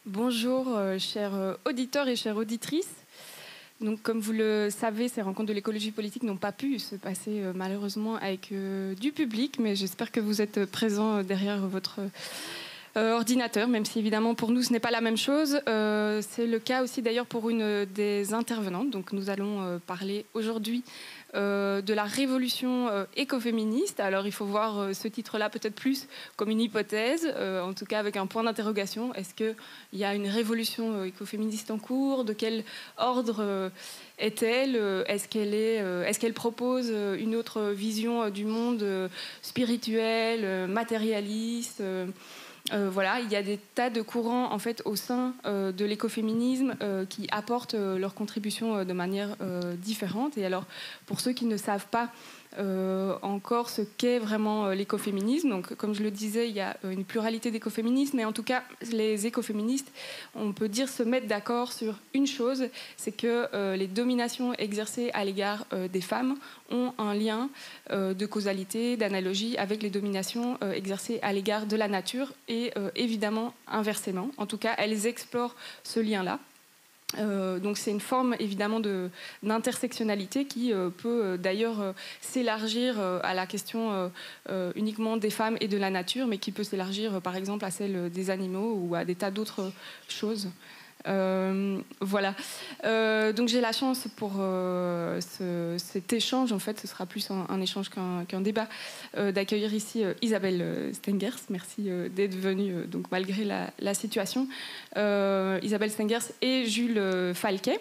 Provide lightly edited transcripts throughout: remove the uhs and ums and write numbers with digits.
Bonjour, chers auditeurs et chères auditrices. Donc, comme vous le savez, ces rencontres de l'écologie politique n'ont pas pu se passer malheureusement avec du public, mais j'espère que vous êtes présents derrière votre ordinateur, même si évidemment pour nous ce n'est pas la même chose. C'est le cas aussi d'ailleurs pour une des intervenantes. Donc, nous allons parler aujourd'hui de la révolution écoféministe. Alors il faut voir ce titre-là peut-être plus comme une hypothèse, en tout cas avec un point d'interrogation. Est-ce qu'il y a une révolution écoféministe en cours? De quel ordre est-elle? Est-ce qu'elle propose une autre vision du monde spirituelle, matérialiste? Voilà, il y a des tas de courants en fait au sein de l'écoféminisme qui apportent leur contribution de manière différente. Et alors, pour ceux qui ne savent pas encore ce qu'est vraiment l'écoféminisme, donc comme je le disais, il y a une pluralité d'écoféminismes, mais en tout cas, les écoféministes, on peut dire se mettre d'accord sur une chose, c'est que les dominations exercées à l'égard des femmes ont un lien de causalité, d'analogie avec les dominations exercées à l'égard de la nature et évidemment inversement. En tout cas, elles explorent ce lien-là. Donc c'est une forme évidemment d'intersectionnalité qui peut d'ailleurs s'élargir à la question uniquement des femmes et de la nature, mais qui peut s'élargir par exemple à celle des animaux ou à des tas d'autres choses. Voilà. Donc j'ai la chance pour cet échange, en fait ce sera plus un échange qu'un débat, d'accueillir ici Isabelle Stengers. Merci d'être venue donc malgré la situation. Isabelle Stengers et Jules Falquet.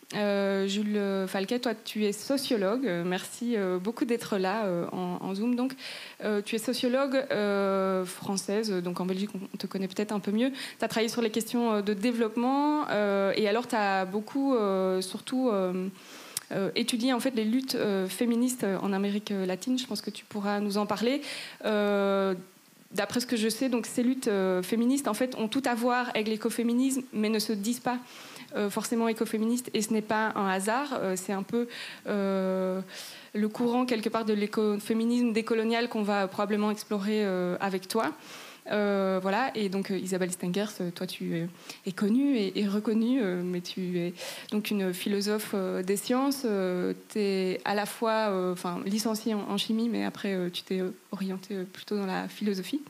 Jules Falquet, toi tu es sociologue, merci beaucoup d'être là en Zoom. Donc, tu es sociologue française, donc en Belgique on te connaît peut-être un peu mieux. Tu as travaillé sur les questions de développement et alors tu as beaucoup surtout étudié en fait les luttes féministes en Amérique latine. Je pense que tu pourras nous en parler. D'après ce que je sais, donc ces luttes féministes en fait ont tout à voir avec l'écoféminisme, mais ne se disent pas forcément écoféministe, et ce n'est pas un hasard. C'est un peu le courant quelque part de l'écoféminisme décolonial qu'on va probablement explorer avec toi. Voilà, et donc Isabelle Stengers, toi tu es connue et reconnue, mais tu es donc une philosophe des sciences. Tu es à la fois licenciée en chimie, mais après tu t'es orientée plutôt dans la philosophie.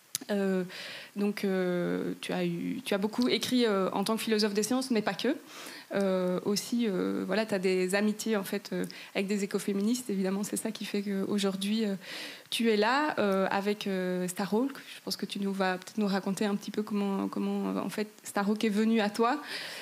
Donc tu as beaucoup écrit en tant que philosophe des sciences, mais pas que. Aussi, voilà, tu as des amitiés en fait avec des écoféministes. Évidemment, c'est ça qui fait qu'aujourd'hui tu es là avec Starhawk. Je pense que tu vas peut-être nous raconter un petit peu comment en fait Starhawk est venu à toi.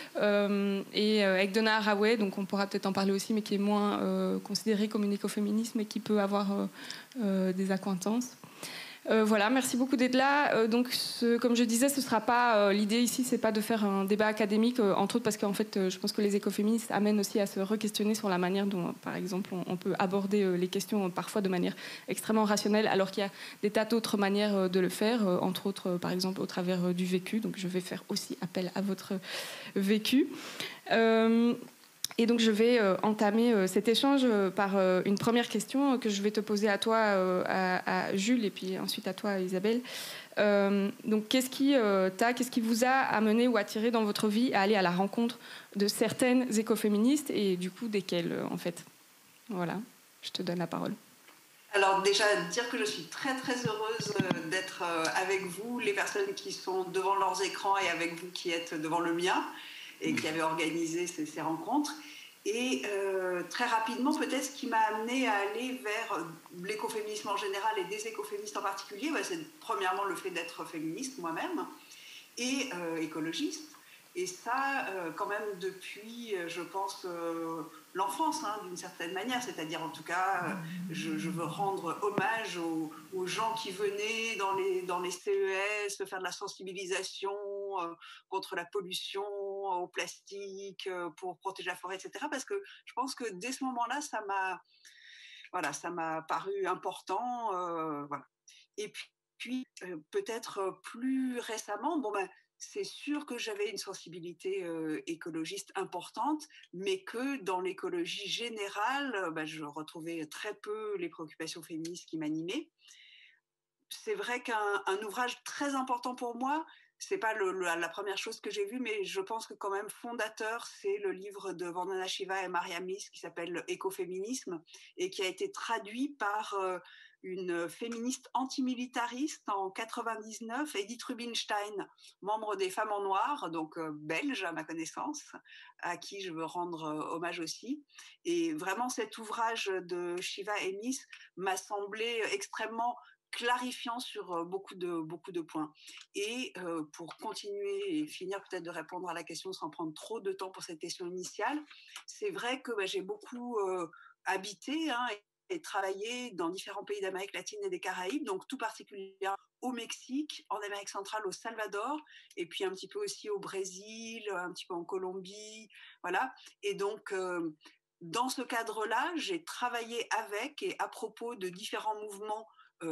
Et avec Donna Haraway, donc on pourra peut-être en parler aussi, mais qui est moins considérée comme une écoféministe, mais qui peut avoir des accointances. Voilà, merci beaucoup d'être là. Donc, comme je disais, ce sera pas l'idée ici, c'est pas de faire un débat académique, entre autres parce qu'en fait, je pense que les écoféministes amènent aussi à se re-questionner sur la manière dont, par exemple, on peut aborder les questions parfois de manière extrêmement rationnelle, alors qu'il y a des tas d'autres manières de le faire, entre autres, par exemple, au travers du vécu. Donc, je vais faire aussi appel à votre vécu. Et donc je vais entamer cet échange par une première question que je vais te poser à toi, à Jules, et puis ensuite à toi, Isabelle. Donc qu'est-ce qui vous a amené ou attiré dans votre vie à aller à la rencontre de certaines écoféministes, et du coup desquelles en fait? Voilà, je te donne la parole. Alors déjà, dire que je suis très très heureuse d'être avec vous, les personnes qui sont devant leurs écrans, et avec vous qui êtes devant le mien et qui avez organisé ces rencontres. Et très rapidement, peut-être ce qui m'a amenée à aller vers l'écoféminisme en général et des écoféministes en particulier, c'est premièrement le fait d'être féministe moi-même et écologiste. Et ça, quand même, depuis, je pense, l'enfance, d'une certaine manière. C'est-à-dire, en tout cas, je veux rendre hommage aux gens qui venaient dans les CES faire de la sensibilisation contre la pollution, au plastique, pour protéger la forêt, etc. Parce que je pense que dès ce moment-là, ça m'a paru important. Voilà. Et puis peut-être plus récemment, c'est sûr que j'avais une sensibilité écologiste importante, mais que dans l'écologie générale, je retrouvais très peu les préoccupations féministes qui m'animaient. C'est vrai qu'un ouvrage très important pour moi, c'est pas la première chose que j'ai vue, mais je pense que quand même fondateur, c'est le livre de Vandana Shiva et Maria Mies qui s'appelle Écoféminisme et qui a été traduit par une féministe antimilitariste en 99, Edith Rubinstein, membre des Femmes en Noir, donc belge à ma connaissance, à qui je veux rendre hommage aussi. Et vraiment, cet ouvrage de Shiva et Mies m'a semblé extrêmement clarifiant sur beaucoup de points. Et pour continuer et finir peut-être de répondre à la question sans prendre trop de temps pour cette question initiale, c'est vrai que j'ai beaucoup habité et travaillé dans différents pays d'Amérique latine et des Caraïbes, donc tout particulièrement au Mexique, en Amérique centrale, au Salvador, et puis un petit peu aussi au Brésil, un petit peu en Colombie, voilà. Et donc, dans ce cadre-là, j'ai travaillé avec et à propos de différents mouvements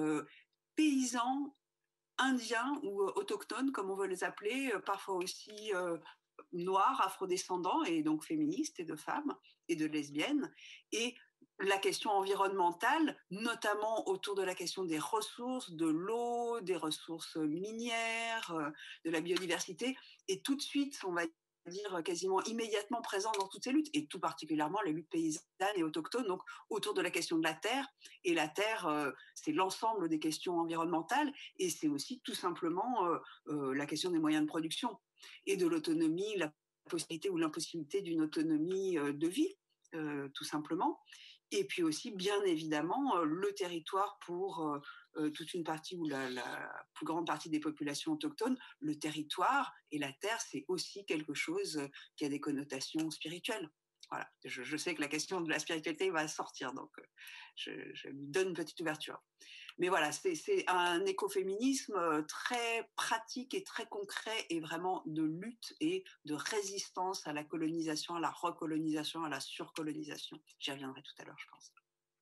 paysans, indiens ou autochtones, comme on veut les appeler, parfois aussi noirs, afrodescendants, et donc féministes et de femmes et de lesbiennes. Et la question environnementale, notamment autour de la question des ressources, de l'eau, des ressources minières, de la biodiversité, et tout de suite, on va dire quasiment immédiatement présent dans toutes ces luttes, et tout particulièrement les luttes paysannes et autochtones, donc autour de la question de la terre. Et la terre, c'est l'ensemble des questions environnementales, et c'est aussi tout simplement la question des moyens de production et de l'autonomie, la possibilité ou l'impossibilité d'une autonomie de vie, tout simplement. Et puis aussi, bien évidemment, le territoire pour toute une partie ou la plus grande partie des populations autochtones, le territoire et la terre, c'est aussi quelque chose qui a des connotations spirituelles. Voilà. Je sais que la question de la spiritualité va sortir, donc je lui donne une petite ouverture. Mais voilà, c'est un écoféminisme très pratique et très concret et vraiment de lutte et de résistance à la colonisation, à la recolonisation, à la surcolonisation. J'y reviendrai tout à l'heure, je pense.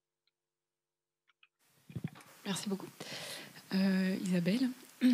Merci beaucoup. Isabelle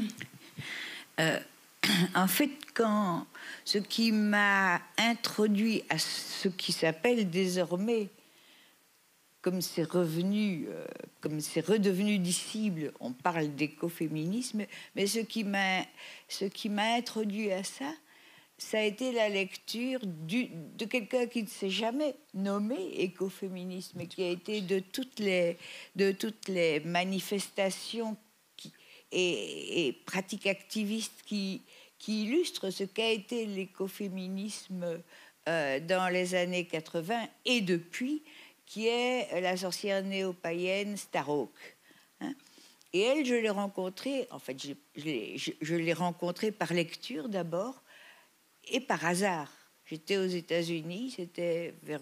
En fait, ce qui m'a introduit à ce qui s'appelle désormais, comme c'est redevenu disciple, on parle d'écoféminisme, mais ce qui m'a introduit à ça, ça a été la lecture de quelqu'un qui ne s'est jamais nommé écoféminisme, mais qui a été de toutes les manifestations et pratiques activistes qui illustrent ce qu'a été l'écoféminisme dans les années 80 et depuis, qui est la sorcière néo-païenne Starhawk. Hein. Et elle, je l'ai rencontrée, en fait, je l'ai rencontrée par lecture d'abord, et par hasard. J'étais aux États-Unis, c'était vers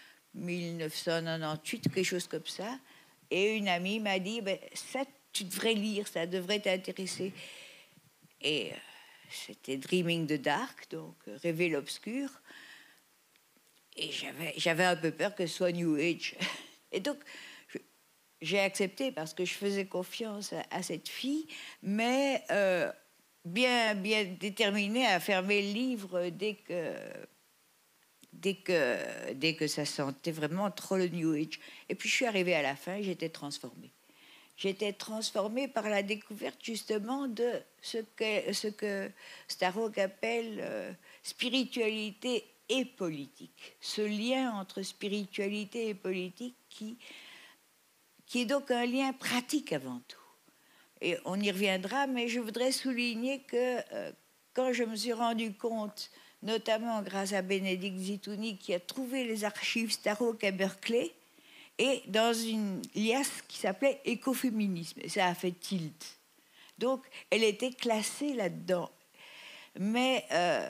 1998, quelque chose comme ça, et une amie m'a dit, ça, tu devrais lire, ça devrait t'intéresser. Et c'était Dreaming the Dark, donc Rêver l'obscur. Et j'avais un peu peur que ce soit New Age. Et donc, j'ai accepté parce que je faisais confiance à cette fille, mais bien déterminée à fermer le livre dès que ça sentait vraiment trop le New Age. Et puis, je suis arrivée à la fin et j'étais transformée. J'étais transformée par la découverte justement de ce que Starhawk appelle spiritualité et politique. Ce lien entre spiritualité et politique qui est donc un lien pratique avant tout. Et on y reviendra, mais je voudrais souligner que quand je me suis rendu compte, notamment grâce à Bénédicte Zitouni, qui a trouvé les archives Starhawk à Berkeley, et dans une liasse qui s'appelait écoféminisme. Et ça a fait tilt. Donc, elle était classée là-dedans. Mais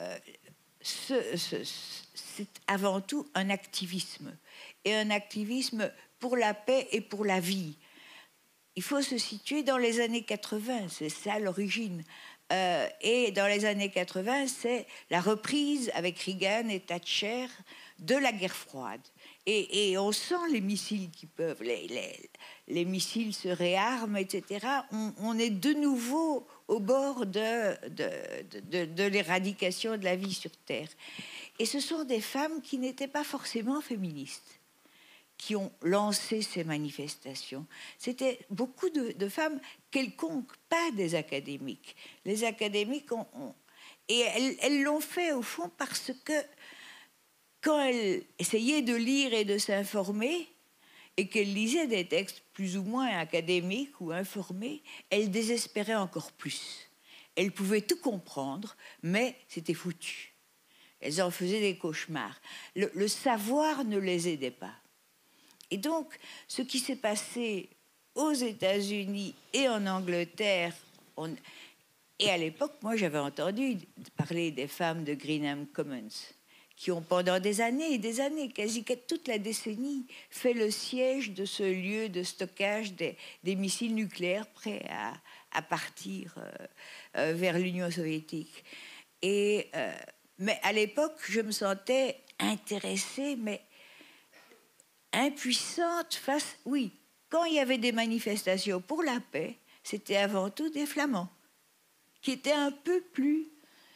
c'est avant tout un activisme. Et un activisme pour la paix et pour la vie. Il faut se situer dans les années 80, c'est ça l'origine. Et dans les années 80, c'est la reprise avec Reagan et Thatcher de la guerre froide. Et on sent les missiles qui peuvent, les missiles se réarment, etc. On est de nouveau au bord de l'éradication de la vie sur Terre. Et ce sont des femmes qui n'étaient pas forcément féministes qui ont lancé ces manifestations. C'était beaucoup de femmes quelconques, pas des académiques. Les académiques Et elles l'ont fait, au fond, parce que quand elles essayaient de lire et de s'informer, et qu'elles lisaient des textes plus ou moins académiques ou informés, elles désespéraient encore plus. Elles pouvaient tout comprendre, mais c'était foutu. Elles en faisaient des cauchemars. Le savoir ne les aidait pas. Et donc, ce qui s'est passé aux États-Unis et en Angleterre, et à l'époque, moi, j'avais entendu parler des femmes de Greenham Commons, qui ont pendant des années et des années, quasi toute la décennie, fait le siège de ce lieu de stockage des missiles nucléaires prêts à partir vers l'Union soviétique. Mais à l'époque, je me sentais intéressée, mais impuissante face... Oui, quand il y avait des manifestations pour la paix, c'était avant tout des Flamands, qui étaient un peu plus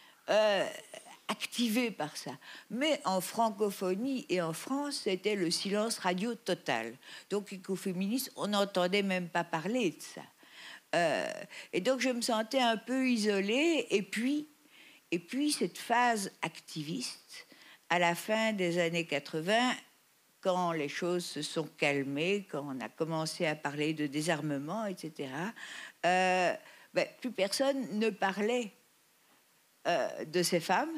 activés par ça. Mais en francophonie et en France, c'était le silence radio total. Donc, écoféministes, on n'entendait même pas parler de ça. Et donc, je me sentais un peu isolée. Et puis cette phase activiste, à la fin des années 80, quand les choses se sont calmées, quand on a commencé à parler de désarmement, etc., plus personne ne parlait de ces femmes.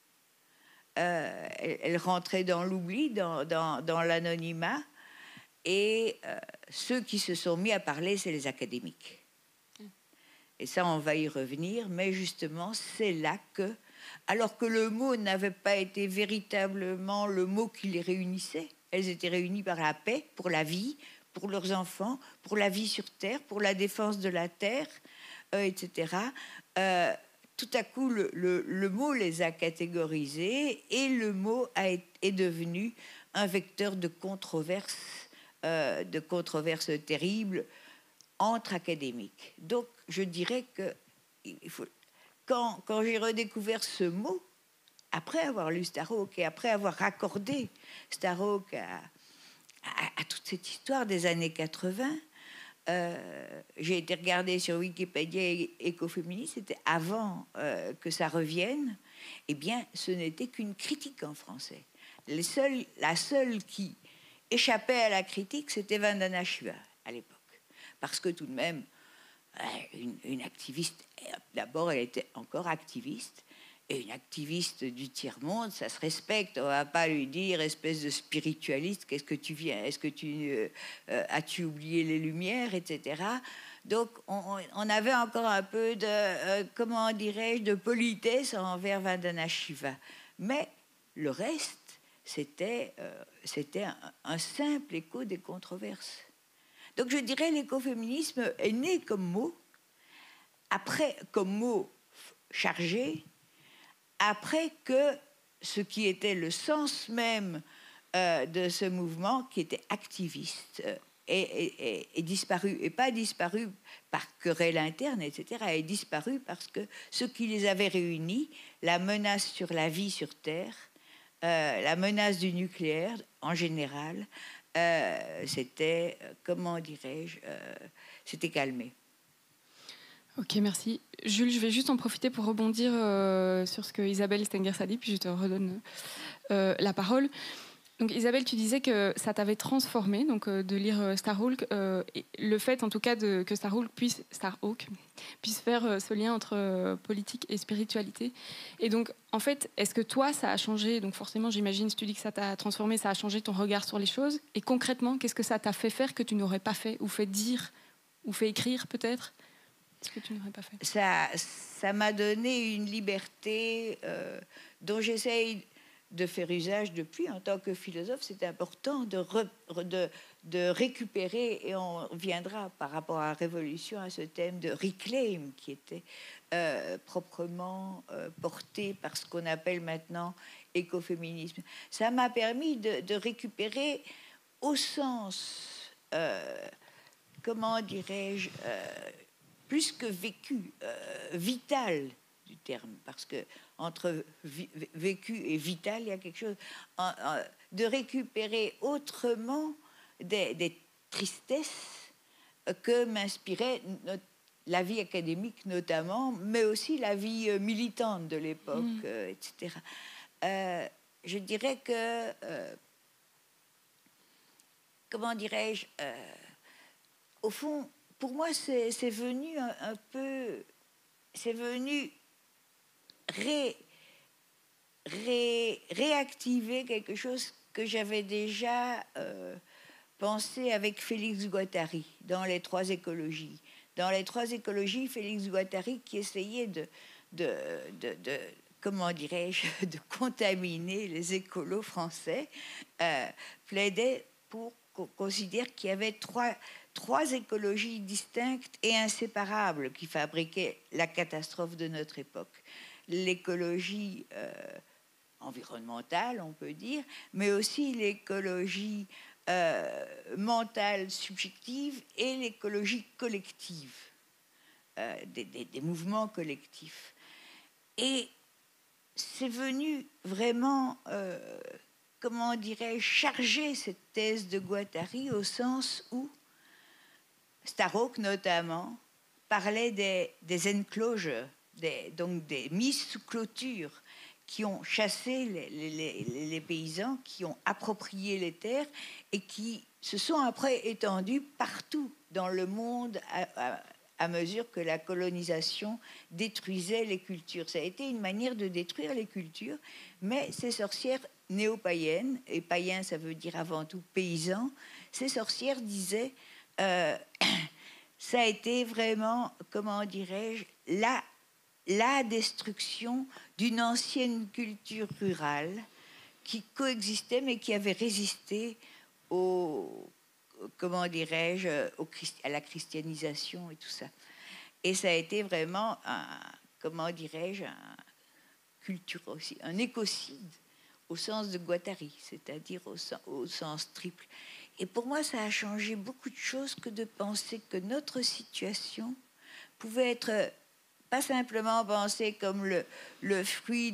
Elles rentraient dans l'oubli, dans l'anonymat. Et ceux qui se sont mis à parler, c'est les académiques. Et ça, on va y revenir. Mais justement, c'est là que, alors que le mot n'avait pas été véritablement le mot qui les réunissait, elles étaient réunies par la paix, pour la vie, pour leurs enfants, pour la vie sur Terre, pour la défense de la Terre, etc. Tout à coup, le mot les a catégorisés et le mot est devenu un vecteur de controverses terribles entre académiques. Donc, je dirais que quand j'ai redécouvert ce mot, après avoir lu Starhawk et après avoir raccordé Starhawk à toute cette histoire des années 80, j'ai été regarder sur Wikipédia écoféministe, c'était avant que ça revienne. Eh bien, ce n'était qu'une critique en français. La seule qui échappait à la critique, c'était Vandana Shiva à l'époque. Parce que tout de même, une activiste, d'abord elle était encore activiste, et une activiste du tiers-monde, ça se respecte. On ne va pas lui dire, espèce de spiritualiste, qu'est-ce que tu viens, est-ce que as-tu oublié les Lumières, etc. Donc, on avait encore un peu de, comment dirais-je, de politesse envers Vandana Shiva. Mais le reste, c'était un simple écho des controverses. Donc, je dirais l'écoféminisme est né comme mot, après, comme mot chargé, après que ce qui était le sens même de ce mouvement, qui était activiste, est disparu. Et pas disparu par querelle interne, etc. Est disparu parce que ce qui les avait réunis, la menace sur la vie sur Terre, la menace du nucléaire en général, c'était, comment dirais-je, c'était calmé. Ok, merci. Jules, je vais juste en profiter pour rebondir sur ce que Isabelle Stengers a dit, puis je te redonne la parole. Donc Isabelle, tu disais que ça t'avait transformé, donc de lire Starhawk, le fait en tout cas que Starhawk puisse faire ce lien entre politique et spiritualité. Et donc en fait, est-ce que toi ça a changé? Donc forcément, j'imagine, si tu dis que ça t'a transformé, ça a changé ton regard sur les choses. Et concrètement, qu'est-ce que ça t'a fait faire que tu n'aurais pas fait, ou fait dire, ou fait écrire peut-être? Ce que tu n'aurais pas fait. Ça m'a donné une liberté dont j'essaye de faire usage depuis. En tant que philosophe, c'est important de récupérer, et on viendra par rapport à la Révolution à ce thème de reclaim qui était proprement porté par ce qu'on appelle maintenant écoféminisme. Ça m'a permis de récupérer au sens, comment dirais-je, plus que vécu, vital du terme, parce que entre vécu et vital, il y a quelque chose de récupérer autrement des tristesses que m'inspirait la vie académique notamment, mais aussi la vie militante de l'époque, etc. Je dirais que, comment dirais-je, au fond, pour moi, c'est venu un peu, c'est venu réactiver quelque chose que j'avais déjà pensé avec Félix Guattari dans les trois écologies. Dans les trois écologies, Félix Guattari qui essayait de comment dirais-je, de contaminer les écolos français, plaidait pour qu'on considère qu'il y avait trois écologies distinctes et inséparables qui fabriquaient la catastrophe de notre époque. L'écologie environnementale, on peut dire, mais aussi l'écologie mentale subjective et l'écologie collective, des mouvements collectifs. Et c'est venu vraiment, comment dirais-je, charger cette thèse de Guattari au sens où Starhawk notamment parlait des enclosures, donc des mises sous clôture qui ont chassé les paysans, qui ont approprié les terres et qui se sont après étendues partout dans le monde à mesure que la colonisation détruisait les cultures. Ça a été une manière de détruire les cultures, mais ces sorcières néo-païennes, et païen ça veut dire avant tout paysan, ces sorcières disaient ça a été vraiment, comment dirais-je, la destruction d'une ancienne culture rurale qui coexistait mais qui avait résisté comment dirais-je, à la christianisation et tout ça. Et ça a été vraiment comment dirais-je, un écocide au sens de Guattari, c'est-à-dire au sens triple. Et pour moi, ça a changé beaucoup de choses que de penser que notre situation pouvait être pas simplement pensée comme le fruit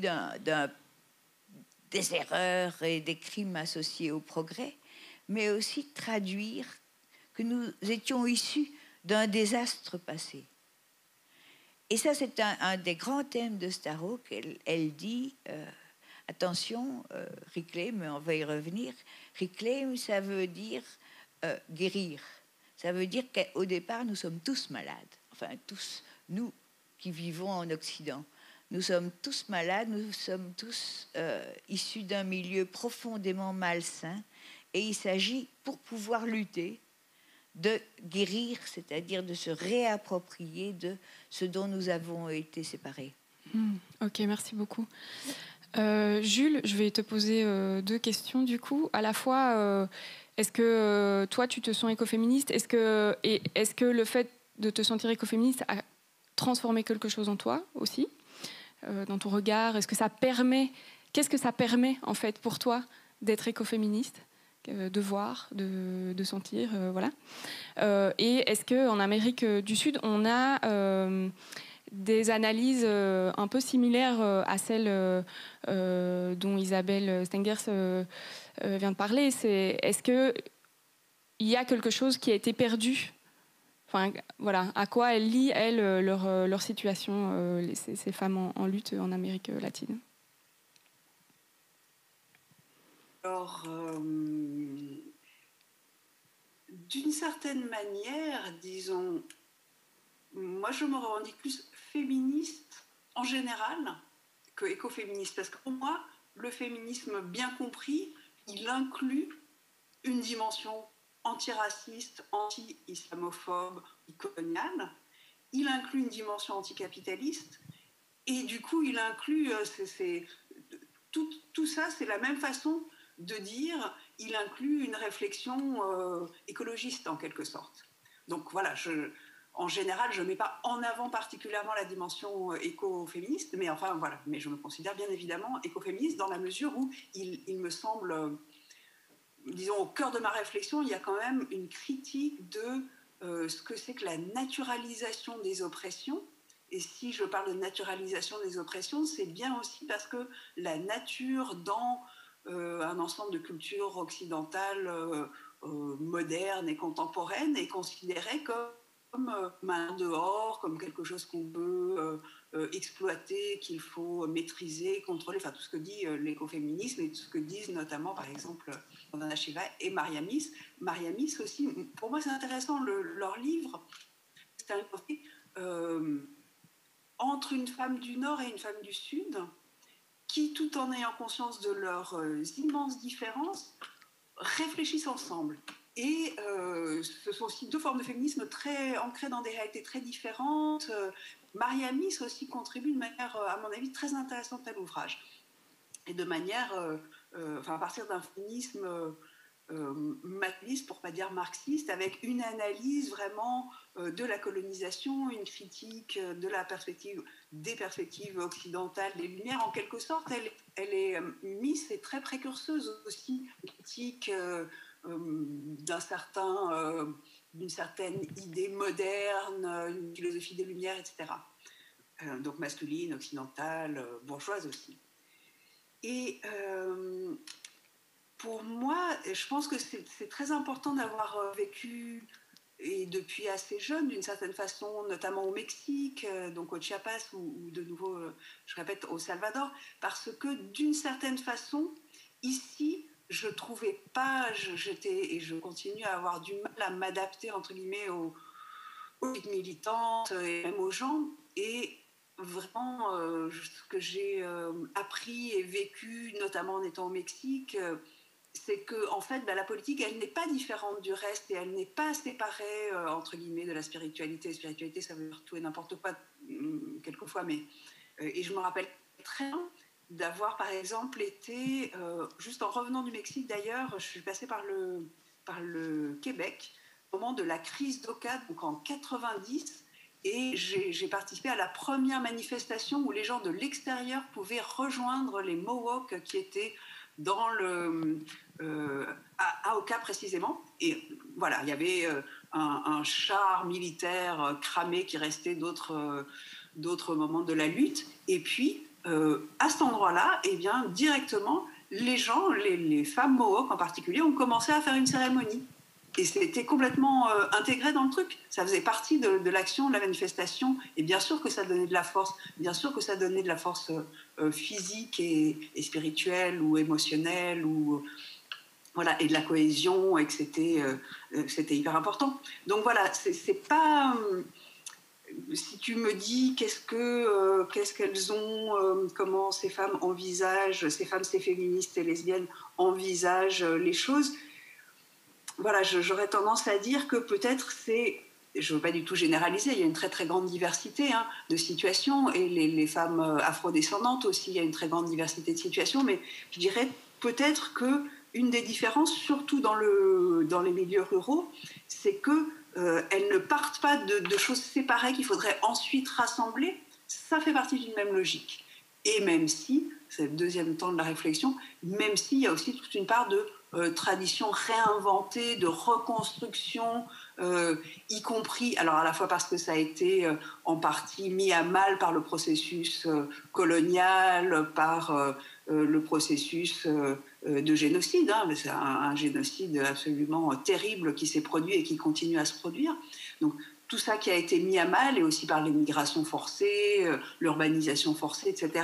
des erreurs et des crimes associés au progrès, mais aussi traduire que nous étions issus d'un désastre passé. Et ça, c'est un des grands thèmes de Starhawk. Elle dit, attention, reclaim, on va y revenir, reclaim, ça veut dire guérir. Ça veut dire qu'au départ, nous sommes tous malades. Enfin, tous, nous qui vivons en Occident. Nous sommes tous malades, nous sommes tous issus d'un milieu profondément malsain. Et il s'agit, pour pouvoir lutter, de guérir, c'est-à-dire de se réapproprier de ce dont nous avons été séparés. Ok, merci beaucoup. Jules, je vais te poser deux questions du coup. À la fois, est-ce que toi, tu te sens écoféministe ? Est-ce que le fait de te sentir écoféministe a transformé quelque chose en toi aussi, dans ton regard ? Est-ce que ça permet... Qu'est-ce que ça permet, en fait, pour toi, d'être écoféministe ? De voir, de sentir, voilà. Et est-ce qu'en Amérique du Sud, on a des analyses un peu similaires à celles dont Isabelle Stengers vient de parler ? Est-ce qu'il y a quelque chose qui a été perdu ? Enfin, voilà, à quoi elles lient, elles, leur situation, ces femmes en lutte en Amérique latine ? Alors, d'une certaine manière, disons, moi je me revendique plus féministe en général que écoféministe, parce que pour moi, le féminisme bien compris, il inclut une dimension antiraciste, anti-islamophobe, coloniale, il inclut une dimension anticapitaliste, et du coup il inclut, tout ça, c'est la même façon de dire, il inclut une réflexion écologiste en quelque sorte. Donc voilà, en général, je ne mets pas en avant particulièrement la dimension écoféministe, mais enfin voilà, mais je me considère bien évidemment écoféministe dans la mesure où il me semble, disons au cœur de ma réflexion, il y a quand même une critique de ce que c'est que la naturalisation des oppressions. Et si je parle de naturalisation des oppressions, c'est bien aussi parce que la nature dans un ensemble de cultures occidentales modernes et contemporaines est considérée comme comme main dehors, comme quelque chose qu'on peut exploiter, qu'il faut maîtriser, contrôler, enfin tout ce que dit l'écoféminisme et tout ce que disent notamment, par exemple, Vandana Shiva et Mariamis. Mariamis aussi, pour moi c'est intéressant, leur livre, c'est un livre entre une femme du Nord et une femme du Sud, qui, tout en ayant conscience de leurs immenses différences, réfléchissent ensemble. Et ce sont aussi deux formes de féminisme très ancrées dans des réalités très différentes. Mariamis aussi contribue de manière, à mon avis, très intéressante à l'ouvrage. Et de manière, à partir d'un féminisme matérialiste, pour ne pas dire marxiste, avec une analyse vraiment de la colonisation, une critique de la perspective, des perspectives occidentales, des Lumières. En quelque sorte, elle est mise et très précurseuse aussi, critique d'une certaine idée moderne, une philosophie des Lumières, etc. Donc masculine, occidentale, bourgeoise aussi. Et pour moi, je pense que c'est très important d'avoir vécu, et depuis assez jeune, d'une certaine façon, notamment au Mexique, donc au Chiapas, ou de nouveau, je répète, au Salvador, parce que d'une certaine façon, ici, je ne trouvais pas, j'étais, et je continue à avoir du mal à m'adapter, entre guillemets, aux militantes et même aux gens, et vraiment, ce que j'ai appris et vécu, notamment en étant au Mexique, c'est que en fait, la politique, elle n'est pas différente du reste et elle n'est pas séparée, entre guillemets, de la spiritualité. La spiritualité, ça veut dire tout et n'importe quoi, quelquefois, mais... et je me rappelle très bien d'avoir, par exemple, été... juste en revenant du Mexique, d'ailleurs, je suis passée par le Québec, au moment de la crise d'Oka, donc en 90, et j'ai participé à la première manifestation où les gens de l'extérieur pouvaient rejoindre les Mohawks qui étaient à Oka précisément. Et voilà, il y avait un char militaire cramé qui restait d'autres moments de la lutte. Et puis, à cet endroit-là, eh bien, directement, les gens, les femmes Mohawks en particulier, ont commencé à faire une cérémonie. Et c'était complètement intégré dans le truc. Ça faisait partie de l'action, de la manifestation. Et bien sûr que ça donnait de la force. Bien sûr que ça donnait de la force physique et spirituelle ou émotionnelle, voilà, et de la cohésion, et que c'était hyper important. Donc voilà, c'est pas... si tu me dis qu'est-ce qu'elles ont, comment ces femmes envisagent, ces féministes et lesbiennes envisagent les choses... Voilà, j'aurais tendance à dire que peut-être je ne veux pas du tout généraliser, il y a une très très grande diversité de situations, et les femmes afrodescendantes aussi, il y a une très grande diversité de situations, mais je dirais peut-être qu'une des différences, surtout dans les milieux ruraux, c'est qu'elles ne partent pas de choses séparées qu'il faudrait ensuite rassembler, ça fait partie d'une même logique. Et même si, c'est le deuxième temps de la réflexion, même s'il y a aussi toute une part de tradition réinventée, de reconstruction, y compris, alors à la fois parce que ça a été en partie mis à mal par le processus colonial, par le processus de génocide, mais c'est un génocide absolument terrible qui s'est produit et qui continue à se produire. Donc tout ça qui a été mis à mal, et aussi par l'immigration forcée, l'urbanisation forcée, etc.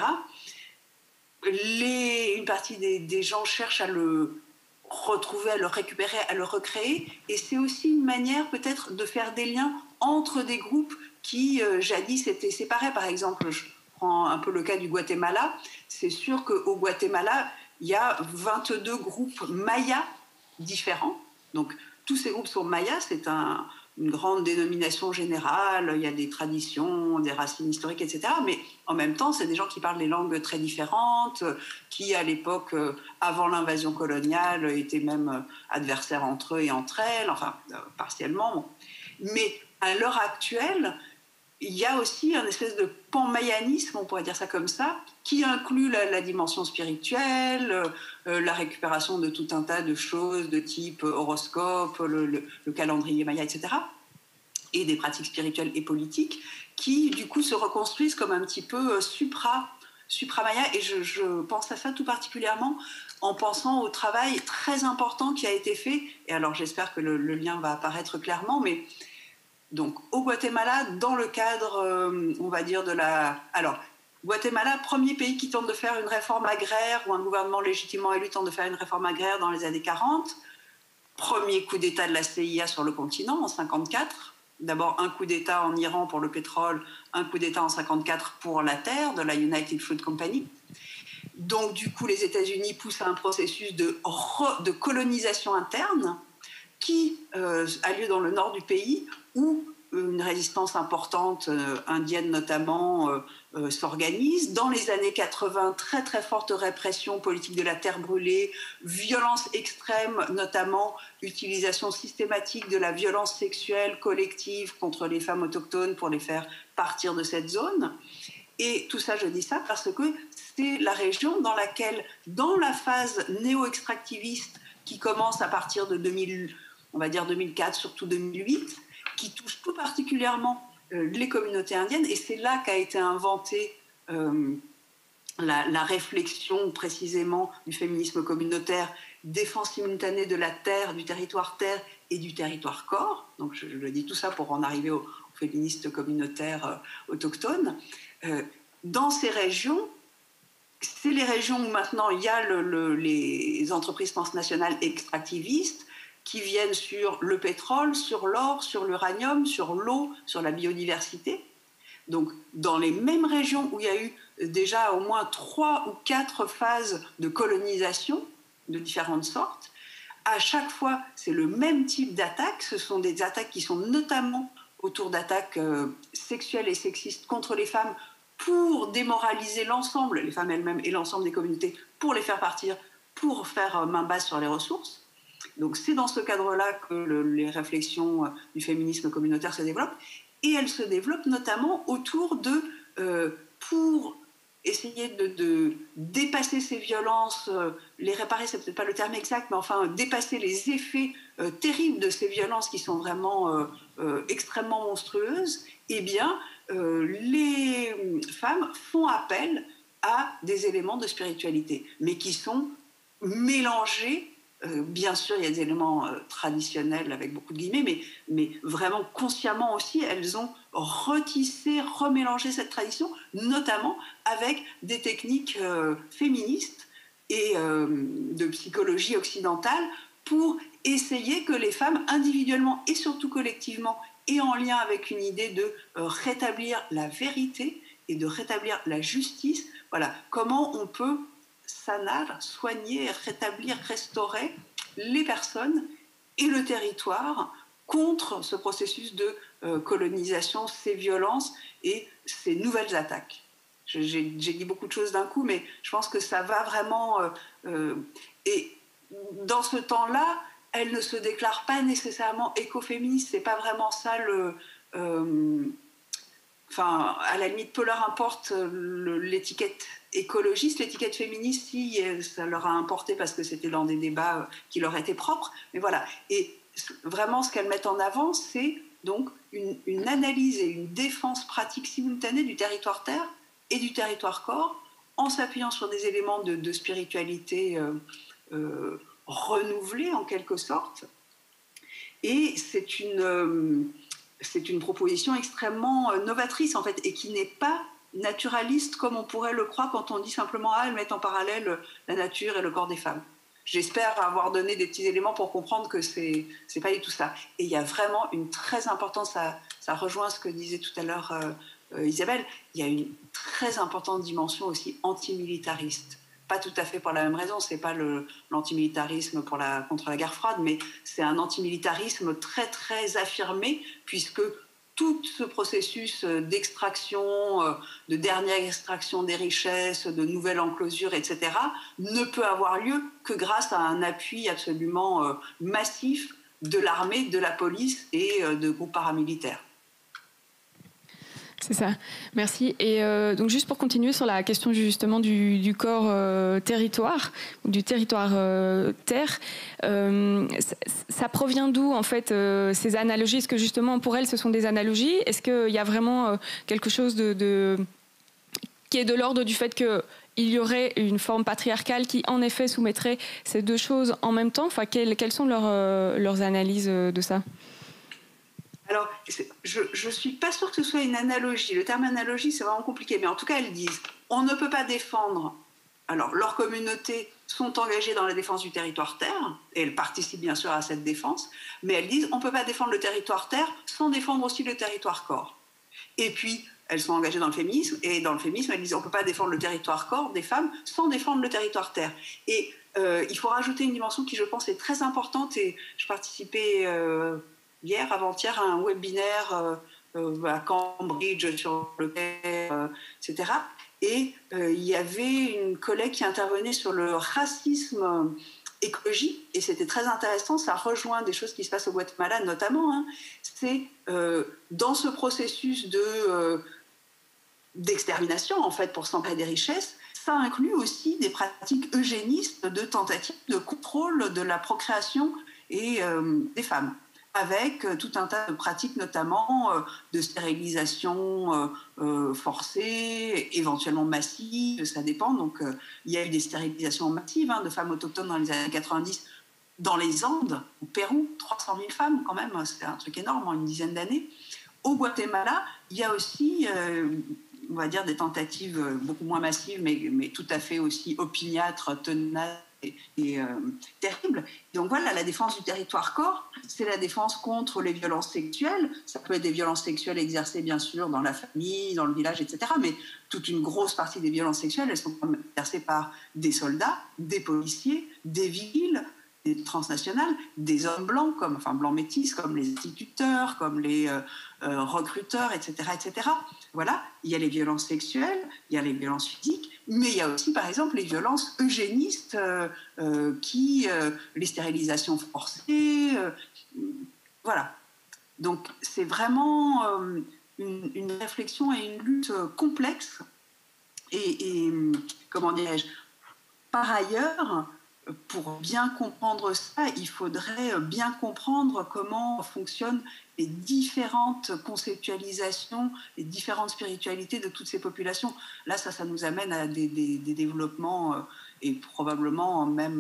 Une partie des gens cherchent à le retrouver, à le récupérer, à le recréer, et c'est aussi une manière peut-être de faire des liens entre des groupes qui jadis étaient séparés. Par exemple, je prends un peu le cas du Guatemala, c'est sûr qu'au Guatemala, il y a 22 groupes mayas différents, donc tous ces groupes sont mayas, c'est une grande dénomination générale, il y a des traditions, des racines historiques, etc. Mais en même temps, c'est des gens qui parlent des langues très différentes, qui, à l'époque, avant l'invasion coloniale, étaient même adversaires entre eux et entre elles, enfin, partiellement. Mais à l'heure actuelle, il y a aussi un espèce de pan-mayanisme, on pourrait dire ça comme ça, qui inclut la dimension spirituelle, la récupération de tout un tas de choses de type horoscope, le calendrier maya, etc., et des pratiques spirituelles et politiques, qui du coup se reconstruisent comme un petit peu supra-maya, et je pense à ça tout particulièrement en pensant au travail très important qui a été fait, et alors j'espère que le lien va apparaître clairement, mais Donc au Guatemala, dans le cadre, on va dire, de la... Alors, Guatemala, premier pays qui tente de faire une réforme agraire, ou un gouvernement légitimement élu tente de faire une réforme agraire dans les années 40. Premier coup d'État de la CIA sur le continent en 54. D'abord un coup d'État en Iran pour le pétrole, un coup d'État en 54 pour la terre de la United Fruit Company. Donc du coup, les États-Unis poussent à un processus de colonisation interne qui a lieu dans le nord du pays, où une résistance importante, indienne notamment, s'organise. Dans les années 80, très très forte répression politique de la terre brûlée, violence extrême, notamment utilisation systématique de la violence sexuelle collective contre les femmes autochtones pour les faire partir de cette zone. Et tout ça, je dis ça parce que c'est la région dans laquelle, dans la phase néo-extractiviste qui commence à partir de 2000, on va dire 2004, surtout 2008, qui touche tout particulièrement les communautés indiennes, et c'est là qu'a été inventée la réflexion précisément du féminisme communautaire, défense simultanée de la terre, du territoire terre et du territoire corps. Donc je le dis tout ça pour en arriver aux féministes communautaires autochtones. Dans ces régions, c'est les régions où maintenant il y a les entreprises transnationales extractivistes qui viennent sur le pétrole, sur l'or, sur l'uranium, sur l'eau, sur la biodiversité. Donc, dans les mêmes régions où il y a eu déjà au moins 3 ou 4 phases de colonisation de différentes sortes, à chaque fois, c'est le même type d'attaques. Ce sont des attaques qui sont notamment autour d'attaques sexuelles et sexistes contre les femmes pour démoraliser l'ensemble, les femmes elles-mêmes et l'ensemble des communautés, pour les faire partir, pour faire main basse sur les ressources. Donc c'est dans ce cadre-là que les réflexions du féminisme communautaire se développent, et elles se développent notamment autour de, pour essayer de dépasser ces violences, les réparer, c'est peut-être pas le terme exact, mais enfin dépasser les effets terribles de ces violences qui sont vraiment extrêmement monstrueuses, eh bien les femmes font appel à des éléments de spiritualité, mais qui sont mélangés. Bien sûr, il y a des éléments traditionnels avec beaucoup de guillemets, mais vraiment consciemment aussi, elles ont retissé, remélangé cette tradition, notamment avec des techniques féministes et de psychologie occidentale pour essayer que les femmes, individuellement et surtout collectivement, et en lien avec une idée de rétablir la vérité et de rétablir la justice, voilà, comment on peut sanar, soigner, rétablir, restaurer les personnes et le territoire contre ce processus de colonisation, ces violences et ces nouvelles attaques. J'ai dit beaucoup de choses d'un coup, mais je pense que ça va vraiment... et dans ce temps-là, elle ne se déclare pas nécessairement écoféministe, c'est pas vraiment ça le... Enfin, à la limite, peu leur importe l'étiquette écologiste, l'étiquette féministe, si ça leur a importé parce que c'était dans des débats qui leur étaient propres. Mais voilà. Et vraiment, ce qu'elles mettent en avant, c'est donc une analyse et une défense pratique simultanée du territoire terre et du territoire corps, en s'appuyant sur des éléments de spiritualité renouvelés en quelque sorte. Et c'est une proposition extrêmement novatrice en fait, et qui n'est pas naturaliste comme on pourrait le croire quand on dit simplement elles mettent en parallèle la nature et le corps des femmes. J'espère avoir donné des petits éléments pour comprendre que c'est pas du tout ça. Et il y a vraiment une très importante, ça rejoint ce que disait tout à l'heure Isabelle, il y a une très importante dimension aussi antimilitariste. Pas tout à fait pour la même raison, c'est pas l'antimilitarisme contre la guerre froide, mais c'est un antimilitarisme très très affirmé, puisque tout ce processus d'extraction, de dernière extraction des richesses, de nouvelle enclosure, etc., ne peut avoir lieu que grâce à un appui absolument massif de l'armée, de la police et de groupes paramilitaires. C'est ça, merci. Et donc juste pour continuer sur la question justement du corps territoire, du territoire terre, ça provient d'où en fait ces analogies? Est-ce que justement pour elles ce sont des analogies? Est-ce qu'il y a vraiment quelque chose qui est de l'ordre du fait qu'il y aurait une forme patriarcale qui en effet soumettrait ces deux choses en même temps? Enfin, quelles sont leurs analyses de ça? Alors, je ne suis pas sûre que ce soit une analogie. Le terme analogie, c'est vraiment compliqué. Mais en tout cas, elles disent, on ne peut pas défendre... Alors, leurs communautés sont engagées dans la défense du territoire terre, et elles participent bien sûr à cette défense, mais elles disent, on ne peut pas défendre le territoire terre sans défendre aussi le territoire corps. Et puis, elles sont engagées dans le féminisme, et dans le féminisme, elles disent, on ne peut pas défendre le territoire corps des femmes sans défendre le territoire terre. Et il faut rajouter une dimension qui, je pense, est très importante, et je participais... hier, avant-hier, un webinaire à Cambridge sur le etc. Et il y avait une collègue qui intervenait sur le racisme écologique, et c'était très intéressant, ça rejoint des choses qui se passent au Guatemala notamment. Hein. C'est dans ce processus d'extermination, en fait, pour s'emparer des richesses, ça inclut aussi des pratiques eugénistes de tentatives de contrôle de la procréation et des femmes, avec tout un tas de pratiques, notamment de stérilisation forcée, éventuellement massive, ça dépend. Donc, il y a eu des stérilisations massives de femmes autochtones dans les années 90, dans les Andes, au Pérou, 300 000 femmes quand même, c'était un truc énorme en une dizaine d'années. Au Guatemala, il y a aussi, on va dire, des tentatives beaucoup moins massives, mais tout à fait aussi opiniâtres, tenaces, et terrible. Donc voilà, la défense du territoire corps, c'est la défense contre les violences sexuelles. Ça peut être des violences sexuelles exercées, bien sûr, dans la famille, dans le village, etc. Mais toute une grosse partie des violences sexuelles, elles sont exercées par des soldats, des policiers, des villes, des transnationales, des hommes blancs, enfin blancs métis, comme les instituteurs, comme les recruteurs, etc., etc. Voilà, il y a les violences sexuelles, il y a les violences physiques, mais il y a aussi, par exemple, les violences eugénistes, les stérilisations forcées, voilà. Donc, c'est vraiment une réflexion et une lutte complexe. Et comment dirais-je, par ailleurs, pour bien comprendre ça, il faudrait bien comprendre comment fonctionnent les différentes conceptualisations, les différentes spiritualités de toutes ces populations. Là, ça nous amène à des développements et probablement même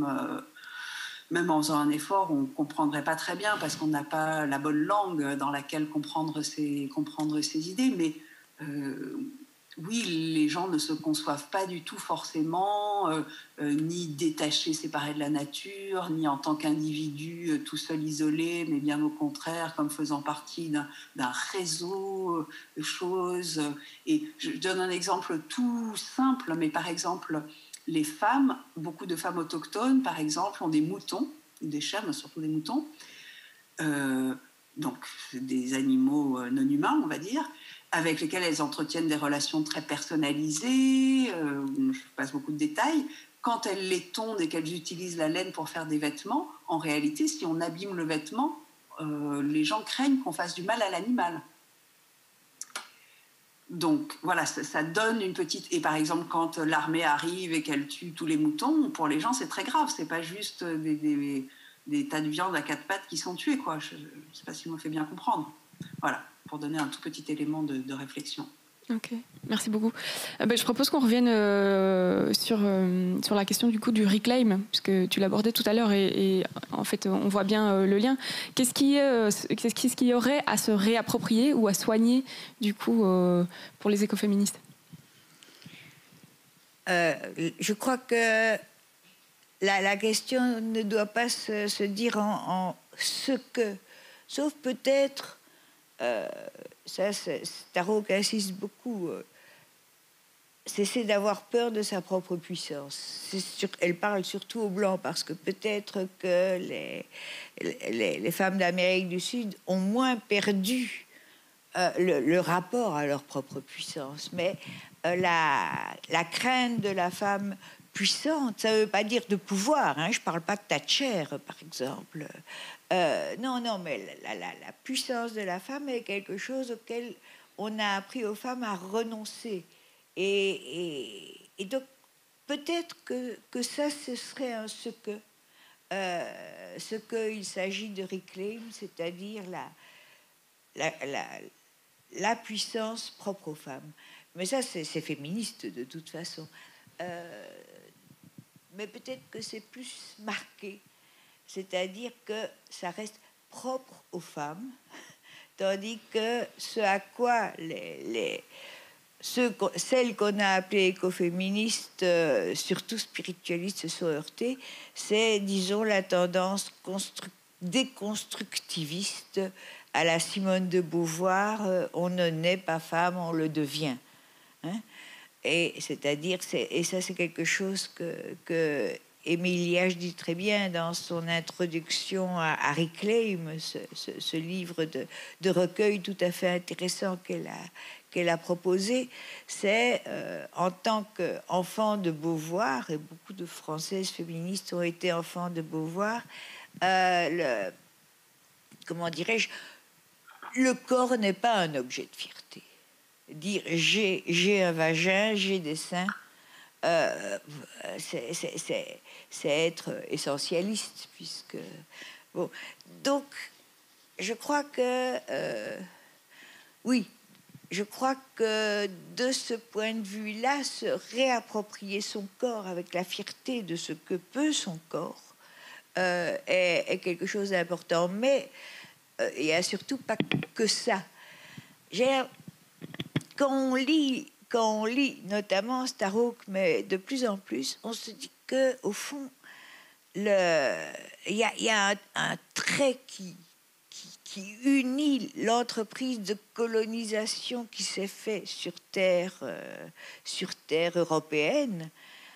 en faisant un effort, on ne comprendrait pas très bien parce qu'on n'a pas la bonne langue dans laquelle comprendre ces idées. Mais oui, les gens ne se conçoivent pas du tout forcément, ni détachés, séparés de la nature, ni en tant qu'individus tout seuls, isolés, mais bien au contraire, comme faisant partie d'un réseau de choses. Et je donne un exemple tout simple, mais par exemple, les femmes, beaucoup de femmes autochtones, par exemple, ont des moutons, des chèvres, surtout des moutons, donc des animaux non humains, on va dire, avec lesquels elles entretiennent des relations très personnalisées, je passe beaucoup de détails. Quand elles les tondent et qu'elles utilisent la laine pour faire des vêtements, en réalité, si on abîme le vêtement, les gens craignent qu'on fasse du mal à l'animal. Donc voilà, ça donne une petite... Et par exemple, quand l'armée arrive et qu'elle tue tous les moutons, pour les gens, c'est très grave. C'est pas juste des tas de viande à quatre pattes qui sont tués, quoi. Je ne sais pas si je me fais bien comprendre. Voilà, pour donner un tout petit élément de réflexion. Ok, merci beaucoup. Je propose qu'on revienne sur la question du coup du reclaim, puisque tu l'abordais tout à l'heure et en fait on voit bien le lien. Qu'est-ce qu'il y aurait à se réapproprier ou à soigner du coup pour les écoféministes ? Je crois que la question ne doit pas se dire en ce que, sauf peut-être... ça, Starhawk insiste beaucoup. Cesser d'avoir peur de sa propre puissance. Elle parle surtout aux Blancs parce que peut-être que les femmes d'Amérique du Sud ont moins perdu le rapport à leur propre puissance. Mais la crainte de la femme puissante, ça ne veut pas dire de pouvoir. Je ne parle pas de Thatcher, par exemple. Non, mais la puissance de la femme est quelque chose auquel on a appris aux femmes à renoncer. Et donc, peut-être que ça, ce serait un ce qu'il s'agit de reclaim, c'est-à-dire la puissance propre aux femmes. Mais ça, c'est féministe de toute façon. Mais peut-être que c'est plus marqué. C'est-à-dire que ça reste propre aux femmes, tandis que ce à quoi celles qu'on a appelées écoféministes, surtout spiritualistes, se sont heurtées, c'est, disons, la tendance déconstructiviste à la Simone de Beauvoir, on ne naît pas femme, on le devient. Hein? Et c'est-à-dire, et ça c'est quelque chose que Émile Liège dit très bien dans son introduction à Reclaim, ce livre de recueil tout à fait intéressant qu'elle a proposé. C'est en tant qu'enfant de Beauvoir, et beaucoup de Françaises féministes ont été enfants de Beauvoir, comment dirais-je, le corps n'est pas un objet de fierté. Dire j'ai un vagin, j'ai des seins, c'est être essentialiste, puisque bon. Donc, je crois que oui, je crois que de ce point de vue-là, se réapproprier son corps avec la fierté de ce que peut son corps est quelque chose d'important. Mais il n'y a surtout pas que ça. Quand on lit notamment Starhawk, mais de plus en plus, on se dit que au fond, il y a un trait qui unit l'entreprise de colonisation qui s'est faite sur terre européenne,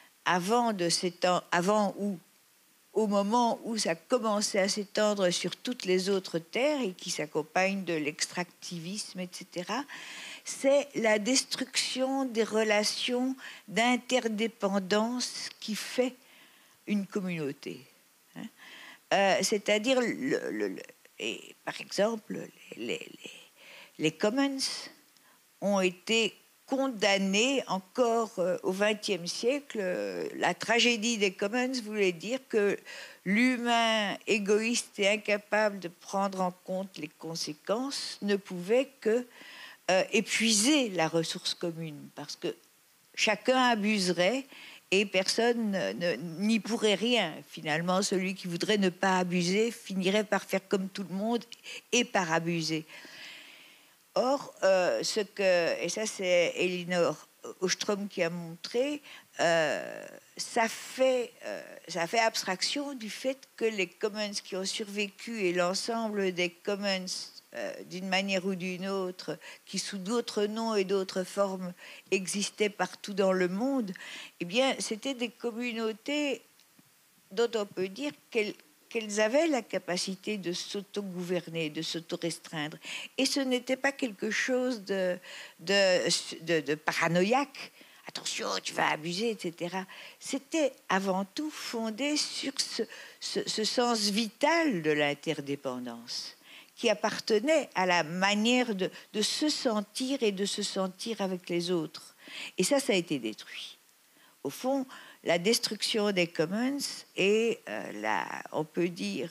au moment où ça commençait à s'étendre sur toutes les autres terres et qui s'accompagne de l'extractivisme, etc., c'est la destruction des relations d'interdépendance qui fait une communauté. C'est-à-dire, par exemple, les commons ont été condamnés encore au XXe siècle. La tragédie des commons voulait dire que l'humain égoïste et incapable de prendre en compte les conséquences ne pouvait que épuiser la ressource commune, parce que chacun abuserait et personne n'y pourrait rien. Finalement, celui qui voudrait ne pas abuser finirait par faire comme tout le monde et par abuser. Or, et ça c'est Elinor Ostrom qui a montré, ça fait abstraction du fait que les commons qui ont survécu et l'ensemble des commons d'une manière ou d'une autre, qui sous d'autres noms et d'autres formes existaient partout dans le monde, eh bien, c'était des communautés dont on peut dire qu'elles avaient la capacité de s'auto-gouverner, de s'auto-restreindre. Et ce n'était pas quelque chose de paranoïaque. Attention, tu vas abuser, etc. C'était avant tout fondé sur ce sens vital de l'interdépendance, qui appartenait à la manière de se sentir et de se sentir avec les autres. Et ça a été détruit. Au fond, la destruction des commons et on peut dire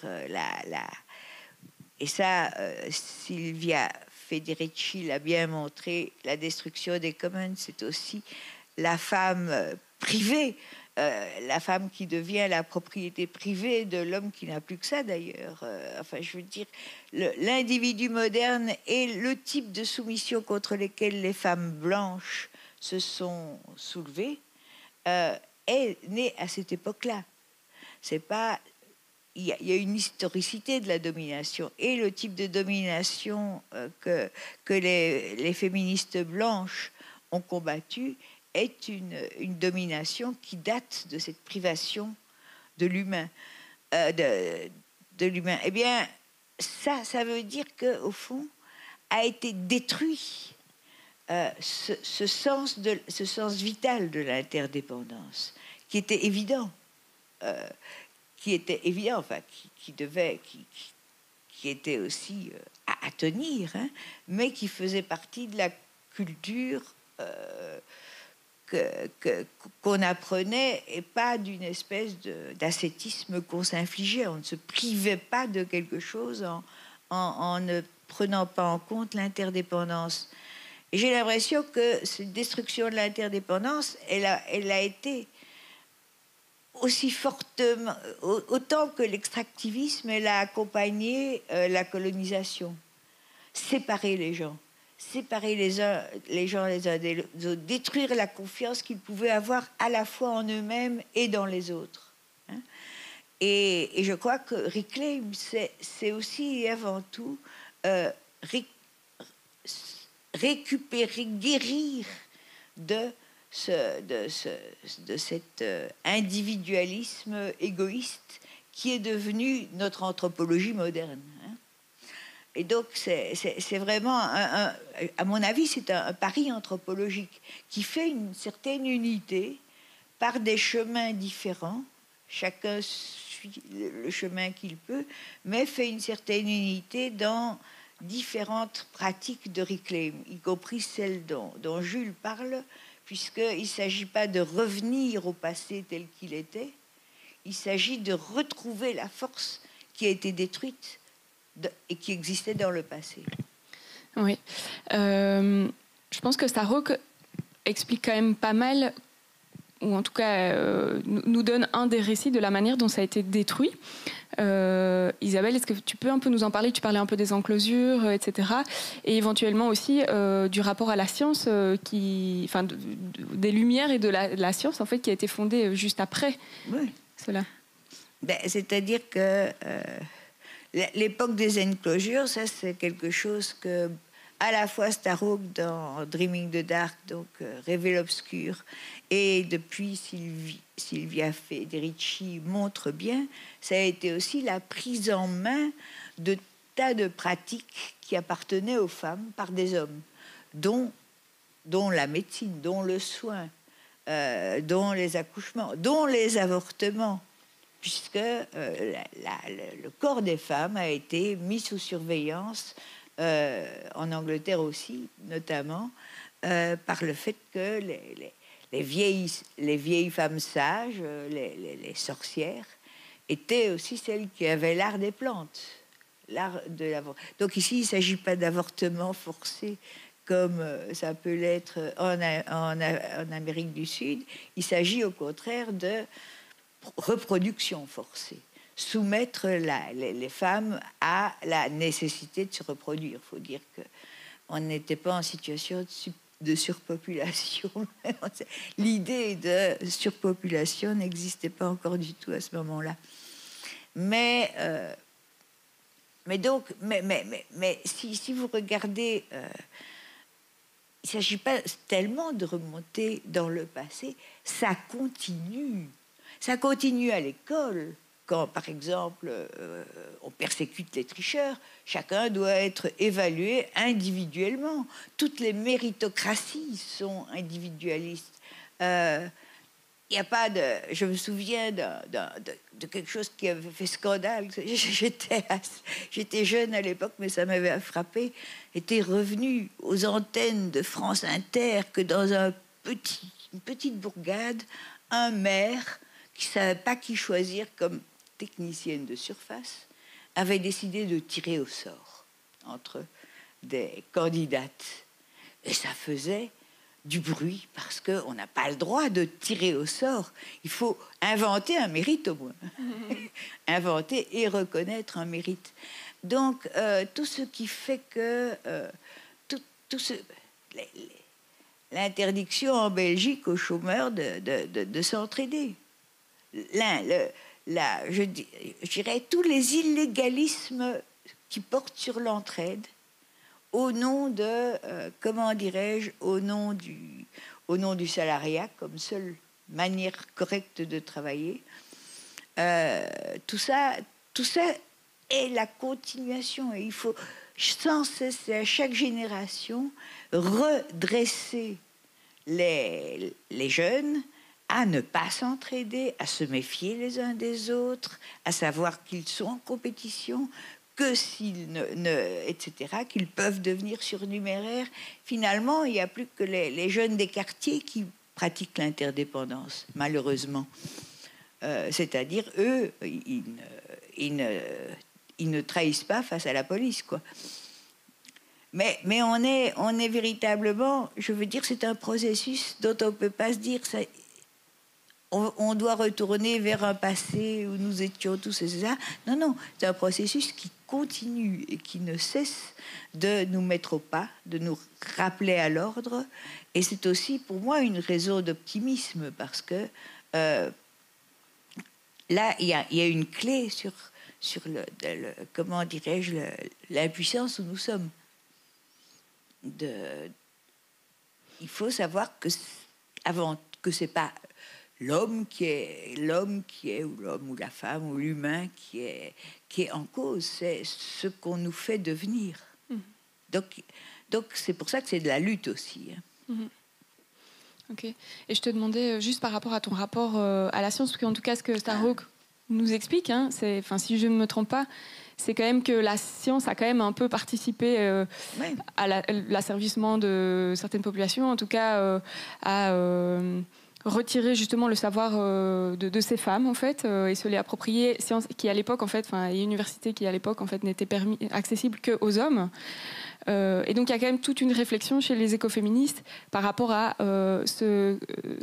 et ça, Silvia Federici l'a bien montré, la destruction des commons, c'est aussi la femme privée, la femme qui devient la propriété privée de l'homme qui n'a plus que ça d'ailleurs. Enfin, je veux dire, l'individu moderne et le type de soumission contre lesquels les femmes blanches se sont soulevées est né à cette époque-là. C'est pas, il y a une historicité de la domination et le type de domination que les féministes blanches ont combattu est une domination qui date de cette privation de l'humain. De l'humain. Eh bien, ça veut dire qu'au fond, a été détruit ce sens vital de l'interdépendance, qui était évident, qui était aussi à tenir, hein, mais qui faisait partie de la culture qu'on apprenait et pas d'une espèce d'ascétisme qu'on s'infligeait. On ne se privait pas de quelque chose en ne prenant pas en compte l'interdépendance. Et j'ai l'impression que cette destruction de l'interdépendance, elle a été aussi fortement, autant que l'extractivisme, elle a accompagné la colonisation. séparer les gens les uns des autres, détruire la confiance qu'ils pouvaient avoir à la fois en eux-mêmes et dans les autres. Hein. Et je crois que Reclaim, c'est aussi et avant tout récupérer, guérir de cet individualisme égoïste qui est devenu notre anthropologie moderne. Hein. Et donc, c'est vraiment, à mon avis, c'est un pari anthropologique qui fait une certaine unité par des chemins différents. Chacun suit le chemin qu'il peut, mais fait une certaine unité dans différentes pratiques de Reclaim, y compris celles dont Jules parle, puisqu'il ne s'agit pas de revenir au passé tel qu'il était, il s'agit de retrouver la force qui a été détruite et qui existait dans le passé. Oui. Je pense que Starhawk explique quand même pas mal, ou en tout cas nous donne un des récits de la manière dont ça a été détruit. Isabelle, est-ce que tu peux un peu nous en parler? Tu parlais un peu des enclosures, etc. Et éventuellement aussi du rapport à la science, des Lumières et de la science en fait, qui a été fondée juste après cela. C'est-à-dire que l'époque des enclosures, ça c'est quelque chose que à la fois Starhawk dans Dreaming the Dark, donc Rêver l'obscur, et depuis Silvia Federici montre bien, ça a été aussi la prise en main de tas de pratiques qui appartenaient aux femmes par des hommes, dont la médecine, dont le soin, dont les accouchements, dont les avortements, puisque le corps des femmes a été mis sous surveillance en Angleterre aussi, notamment, par le fait que les vieilles femmes sages, les sorcières, étaient aussi celles qui avaient l'art des plantes, l'art de l'avortement. Donc ici, il ne s'agit pas d'avortement forcé comme ça peut l'être en Amérique du Sud. Il s'agit au contraire de reproduction forcée. Soumettre les femmes à la nécessité de se reproduire. Il faut dire qu'on n'était pas en situation de surpopulation. L'idée de surpopulation n'existait pas encore du tout à ce moment-là. Mais si vous regardez, il ne s'agit pas tellement de remonter dans le passé, ça continue. Ça continue à l'école. Quand, par exemple, on persécute les tricheurs, chacun doit être évalué individuellement. Toutes les méritocraties sont individualistes. Il n'y a pas de... Je me souviens de quelque chose qui avait fait scandale. J'étais jeune à l'époque, mais ça m'avait frappé. Était revenu aux antennes de France Inter que dans une petite bourgade, un maire qui ne savait pas qui choisir comme technicienne de surface, avait décidé de tirer au sort entre des candidates. Et ça faisait du bruit, parce qu'on n'a pas le droit de tirer au sort. Il faut inventer un mérite au moins. Inventer et reconnaître un mérite. Donc, tout ce qui fait que... l'interdiction en Belgique aux chômeurs de s'entraider. Je dirais tous les illégalismes qui portent sur l'entraide au nom de, au nom du salariat comme seule manière correcte de travailler. Tout ça est la continuation. Et il faut sans cesse, à chaque génération, redresser les jeunes à ne pas s'entraider, à se méfier les uns des autres, à savoir qu'ils sont en compétition, que s'ils etc., qu'ils peuvent devenir surnuméraires. Finalement, il n'y a plus que les jeunes des quartiers qui pratiquent l'interdépendance, malheureusement. C'est-à-dire, eux, ils ne trahissent pas face à la police, quoi. Mais on est véritablement, je veux dire, c'est un processus dont on ne peut pas se dire... On doit retourner vers un passé où nous étions tous et ça. Non, c'est un processus qui continue et qui ne cesse de nous mettre au pas, de nous rappeler à l'ordre. Et c'est aussi pour moi une raison d'optimisme parce que là, il y a une clé sur comment dirais-je, l'impuissance où nous sommes. Il faut savoir que c'est pas l'homme qui est ou l'homme ou la femme ou l'humain qui est en cause, c'est ce qu'on nous fait devenir. Donc c'est pour ça que c'est de la lutte aussi. Ok. Et je te demandais juste par rapport à ton rapport à la science, parce qu'en tout cas ce que Starhawk nous explique, si je ne me trompe pas, c'est quand même que la science a quand même un peu participé à l'asservissement de certaines populations, en tout cas à retirer justement le savoir de ces femmes en fait et se les approprier, science qui à l'époque en fait, et université qui à l'époque en fait n'était accessible qu'aux hommes. Et donc il y a quand même toute une réflexion chez les écoféministes par rapport à ce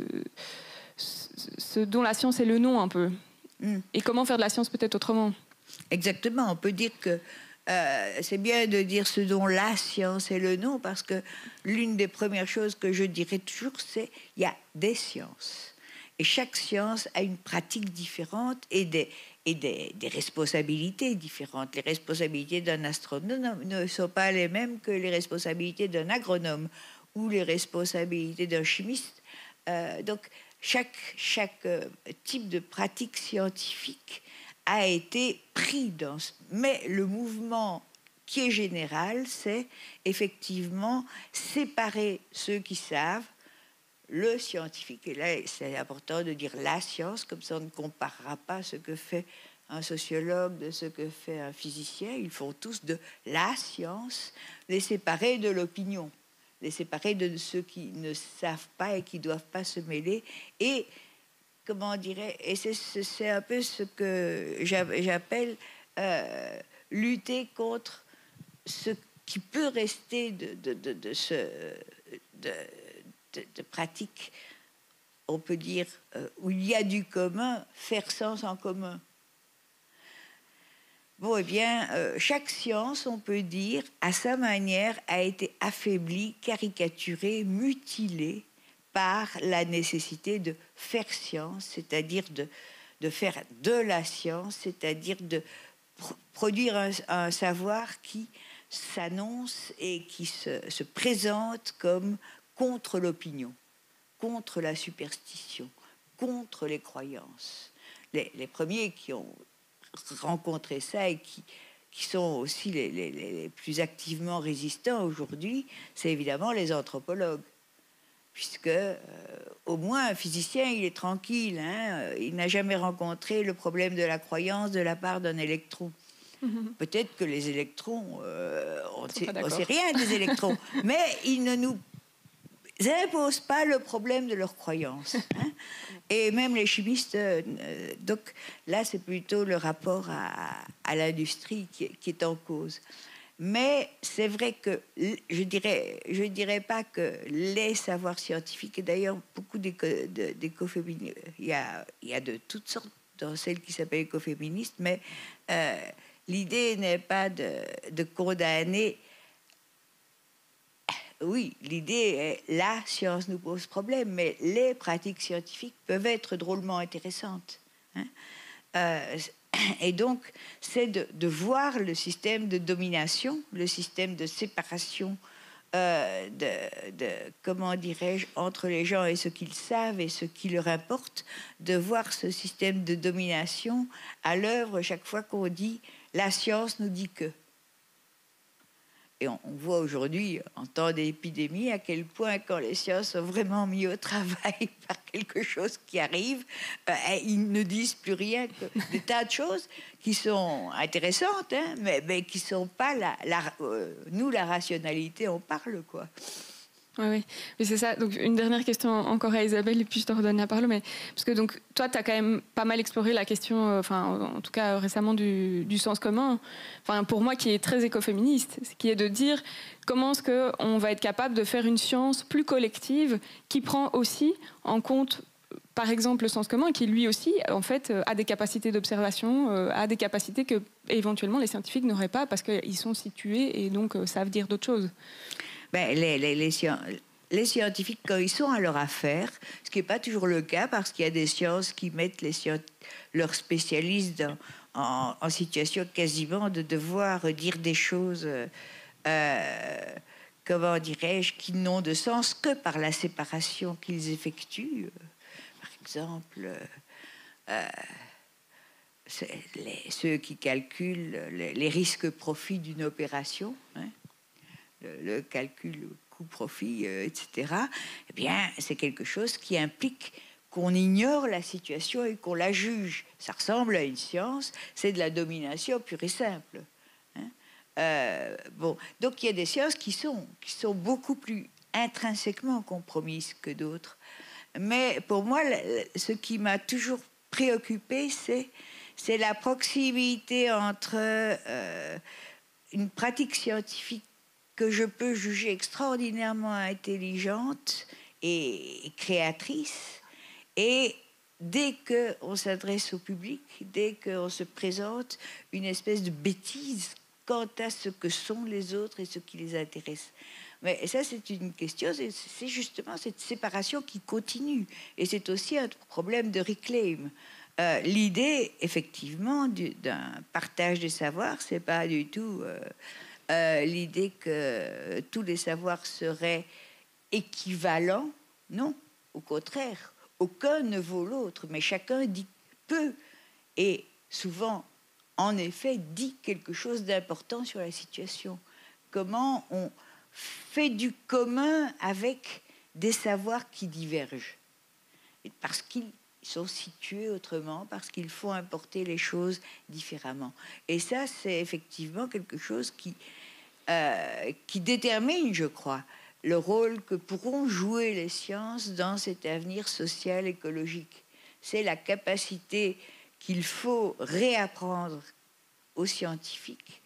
dont la science est le nom un peu. Et comment faire de la science peut-être autrement. Exactement, on peut dire que c'est bien de dire ce dont la science est le nom, parce que l'une des premières choses que je dirais toujours, c'est il y a des sciences. Et chaque science a une pratique différente et des responsabilités différentes. Les responsabilités d'un astronome ne sont pas les mêmes que les responsabilités d'un agronome ou les responsabilités d'un chimiste. Donc, chaque type de pratique scientifique a été pris dans ce... Mais le mouvement qui est général, c'est effectivement séparer ceux qui savent, le scientifique. Et là, c'est important de dire la science, comme ça on ne comparera pas ce que fait un sociologue de ce que fait un physicien. Ils font tous de la science, les séparer de l'opinion, les séparer de ceux qui ne savent pas et qui ne doivent pas se mêler. Et comment dirais, et c'est un peu ce que j'appelle lutter contre ce qui peut rester de pratiques, on peut dire, où il y a du commun, faire sens en commun. Bon, eh bien, chaque science, on peut dire, à sa manière, a été affaiblie, caricaturée, mutilée par la nécessité de faire science, c'est-à-dire de faire de la science, c'est-à-dire de produire un savoir qui s'annonce et qui se présente comme contre l'opinion, contre la superstition, contre les croyances. Les premiers qui ont rencontré ça et qui sont aussi les plus activement résistants aujourd'hui, c'est évidemment les anthropologues. Puisque au moins un physicien, il est tranquille, il n'a jamais rencontré le problème de la croyance de la part d'un électron. Peut-être que les électrons, on ne sait rien des électrons, mais ils ne nous imposent pas le problème de leur croyance. Et même les chimistes, donc là c'est plutôt le rapport à l'industrie qui est en cause. Mais c'est vrai que je dirais pas que les savoirs scientifiques, et d'ailleurs beaucoup d'écoféministes, il y a de toutes sortes dans celles qui s'appellent écoféministes, mais l'idée n'est pas de condamner. Oui, l'idée est la science nous pose problème, mais les pratiques scientifiques peuvent être drôlement intéressantes. Et donc, c'est de voir le système de domination, le système de séparation, comment dirais-je, entre les gens et ce qu'ils savent et ce qui leur importe, de voir ce système de domination à l'œuvre chaque fois qu'on dit « la science nous dit que ». Et on voit aujourd'hui, en temps d'épidémie, à quel point, quand les sciences sont vraiment mis au travail par quelque chose qui arrive, ils ne disent plus rien que des tas de choses qui sont intéressantes, mais qui ne sont pas nous, la rationalité, on parle, quoi. Oui, c'est ça. Donc, une dernière question encore à Isabelle, et puis je te redonne la parole. Mais, parce que donc, toi, tu as quand même pas mal exploré la question, en tout cas récemment, du sens commun. Pour moi, qui est très écoféministe, qui est de dire comment est-ce qu'on va être capable de faire une science plus collective qui prend aussi en compte par exemple le sens commun, qui lui aussi, en fait, a des capacités d'observation, a des capacités que éventuellement les scientifiques n'auraient pas parce qu'ils sont situés et donc savent dire d'autres choses. Ben, les scientifiques, quand ils sont à leur affaire, ce qui n'est pas toujours le cas, parce qu'il y a des sciences qui mettent leurs spécialistes en situation quasiment de devoir dire des choses, comment dirais-je, qui n'ont de sens que par la séparation qu'ils effectuent. Par exemple, ceux qui calculent les risques-profits d'une opération, hein, le calcul coût-profit, etc., eh bien, c'est quelque chose qui implique qu'on ignore la situation et qu'on la juge. Ça ressemble à une science, c'est de la domination pure et simple. Hein. Bon, donc il y a des sciences qui sont beaucoup plus intrinsèquement compromises que d'autres. Mais pour moi, ce qui m'a toujours préoccupée, c'est la proximité entre une pratique scientifique que je peux juger extraordinairement intelligente et créatrice, et dès qu'on s'adresse au public, dès qu'on se présente, une espèce de bêtise quant à ce que sont les autres et ce qui les intéresse. Mais ça, c'est une question, c'est justement cette séparation qui continue. Et c'est aussi un problème de reclaim. L'idée, effectivement, d'un partage des savoirs, c'est pas du tout l'idée que tous les savoirs seraient équivalents. Non, au contraire, aucun ne vaut l'autre, mais chacun peut et souvent, en effet, dit quelque chose d'important sur la situation. Comment on fait du commun avec des savoirs qui divergent, parce qu'ils sont situés autrement, parce qu'il faut importer les choses différemment. Et ça, c'est effectivement quelque chose qui détermine, je crois, le rôle que pourront jouer les sciences dans cet avenir social écologique. C'est la capacité qu'il faut réapprendre aux scientifiques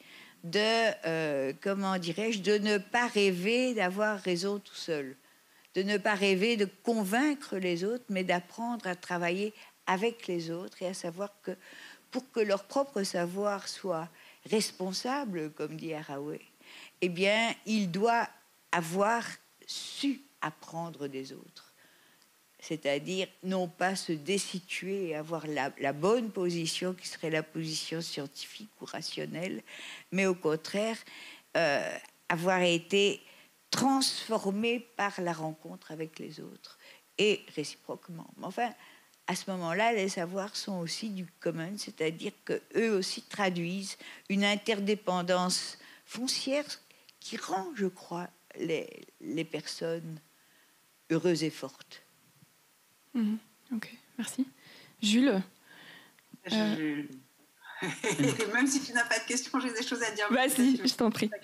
comment dirais-je, de ne pas rêver d'avoir raison tout seul, de ne pas rêver de convaincre les autres, mais d'apprendre à travailler avec les autres et à savoir que pour que leur propre savoir soit responsable, comme dit Haraway, eh bien, il doit avoir su apprendre des autres. C'est-à-dire non pas se désituer et avoir la bonne position qui serait la position scientifique ou rationnelle, mais au contraire avoir été transformé par la rencontre avec les autres et réciproquement. Mais enfin, à ce moment-là, les savoirs sont aussi du commun, c'est-à-dire qu'eux aussi traduisent une interdépendance foncière qui rend, je crois, les personnes heureuses et fortes. Mmh, ok, merci. Jules Même si tu n'as pas de questions, j'ai des choses à dire. Vas-y, je t'en prie.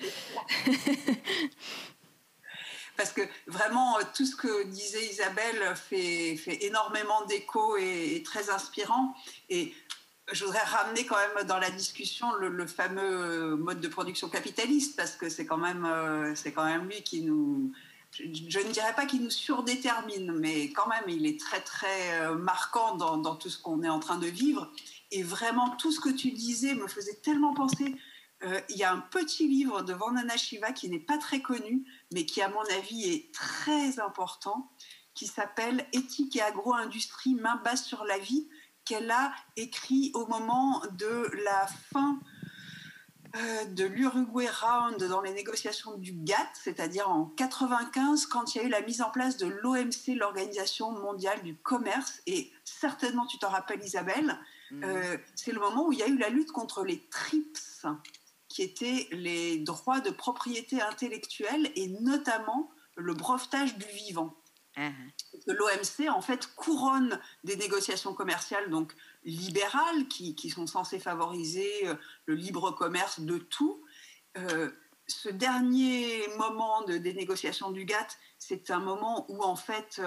Parce que vraiment, tout ce que disait Isabelle fait énormément d'écho et est très inspirant. Et je voudrais ramener quand même dans la discussion le fameux mode de production capitaliste, parce que c'est quand même lui qui nous... Je ne dirais pas qu'il nous surdétermine, mais quand même, il est très, très marquant dans tout ce qu'on est en train de vivre. Et vraiment, tout ce que tu disais me faisait tellement penser... Il y a un petit livre de Vandana Shiva qui n'est pas très connu, mais qui, à mon avis, est très important, qui s'appelle « Éthique et agro-industrie, main basse sur la vie », qu'elle a écrit au moment de la fin de l'Uruguay Round dans les négociations du GATT, c'est-à-dire en 1995, quand il y a eu la mise en place de l'OMC, l'Organisation mondiale du commerce, et certainement tu t'en rappelles Isabelle, c'est le moment où il y a eu la lutte contre les TRIPS, qui étaient les droits de propriété intellectuelle et notamment le brevetage du vivant. L'OMC, en fait, couronne des négociations commerciales donc libérales qui sont censées favoriser le libre commerce de tout. Ce dernier moment des négociations du GATT, c'est un moment où, en fait,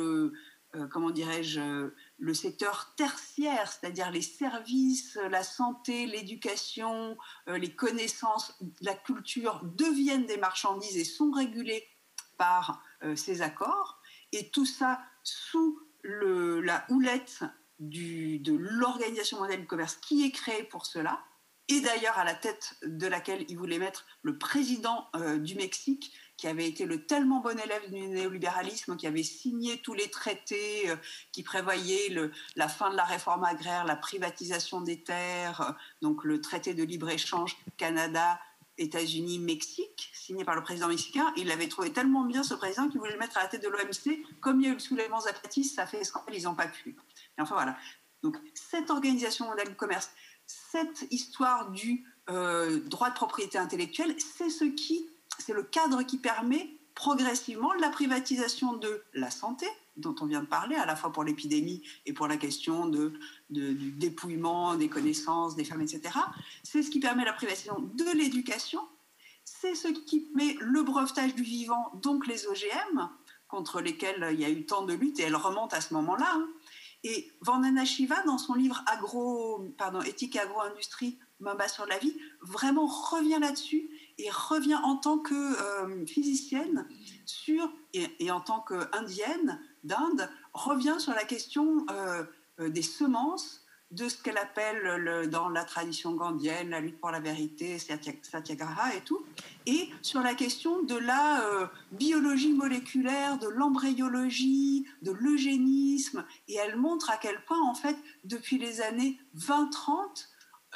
le secteur tertiaire, c'est-à-dire les services, la santé, l'éducation, les connaissances, la culture deviennent des marchandises et sont régulées par ces accords. Et tout ça sous la houlette de l'Organisation mondiale du commerce qui est créée pour cela, et d'ailleurs à la tête de laquelle il voulait mettre le président du Mexique, qui avait été le tellement bon élève du néolibéralisme, qui avait signé tous les traités qui prévoyaient la fin de la réforme agraire, la privatisation des terres, donc le traité de libre-échange Canada, États-Unis, Mexique, signé par le président mexicain. Il l'avait trouvé tellement bien, ce président, qu'il voulait le mettre à la tête de l'OMC. Comme il y a eu le soulèvement Zapatis, ça fait scandale, ils n'ont pas pu. Et enfin voilà. Donc cette Organisation mondiale du commerce, cette histoire du droit de propriété intellectuelle, c'est le cadre qui permet progressivement la privatisation de la santé, dont on vient de parler, à la fois pour l'épidémie et pour la question du dépouillement des connaissances des femmes, etc. C'est ce qui permet la privatisation de l'éducation, c'est ce qui met le brevetage du vivant, donc les OGM, contre lesquels il y a eu tant de luttes, et elles remontent à ce moment-là. Hein. Et Vandana Shiva, dans son livre Éthique et agro-industrie, Main basse sur la vie, vraiment revient là-dessus et revient en tant que physicienne et en tant qu'indienne d'Inde, revient sur la question des semences, de ce qu'elle appelle dans la tradition gandhienne la lutte pour la vérité, satyagraha et tout, et sur la question de la biologie moléculaire, de l'embryologie, de l'eugénisme, et elle montre à quel point, en fait, depuis les années 20-30,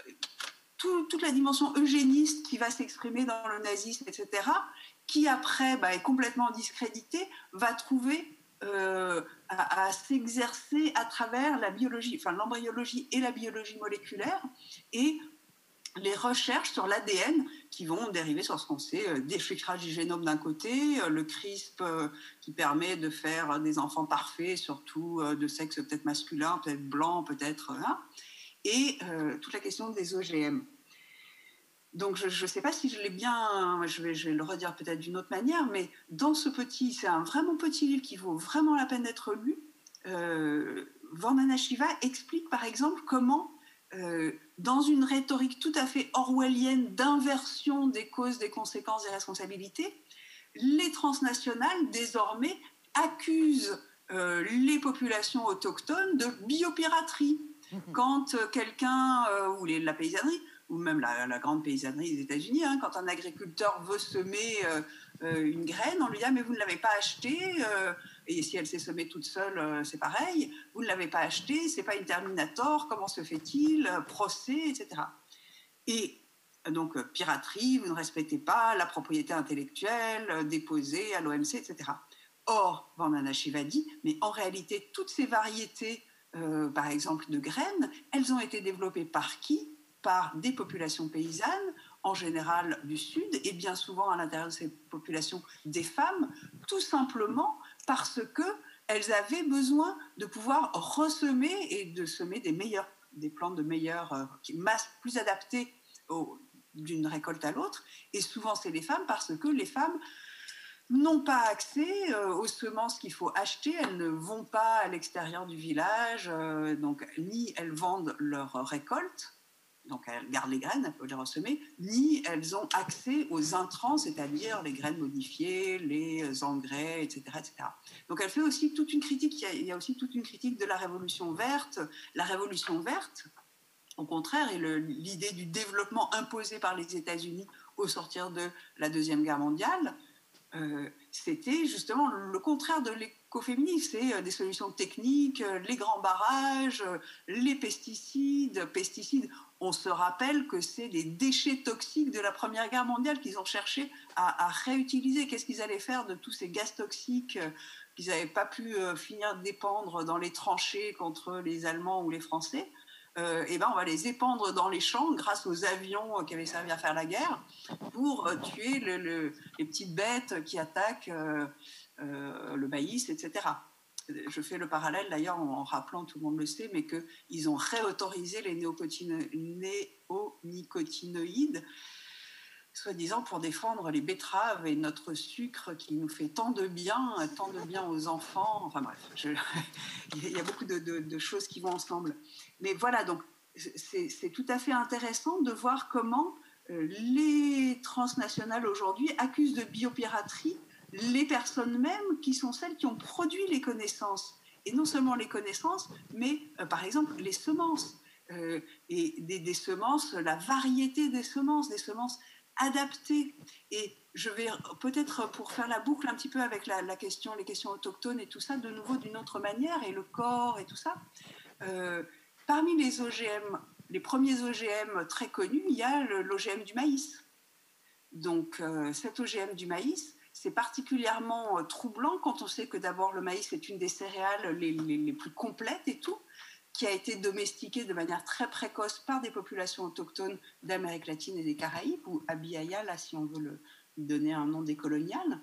toute la dimension eugéniste qui va s'exprimer dans le nazisme, etc., qui après est complètement discréditée, va trouver à s'exercer à travers la biologie, enfin l'embryologie et la biologie moléculaire, et les recherches sur l'ADN qui vont dériver sur ce qu'on sait, déchiffrage du génome d'un côté, le CRISP qui permet de faire des enfants parfaits, surtout de sexe peut-être masculin, peut-être blanc, peut-être... et toute la question des OGM. Donc je ne sais pas si je l'ai bien, je vais le redire peut-être d'une autre manière, mais dans c'est un vraiment petit livre qui vaut vraiment la peine d'être lu. Vandana Shiva explique par exemple comment, dans une rhétorique tout à fait orwellienne d'inversion des causes, des conséquences, des responsabilités, les transnationales désormais accusent les populations autochtones de biopiraterie. Quand quelqu'un, ou la paysannerie, ou même la grande paysannerie des États-Unis, hein, quand un agriculteur veut semer une graine, on lui dit ah, mais vous ne l'avez pas achetée, et si elle s'est semée toute seule, c'est pareil, vous ne l'avez pas achetée, c'est pas une Terminator, comment se fait-il, procès, etc. Et donc piraterie, vous ne respectez pas la propriété intellectuelle déposée à l'OMC, etc. Or, Vandana Shiva dit, mais en réalité, toutes ces variétés, par exemple de graines, elles ont été développées par qui ? Par des populations paysannes, en général du Sud, et bien souvent à l'intérieur de ces populations des femmes, tout simplement parce qu'elles avaient besoin de pouvoir ressemer et de semer des plantes de meilleures, plus adaptées d'une récolte à l'autre. Et souvent, c'est les femmes parce que les femmes n'ont pas accès aux semences qu'il faut acheter, elles ne vont pas à l'extérieur du village, donc ni elles vendent leurs récoltes, donc elles gardent les graines, elles peuvent les ressemer, ni elles ont accès aux intrants, c'est-à-dire les graines modifiées, les engrais, etc., etc. Donc elle fait aussi toute une critique, il y a aussi toute une critique de la Révolution verte. La Révolution verte, au contraire, est l'idée du développement imposé par les États-Unis au sortir de la Deuxième Guerre mondiale, c'était justement le contraire de l'écoféminisme, c'est des solutions techniques, les grands barrages, les pesticides. On se rappelle que c'est des déchets toxiques de la Première Guerre mondiale qu'ils ont cherché à réutiliser. Qu'est-ce qu'ils allaient faire de tous ces gaz toxiques qu'ils n'avaient pas pu finir d'épandre dans les tranchées contre les Allemands ou les Français? On va les épandre dans les champs grâce aux avions qui avaient servi à faire la guerre pour tuer les petites bêtes qui attaquent le maïs, etc. Je fais le parallèle d'ailleurs en rappelant, tout le monde le sait, mais qu'ils ont réautorisé les néonicotinoïdes, soi-disant pour défendre les betteraves et notre sucre qui nous fait tant de bien aux enfants. Enfin bref, il y a beaucoup de choses qui vont ensemble. Mais voilà, donc c'est tout à fait intéressant de voir comment les transnationales aujourd'hui accusent de biopiraterie les personnes mêmes qui sont celles qui ont produit les connaissances. Et non seulement les connaissances, mais par exemple les semences. Et des semences, la variété des semences adaptées. Et je vais peut-être, pour faire la boucle un petit peu avec les questions autochtones et tout ça, de nouveau d'une autre manière, et le corps et tout ça. Parmi les OGM, les premiers OGM très connus, il y a l'OGM du maïs. Donc cet OGM du maïs, c'est particulièrement troublant quand on sait que d'abord le maïs est une des céréales les plus complètes et tout, qui a été domestiquée de manière très précoce par des populations autochtones d'Amérique latine et des Caraïbes, ou Abiyaya, là, si on veut lui donner un nom décolonial.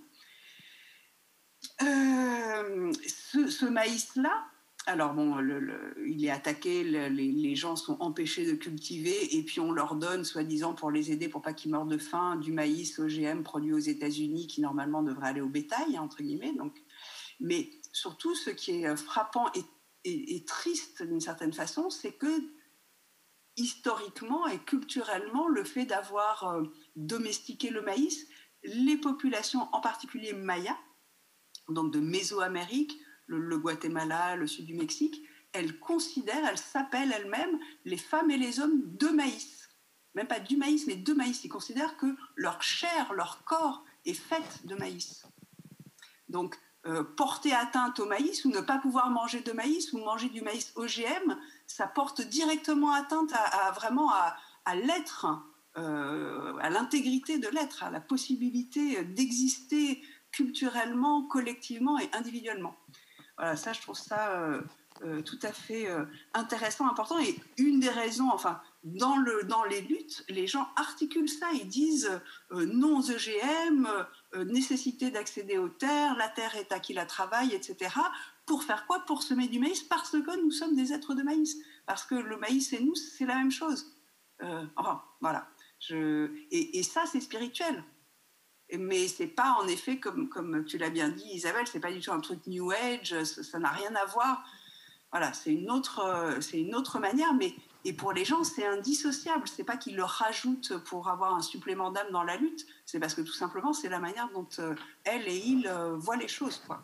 Ce maïs-là, alors bon, il est attaqué, les gens sont empêchés de cultiver, et puis on leur donne, soi-disant pour les aider, pour pas qu'ils meurent de faim, du maïs OGM produit aux États-Unis, qui normalement devrait aller au bétail, entre guillemets. Donc. Mais surtout, ce qui est frappant et triste d'une certaine façon, c'est que historiquement et culturellement, le fait d'avoir domestiqué le maïs, les populations, en particulier mayas, donc de Mésoamérique, le Guatemala, le sud du Mexique, elles s'appellent elles-mêmes les femmes et les hommes de maïs. Même pas du maïs, mais de maïs. Ils considèrent que leur chair, leur corps est faite de maïs. Donc, porter atteinte au maïs ou ne pas pouvoir manger de maïs ou manger du maïs OGM, ça porte directement atteinte à l'être, à l'intégrité de l'être, à la possibilité d'exister culturellement, collectivement et individuellement. Voilà, ça, je trouve ça tout à fait intéressant, important. Et une des raisons, enfin, dans les luttes, les gens articulent ça. Ils disent non aux OGM, nécessité d'accéder aux terres, la terre est à qui la travaille, etc. Pour faire quoi? Pour semer du maïs, parce que nous sommes des êtres de maïs. Parce que le maïs et nous, c'est la même chose. Enfin, voilà. Et ça, c'est spirituel. Mais c'est pas, en effet, comme tu l'as bien dit, Isabelle, c'est pas du tout un truc New Age, ça n'a rien à voir. Voilà, c'est une autre manière, et pour les gens, c'est indissociable. C'est pas qu'ils le rajoutent pour avoir un supplément d'âme dans la lutte, c'est parce que tout simplement, c'est la manière dont elles et ils voient les choses, quoi.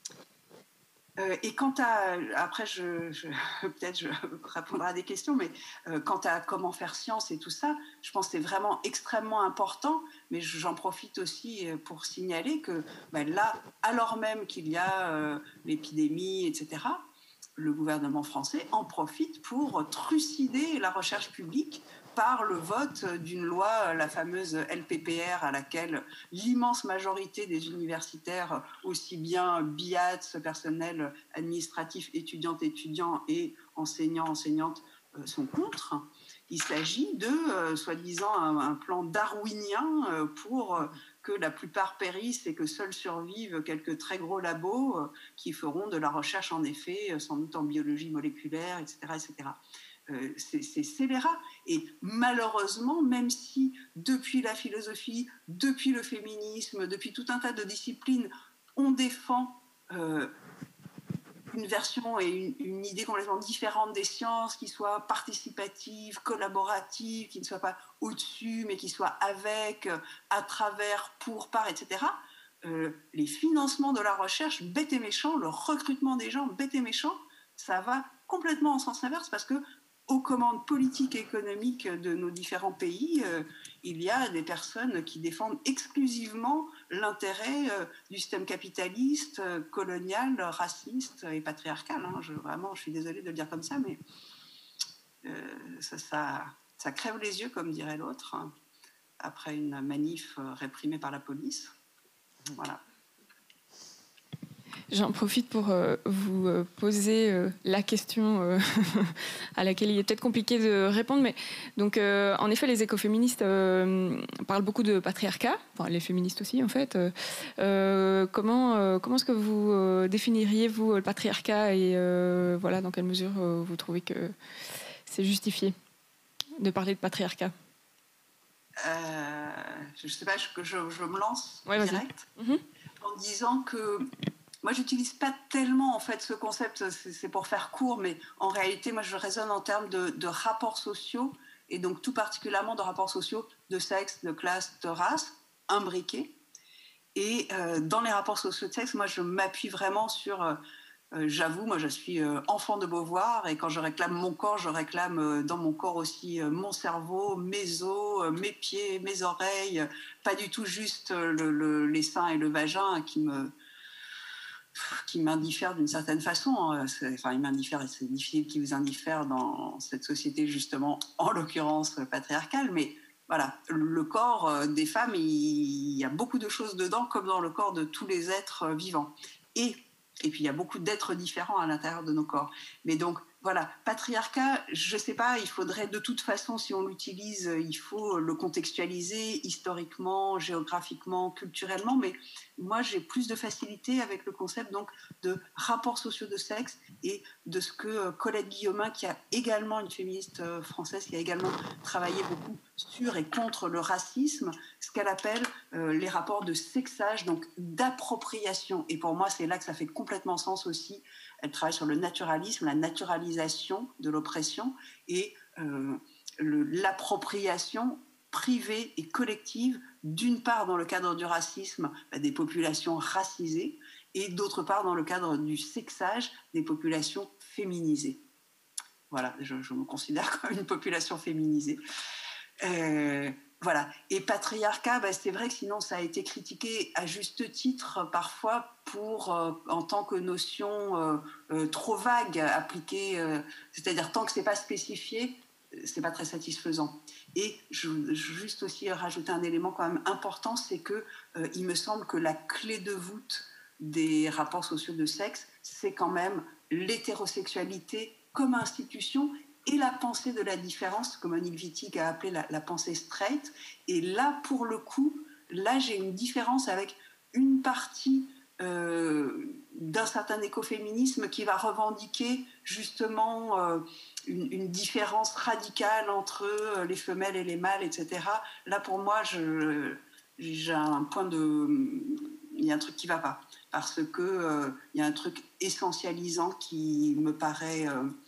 Et quant à... Après, peut-être je répondrai à des questions, mais quant à comment faire science et tout ça, je pense que c'est vraiment extrêmement important, mais j'en profite aussi pour signaler que là, alors même qu'il y a l'épidémie, etc., le gouvernement français en profite pour trucider la recherche publique par le vote d'une loi, la fameuse LPPR, à laquelle l'immense majorité des universitaires, aussi bien BIATS, personnel administratif, étudiants et enseignantes, sont contre. Il s'agit de, soi-disant, un plan darwinien pour que la plupart périssent et que seuls survivent quelques très gros labos qui feront de la recherche, en effet, sans doute en biologie moléculaire, etc., etc. C'est scélérat. Et malheureusement, même si depuis la philosophie, depuis le féminisme, depuis tout un tas de disciplines, on défend une version et une idée complètement différente des sciences, qui soit participative, collaborative, qui ne soit pas au-dessus, mais qui soit avec, à travers, pour, par, etc. Les financements de la recherche, bêtes et méchants, le recrutement des gens, bêtes et méchants, ça va complètement en sens inverse, parce que aux commandes politiques et économiques de nos différents pays, il y a des personnes qui défendent exclusivement l'intérêt du système capitaliste, colonial, raciste et patriarcal. Hein. Vraiment, je suis désolée de le dire comme ça, mais ça crève les yeux, comme dirait l'autre, hein, après une manif réprimée par la police. Voilà. J'en profite pour vous poser la question à laquelle il est peut-être compliqué de répondre. Mais donc, en effet, les écoféministes parlent beaucoup de patriarcat, enfin les féministes aussi en fait. Comment est-ce que vous définiriez, vous, le patriarcat, et voilà, dans quelle mesure vous trouvez que c'est justifié de parler de patriarcat? Je ne sais pas, je me lance direct en disant que moi, je n'utilise pas tellement en fait ce concept, c'est pour faire court, mais en réalité, moi, je raisonne en termes de rapports sociaux, et donc tout particulièrement de rapports sociaux de sexe, de classe, de race, imbriqués. Et dans les rapports sociaux de sexe, moi, je m'appuie vraiment sur J'avoue, moi je suis enfant de Beauvoir et quand je réclame mon corps, je réclame dans mon corps aussi mon cerveau, mes os, mes pieds, mes oreilles, pas du tout juste les seins et le vagin qui m'indiffèrent d'une certaine façon. Enfin, ils m'indiffèrent et c'est difficile qu'ils vous indiffèrent dans cette société justement, en l'occurrence patriarcale, mais voilà, le corps des femmes, il y a beaucoup de choses dedans comme dans le corps de tous les êtres vivants. Et puis, il y a beaucoup d'êtres différents à l'intérieur de nos corps. Mais donc, voilà, patriarcat, je ne sais pas, il faudrait de toute façon, si on l'utilise, il faut le contextualiser historiquement, géographiquement, culturellement. Mais moi, j'ai plus de facilité avec le concept donc, de rapports sociaux de sexe et de ce que Colette Guillaumin, qui a également, une féministe française, qui a également travaillé beaucoup sur et contre le racisme, ce qu'elle appelle les rapports de sexage, donc d'appropriation. Et pour moi, c'est là que ça fait complètement sens aussi. Elle travaille sur le naturalisme, la naturalisation de l'oppression et l'appropriation privée et collective, d'une part dans le cadre du racisme, des populations racisées, et d'autre part dans le cadre du sexage, des populations féminisées. Voilà, je me considère comme une population féminisée. Voilà. Et patriarcat, c'est vrai que sinon ça a été critiqué à juste titre parfois pour, en tant que notion trop vague appliquée, c'est-à-dire tant que c'est pas spécifié, c'est pas très satisfaisant. Et je veux juste aussi rajouter un élément quand même important, c'est que il me semble que la clé de voûte des rapports sociaux de sexe, c'est quand même l'hétérosexualité comme institution et la pensée de la différence, que Monique Wittig a appelé la pensée straight. Et là, pour le coup, là, j'ai une différence avec une partie d'un certain écoféminisme qui va revendiquer justement une différence radicale entre les femelles et les mâles, etc. Là, pour moi, j'ai un point de... Il y a un truc qui ne va pas, parce qu'il y a un truc essentialisant qui me paraît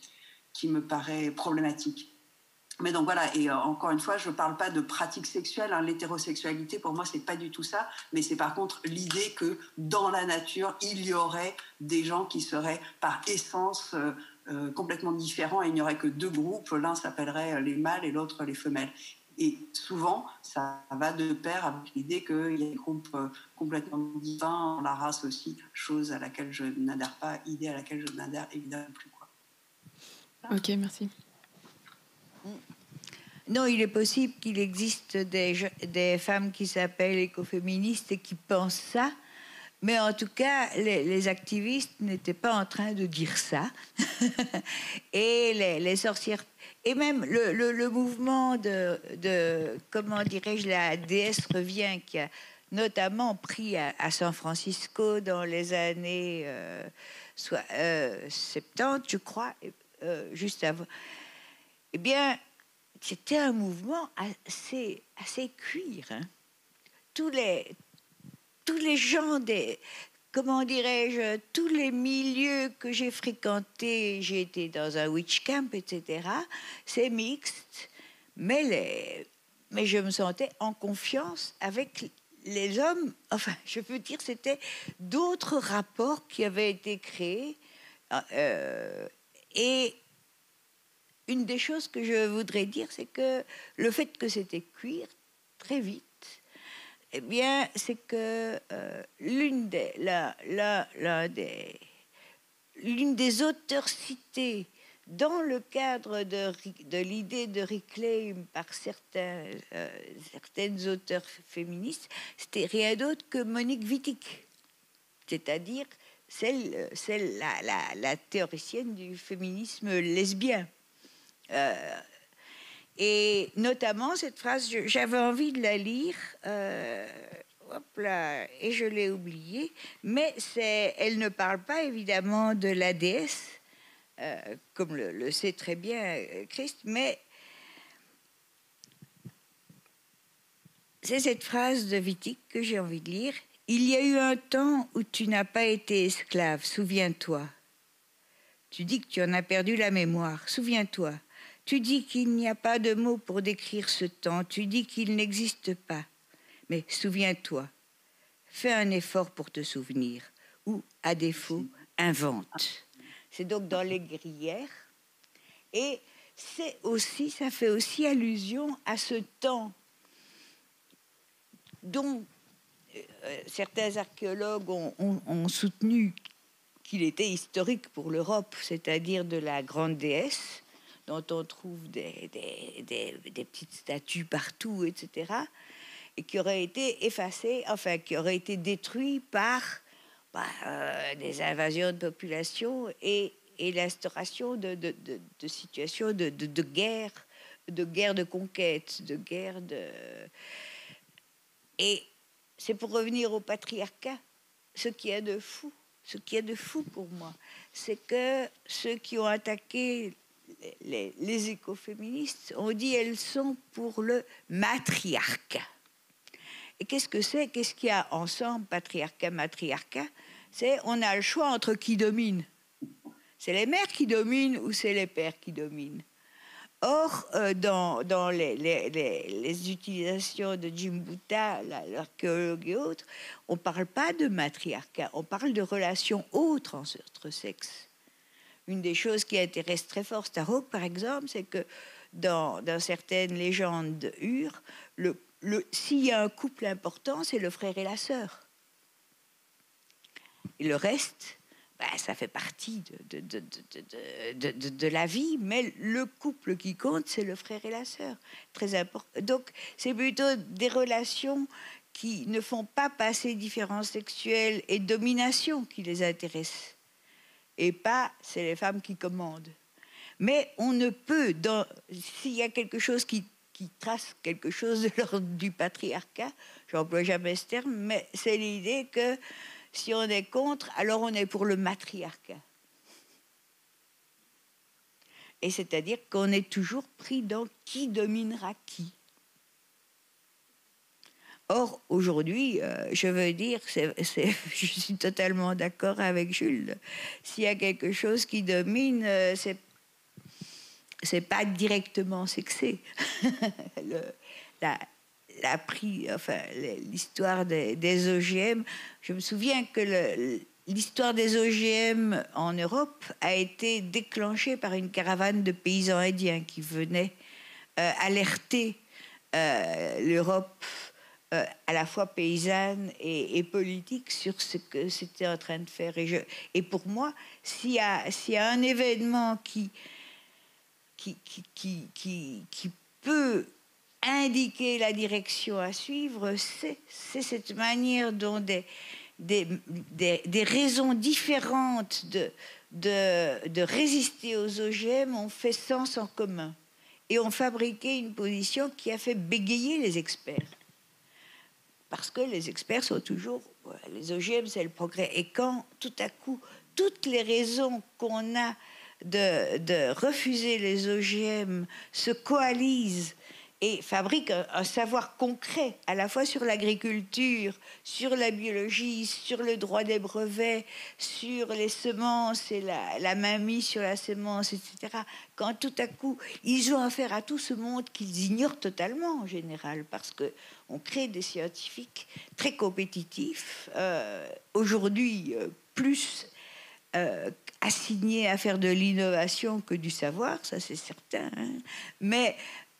problématique. Mais donc voilà, et encore une fois, je ne parle pas de pratique sexuelle, l'hétérosexualité, pour moi, ce n'est pas du tout ça, mais c'est par contre l'idée que dans la nature, il y aurait des gens qui seraient par essence complètement différents, et il n'y aurait que deux groupes, l'un s'appellerait les mâles et l'autre les femelles. Et souvent, ça va de pair avec l'idée qu'il y a des groupes complètement différents, la race aussi, chose à laquelle je n'adhère pas, idée à laquelle je n'adhère évidemment plus. Ok, merci. Non, il est possible qu'il existe des femmes qui s'appellent écoféministes et qui pensent ça, mais en tout cas, les activistes n'étaient pas en train de dire ça. Et les sorcières, et même le mouvement de comment dirais-je, la déesse revient, qui a notamment pris à San Francisco dans les années 70, je crois, juste avant. Eh bien, c'était un mouvement assez cuir. Hein. Tous les gens comment dirais-je, tous les milieux que j'ai fréquentés, j'ai été dans un witch camp, etc. C'est mixte, mais je me sentais en confiance avec les hommes. Enfin, je peux dire, c'était d'autres rapports qui avaient été créés. Et une des choses que je voudrais dire, c'est que le fait que c'était cuir, très vite, eh bien, c'est que l'une des auteurs citées dans le cadre de l'idée de reclaim par certaines auteurs féministes, c'était rien d'autre que Monique Wittig, c'est-à-dire la théoricienne du féminisme lesbien. Et notamment cette phrase, j'avais envie de la lire, hop là, et je l'ai oubliée, mais elle ne parle pas évidemment de la déesse, comme le sait très bien Christ, mais c'est cette phrase de Wittig que j'ai envie de lire. « Il y a eu un temps où tu n'as pas été esclave, souviens-toi. Tu dis que tu en as perdu la mémoire, souviens-toi. Tu dis qu'il n'y a pas de mots pour décrire ce temps, tu dis qu'il n'existe pas. Mais souviens-toi, fais un effort pour te souvenir, ou, à défaut, invente. C'est donc dans les Glières. Et c'est aussi, ça fait aussi allusion à ce temps dont certains archéologues ont soutenu qu'il était historique pour l'Europe, c'est-à-dire de la grande déesse, dont on trouve des petites statues partout, etc., et qui aurait été effacé, enfin, qui aurait été détruit par des invasions de population et l'instauration de situations de guerre, de conquête, de guerre de... Et c'est pour revenir au patriarcat, ce qui est de fou pour moi, c'est que ceux qui ont attaqué les écoféministes ont dit elles sont pour le matriarcat. Et qu'est-ce que c'est? Qu'est-ce qu'il y a ensemble, patriarcat, matriarcat? C'est on a le choix entre qui domine. C'est les mères qui dominent ou c'est les pères qui dominent. Or, dans les utilisations de Jim Butha, l'archéologue et autres, on ne parle pas de matriarcat, on parle de relations autres entre sexes. Une des choses qui intéresse très fort Starhawk, par exemple, c'est que dans certaines légendes de Ur, s'il y a un couple important, c'est le frère et la sœur. Et le reste, ça fait partie de la vie, mais le couple qui compte, c'est le frère et la sœur. Très important. Donc, c'est plutôt des relations qui ne font pas passer différences sexuelles et domination qui les intéressent. Et pas, c'est les femmes qui commandent. Mais on ne peut, s'il y a quelque chose qui trace quelque chose de l'ordre du patriarcat, j'emploie jamais ce terme, mais c'est l'idée que si on est contre, alors on est pour le matriarcat. Et c'est-à-dire qu'on est toujours pris dans qui dominera qui. Or, aujourd'hui, je veux dire, je suis totalement d'accord avec Jules. S'il y a quelque chose qui domine, c'est pas directement sexé. L'histoire des OGM, je me souviens que l'histoire des OGM en Europe a été déclenchée par une caravane de paysans indiens qui venaient alerter l'Europe à la fois paysanne et politique sur ce que c'était en train de faire. Et pour moi, s'il y a un événement qui peut indiquer la direction à suivre, c'est cette manière dont des raisons différentes de résister aux OGM ont fait sens en commun et ont fabriqué une position qui a fait bégayer les experts. Parce que les experts sont toujours... Les OGM, c'est le progrès. Et quand, tout à coup, toutes les raisons qu'on a de refuser les OGM se coalisent et fabriquent un savoir concret, à la fois sur l'agriculture, sur la biologie, sur le droit des brevets, sur les semences et la mainmise sur la semence, etc. Quand tout à coup, ils ont affaire à tout ce monde qu'ils ignorent totalement en général, parce qu'on crée des scientifiques très compétitifs, aujourd'hui plus assignés à faire de l'innovation que du savoir, ça c'est certain, hein. Mais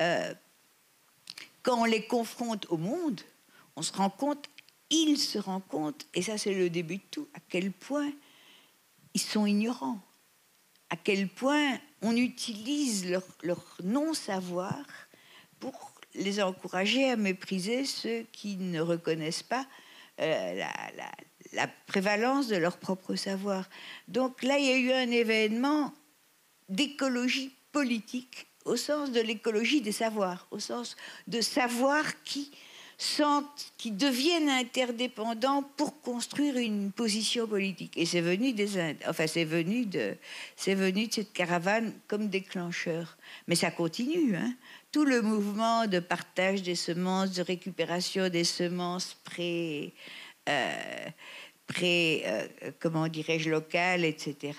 quand on les confronte au monde, on se rend compte, ils se rendent compte, et ça c'est le début de tout, à quel point ils sont ignorants, à quel point on utilise leur non-savoir pour les encourager à mépriser ceux qui ne reconnaissent pas la prévalence de leur propre savoir. Donc là, il y a eu un événement d'écologie politique au sens de l'écologie des savoirs, au sens de savoirs qui deviennent interdépendants pour construire une position politique. Et c'est venu des Indes, enfin c'est venu de cette caravane comme déclencheur. Mais ça continue, hein. Tout le mouvement de partage des semences, de récupération des semences comment dirais-je, locales, etc.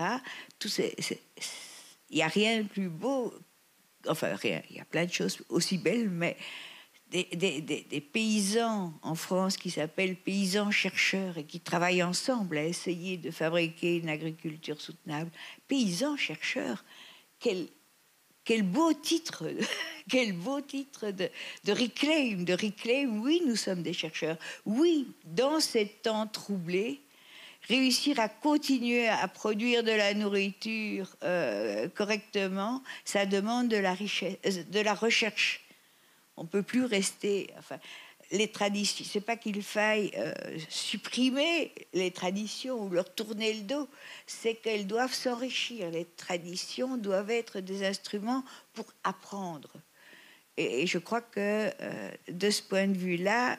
Il n'y a rien de plus beau. Enfin, rien, il y a plein de choses aussi belles, mais des paysans en France qui s'appellent paysans chercheurs et qui travaillent ensemble à essayer de fabriquer une agriculture soutenable. Paysans chercheurs, quel beau titre, quel beau titre de reclaim, oui, nous sommes des chercheurs. Oui, dans ces temps troublés, réussir à continuer à produire de la nourriture correctement, ça demande de la recherche. On ne peut plus rester... Enfin, les traditions, c'est pas qu'il faille supprimer les traditions ou leur tourner le dos, c'est qu'elles doivent s'enrichir. Les traditions doivent être des instruments pour apprendre. Et je crois que de ce point de vue-là,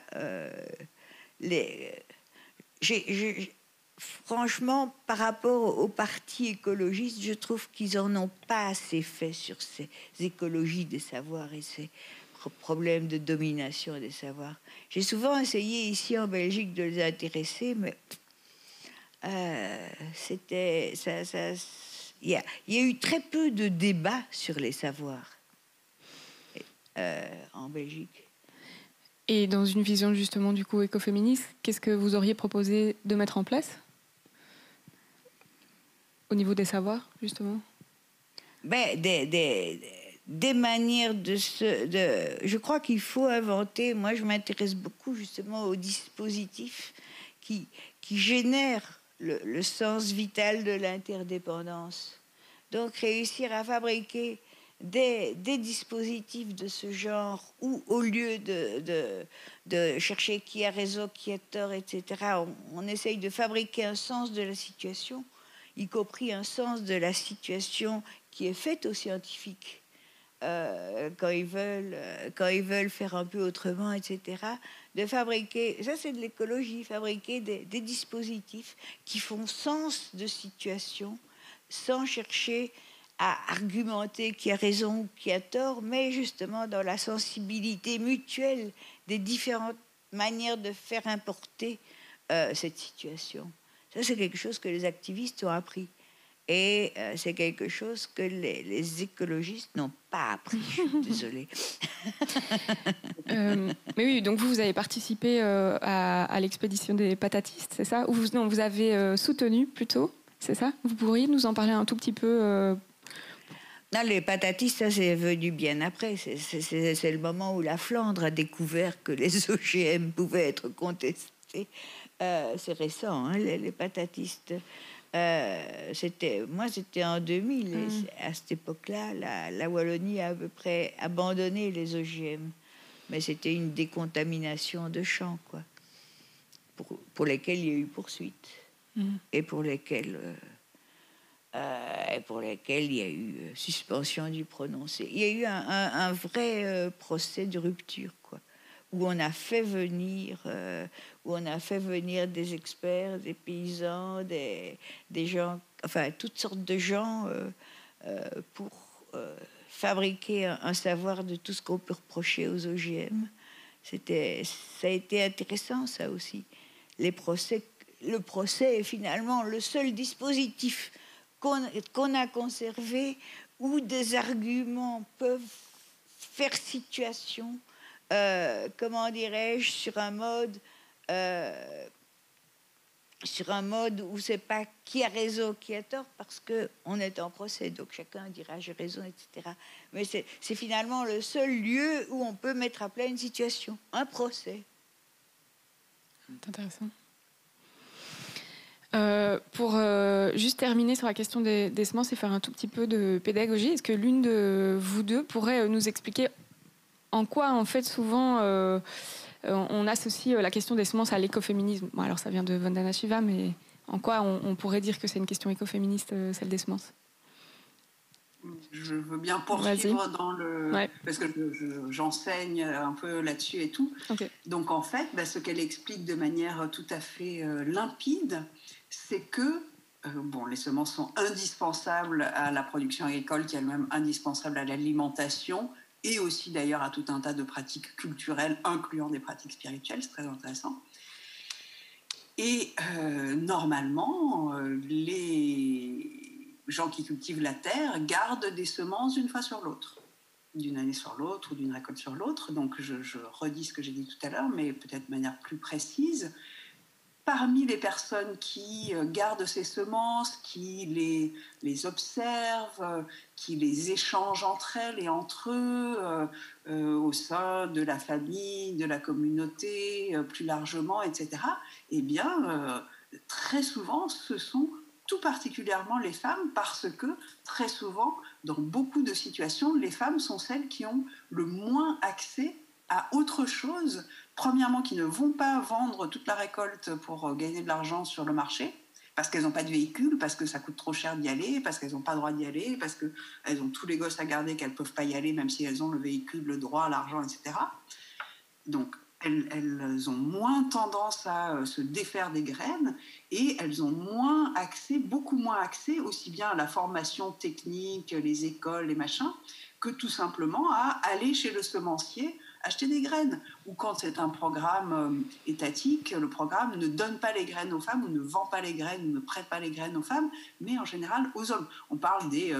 franchement, par rapport aux partis écologistes, je trouve qu'ils n'en ont pas assez fait sur ces écologies des savoirs et ces problèmes de domination des savoirs. J'ai souvent essayé ici en Belgique de les intéresser, mais c'était il y a eu très peu de débats sur les savoirs en Belgique. Et dans une vision justement du coup écoféministe, qu'est-ce que vous auriez proposé de mettre en place au niveau des savoirs justement? Des manières je crois qu'il faut inventer. Moi, je m'intéresse beaucoup justement aux dispositifs qui génèrent le sens vital de l'interdépendance. Donc, réussir à fabriquer des dispositifs de ce genre où, au lieu de chercher qui a raison, qui a tort, etc., on essaye de fabriquer un sens de la situation, y compris un sens de la situation qui est faite aux scientifiques. Quand ils veulent faire un peu autrement, etc., de fabriquer, ça c'est de l'écologie, fabriquer des dispositifs qui font sens de situation, sans chercher à argumenter qui a raison, qui a tort, mais justement dans la sensibilité mutuelle des différentes manières de faire importer cette situation. Ça c'est quelque chose que les activistes ont appris. Et c'est quelque chose que les écologistes n'ont pas appris. Je suis désolée. Mais oui, donc vous avez participé à l'expédition des patatistes, c'est ça? Ou vous avez soutenu plutôt, c'est ça? Vous pourriez nous en parler un tout petit peu Non, les patatistes, ça c'est venu bien après. C'est le moment où la Flandre a découvert que les OGM pouvaient être contestés. C'est récent, hein, les patatistes. C'était en 2000 et à cette époque-là la Wallonie a à peu près abandonné les OGM, mais c'était une décontamination de champs quoi, pour lesquels il y a eu poursuite et pour lesquels il y a eu suspension du prononcé. Il y a eu un vrai procès de rupture quoi, où on a fait venir des experts, des paysans, des gens, enfin toutes sortes de gens pour fabriquer un savoir de tout ce qu'on peut reprocher aux OGM. Ça a été intéressant ça aussi. Le procès est finalement le seul dispositif qu'on a conservé où des arguments peuvent faire situation. Comment dirais-je, sur un mode où c'est pas qui a raison, qui a tort, parce qu'on est en procès, donc chacun dira j'ai raison, etc. Mais c'est finalement le seul lieu où on peut mettre à plat une situation, un procès. C'est intéressant. Pour juste terminer sur la question des semences et faire un tout petit peu de pédagogie, est-ce que l'une de vous deux pourrait nous expliquer en quoi, en fait, souvent, on associe la question des semences à l'écoféminisme? Bon, alors, ça vient de Vandana Shiva, mais en quoi on pourrait dire que c'est une question écoféministe, celle des semences? Je veux bien poursuivre dans le... Ouais. Parce que j'enseigne un peu là-dessus et tout. Okay. Donc, en fait, ce qu'elle explique de manière tout à fait limpide, c'est que les semences sont indispensables à la production agricole, qui est elle-même indispensable à l'alimentation, et aussi d'ailleurs à tout un tas de pratiques culturelles, incluant des pratiques spirituelles, c'est très intéressant. Et normalement, les gens qui cultivent la terre gardent des semences d'une fois sur l'autre. d'une année sur l'autre ou d'une récolte sur l'autre. Donc je redis ce que j'ai dit tout à l'heure, mais peut-être de manière plus précise. Parmi les personnes qui gardent ces semences, qui les observent, qui les échangent entre elles et entre eux, au sein de la famille, de la communauté, plus largement, etc., eh bien, très souvent, ce sont tout particulièrement les femmes, parce que très souvent, dans beaucoup de situations, les femmes sont celles qui ont le moins accès à autre chose. Premièrement, qui ne vont pas vendre toute la récolte pour gagner de l'argent sur le marché, parce qu'elles n'ont pas de véhicule, parce que ça coûte trop cher d'y aller, parce qu'elles n'ont pas le droit d'y aller, parce qu'elles ont tous les gosses à garder, qu'elles ne peuvent pas y aller, même si elles ont le véhicule, le droit, l'argent, etc. Donc, elles ont moins tendance à se défaire des graines, et elles ont moins accès, beaucoup moins accès, aussi bien à la formation technique, les écoles, les machins, que tout simplement à aller chez le semencier acheter des graines. Ou quand c'est un programme étatique, le programme ne donne pas les graines aux femmes, ou ne vend pas les graines, ou ne prête pas les graines aux femmes, mais en général aux hommes. On parle des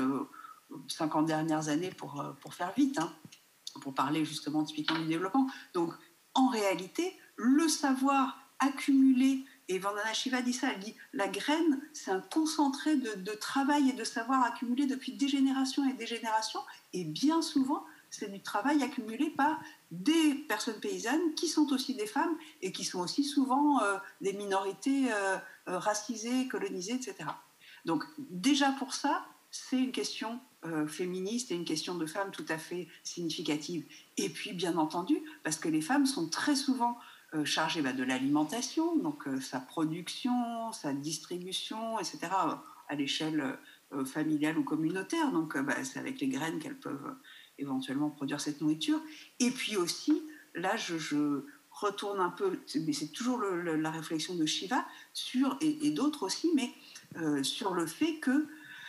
50 dernières années pour faire vite, hein, pour parler justement typiquement du développement. Donc, en réalité, le savoir accumulé, et Vandana Shiva dit ça, elle dit la graine, c'est un concentré de travail et de savoir accumulé depuis des générations et des générations, et bien souvent, c'est du travail accumulé par des personnes paysannes qui sont aussi des femmes et qui sont aussi souvent des minorités racisées, colonisées, etc. Donc déjà pour ça, c'est une question féministe et une question de femmes tout à fait significative. Et puis bien entendu, parce que les femmes sont très souvent chargées de l'alimentation, donc sa production, sa distribution, etc., à l'échelle familiale ou communautaire. Donc c'est avec les graines qu'elles peuvent éventuellement produire cette nourriture. Et puis aussi, là, je retourne un peu, mais c'est toujours la réflexion de Shiva, et d'autres aussi, mais sur le fait que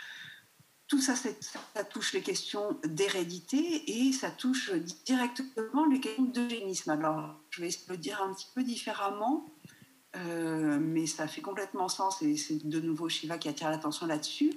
tout ça, ça touche les questions d'hérédité, et ça touche directement les questions d'eugénisme. Alors, je vais essayer de le dire un petit peu différemment, mais ça fait complètement sens, et c'est de nouveau Shiva qui attire l'attention là-dessus.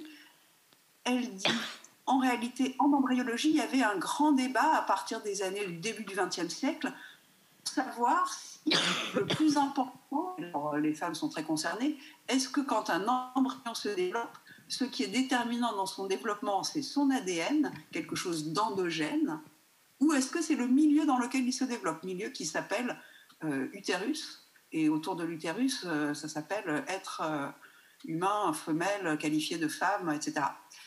Elle dit... En réalité, en embryologie, il y avait un grand débat à partir des années du début du XXe siècle pour savoir si le plus important, alors les femmes sont très concernées, est-ce que quand un embryon se développe, ce qui est déterminant dans son développement, c'est son ADN, quelque chose d'endogène, ou est-ce que c'est le milieu dans lequel il se développe, milieu qui s'appelle utérus, et autour de l'utérus, ça s'appelle être humain, femelle, qualifié de femme, etc.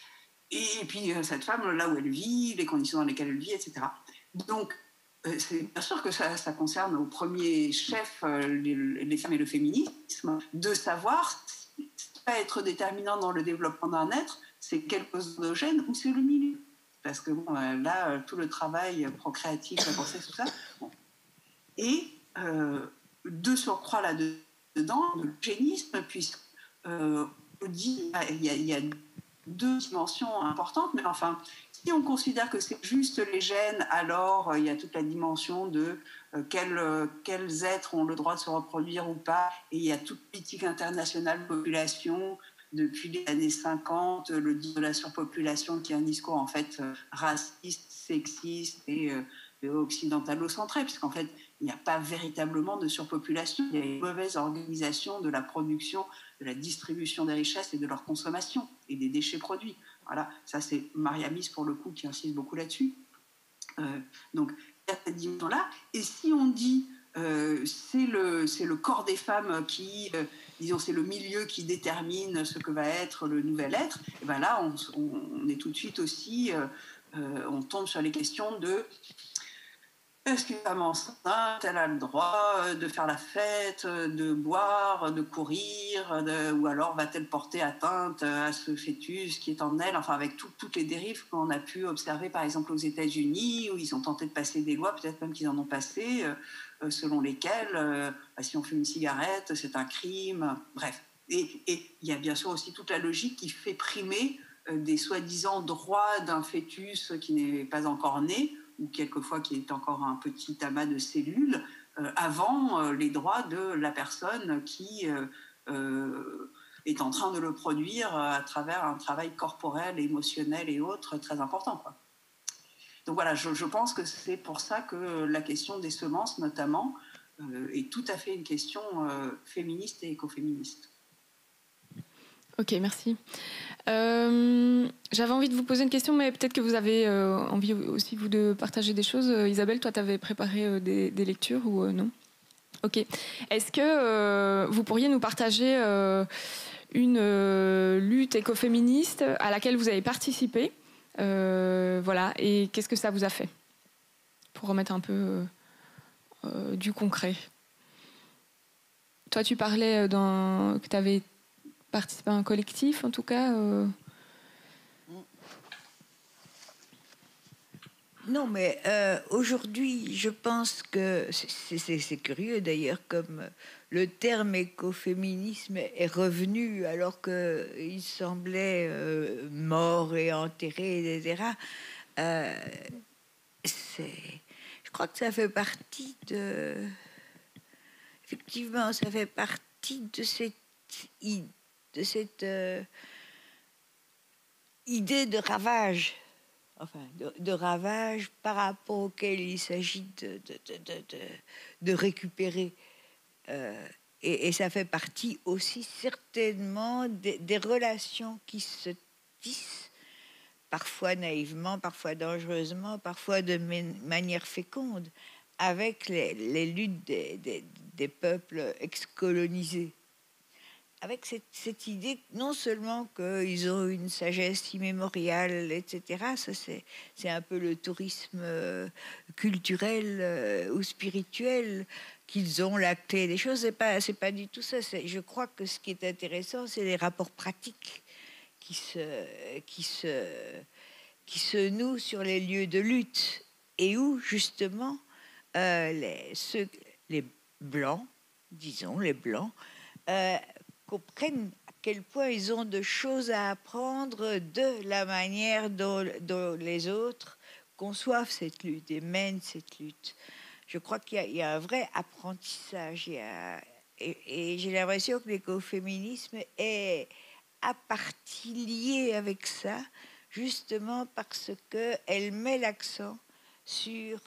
Et puis cette femme, là où elle vit, les conditions dans lesquelles elle vit, etc. Donc, c'est bien sûr que ça concerne au premier chef les femmes et le féminisme, de savoir si ce qui va être déterminant dans le développement d'un être, c'est quelque chose d'endogène ou c'est le milieu. Parce que bon, là, tout le travail procréatif, la grossesse, tout ça. Bon. Et de surcroît là-dedans, l'eugénisme, puisque il y a deux dimensions importantes, mais enfin, si on considère que c'est juste les gènes, alors il y a toute la dimension de quels êtres ont le droit de se reproduire ou pas, et il y a toute politique internationale de population, depuis les années 50, le discours de la surpopulation, qui est un discours en fait raciste, sexiste et occidentalo-centré, puisqu'en fait, il n'y a pas véritablement de surpopulation, il y a une mauvaise organisation de la production, de la distribution des richesses et de leur consommation et des déchets produits. Voilà, ça c'est Mariamis pour le coup qui insiste beaucoup là-dessus. Donc il y a cette dimension-là. Et si on dit c'est le corps des femmes qui, disons, c'est le milieu qui détermine ce que va être le nouvel être, et ben là on est tout de suite aussi, on tombe sur les questions de est-ce qu'une femme enceinte, elle a le droit de faire la fête, de boire, de courir, ou alors va-t-elle porter atteinte à ce fœtus qui est en elle, enfin avec toutes les dérives qu'on a pu observer par exemple aux États-Unis, où ils ont tenté de passer des lois, peut-être même qu'ils en ont passé, selon lesquelles si on fume une cigarette, c'est un crime, bref. Et il y a bien sûr aussi toute la logique qui fait primer des soi-disant droits d'un fœtus qui n'est pas encore né, ou quelquefois qui est encore un petit amas de cellules, avant les droits de la personne qui est en train de le produire à travers un travail corporel, émotionnel et autres très important, quoi. Donc voilà, je pense que c'est pour ça que la question des semences, notamment, est tout à fait une question féministe et écoféministe. Ok, merci. J'avais envie de vous poser une question, mais peut-être que vous avez envie aussi, vous, de partager des choses. Isabelle, toi, tu avais préparé des lectures ou non? Ok. Est-ce que vous pourriez nous partager une lutte écoféministe à laquelle vous avez participé, voilà, et qu'est-ce que ça vous a fait? Pour remettre un peu du concret. Toi, tu parlais que tu avais participé à un collectif, en tout cas. Non, mais aujourd'hui, je pense que c'est curieux d'ailleurs, comme le terme écoféminisme est revenu alors qu'il semblait mort et enterré, etc. Je crois que ça fait partie de... Effectivement, ça fait partie de cette idée de ravage, enfin, de ravage par rapport auquel il s'agit de récupérer. Et ça fait partie aussi certainement des relations qui se tissent, parfois naïvement, parfois dangereusement, parfois de manière féconde, avec les luttes des peuples ex-colonisés. Avec cette idée, non seulement qu'ils ont une sagesse immémoriale, etc., ça c'est un peu le tourisme culturel ou spirituel, qu'ils ont la clé des choses, c'est pas du tout ça. Je crois que ce qui est intéressant, c'est les rapports pratiques qui se nouent sur les lieux de lutte, et où justement les blancs, disons les blancs, comprennent à quel point ils ont de choses à apprendre de la manière dont les autres conçoivent cette lutte et mènent cette lutte. Je crois qu'il y a un vrai apprentissage. Et j'ai l'impression que l'écoféminisme est à partie lié avec ça, justement parce qu'elle met l'accent sur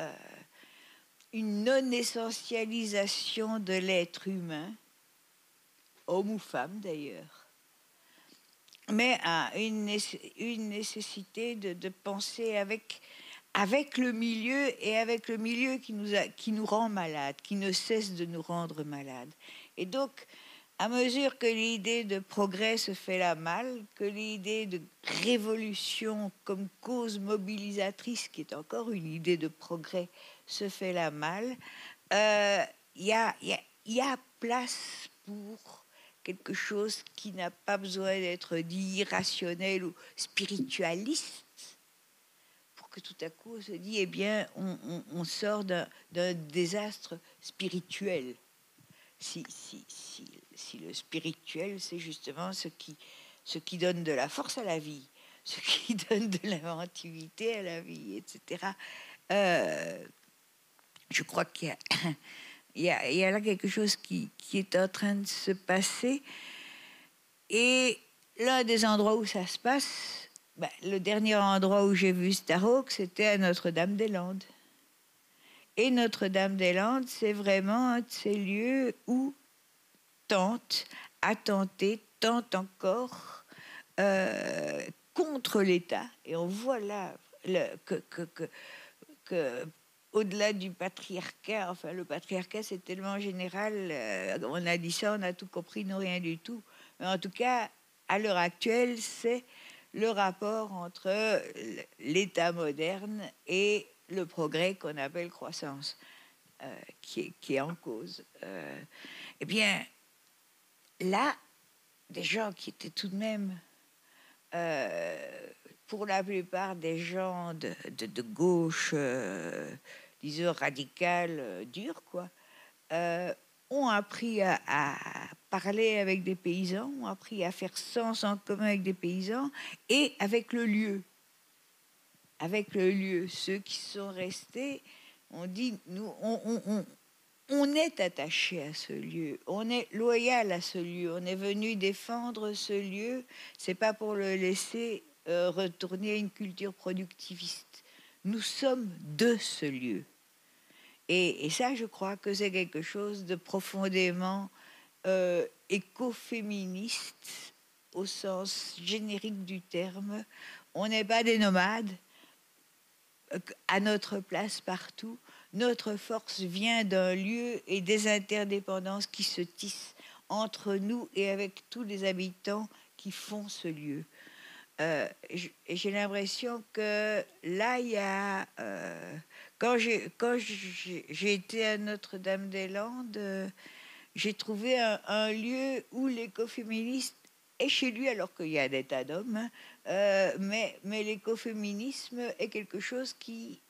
une non-essentialisation de l'être humain, homme ou femme d'ailleurs, mais à une nécessité de penser avec le milieu, et avec le milieu qui nous rend malades, qui ne cesse de nous rendre malades. Et donc, à mesure que l'idée de progrès se fait la malle, que l'idée de révolution comme cause mobilisatrice, qui est encore une idée de progrès, se fait la malle, il y a place pour quelque chose qui n'a pas besoin d'être dit irrationnel ou spiritualiste, pour que tout à coup on se dit, eh bien, on sort d'un désastre spirituel. Si le spirituel, c'est justement ce qui donne de la force à la vie, ce qui donne de l'inventivité à la vie, etc. Je crois qu'il y a là quelque chose qui est en train de se passer. Et l'un des endroits où ça se passe, le dernier endroit où j'ai vu Starhawk, c'était à Notre-Dame-des-Landes. Et Notre-Dame-des-Landes, c'est vraiment un de ces lieux où tente encore contre l'État. Et on voit là que au-delà du patriarcat, enfin le patriarcat c'est tellement général, on a dit ça, on a tout compris, non rien du tout. Mais en tout cas, à l'heure actuelle, c'est le rapport entre l'État moderne et le progrès qu'on appelle croissance, qui est en cause. Eh bien, là, des gens qui étaient tout de même, pour la plupart des gens de gauche, disons radicale, dure, quoi, ont appris à parler avec des paysans, ont appris à faire sens en commun avec des paysans et avec le lieu. Avec le lieu, ceux qui sont restés, on dit, nous, on est attaché à ce lieu, on est loyal à ce lieu, on est venu défendre ce lieu, c'est pas pour le laisser retourner à une culture productiviste. Nous sommes de ce lieu. Et ça, je crois que c'est quelque chose de profondément écoféministe au sens générique du terme. On n'est pas des nomades à notre place partout. Notre force vient d'un lieu et des interdépendances qui se tissent entre nous et avec tous les habitants qui font ce lieu. J'ai l'impression que là, il y a... quand j'ai été à Notre-Dame-des-Landes, j'ai trouvé un lieu où l'écoféministe est chez lui, alors qu'il y a des tas d'hommes, hein, mais l'écoféminisme est quelque chose qui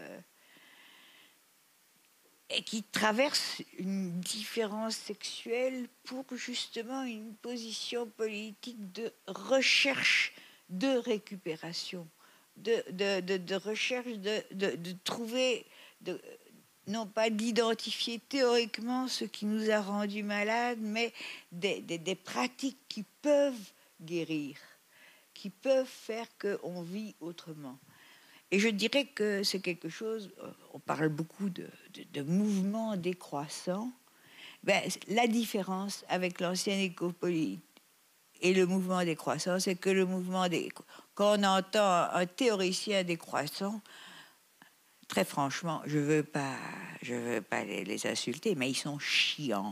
traverse une différence sexuelle pour justement une position politique de recherche de récupération, de recherche de trouver, non pas d'identifier théoriquement ce qui nous a rendus malades, mais des pratiques qui peuvent guérir, qui peuvent faire qu'on vit autrement. Et je dirais que c'est quelque chose, on parle beaucoup de mouvement décroissant. Ben, la différence avec l'ancienne écopolitique et le mouvement décroissant, c'est que le mouvement quand on entend un théoricien décroissant, très franchement, je veux pas les insulter, mais ils sont chiants.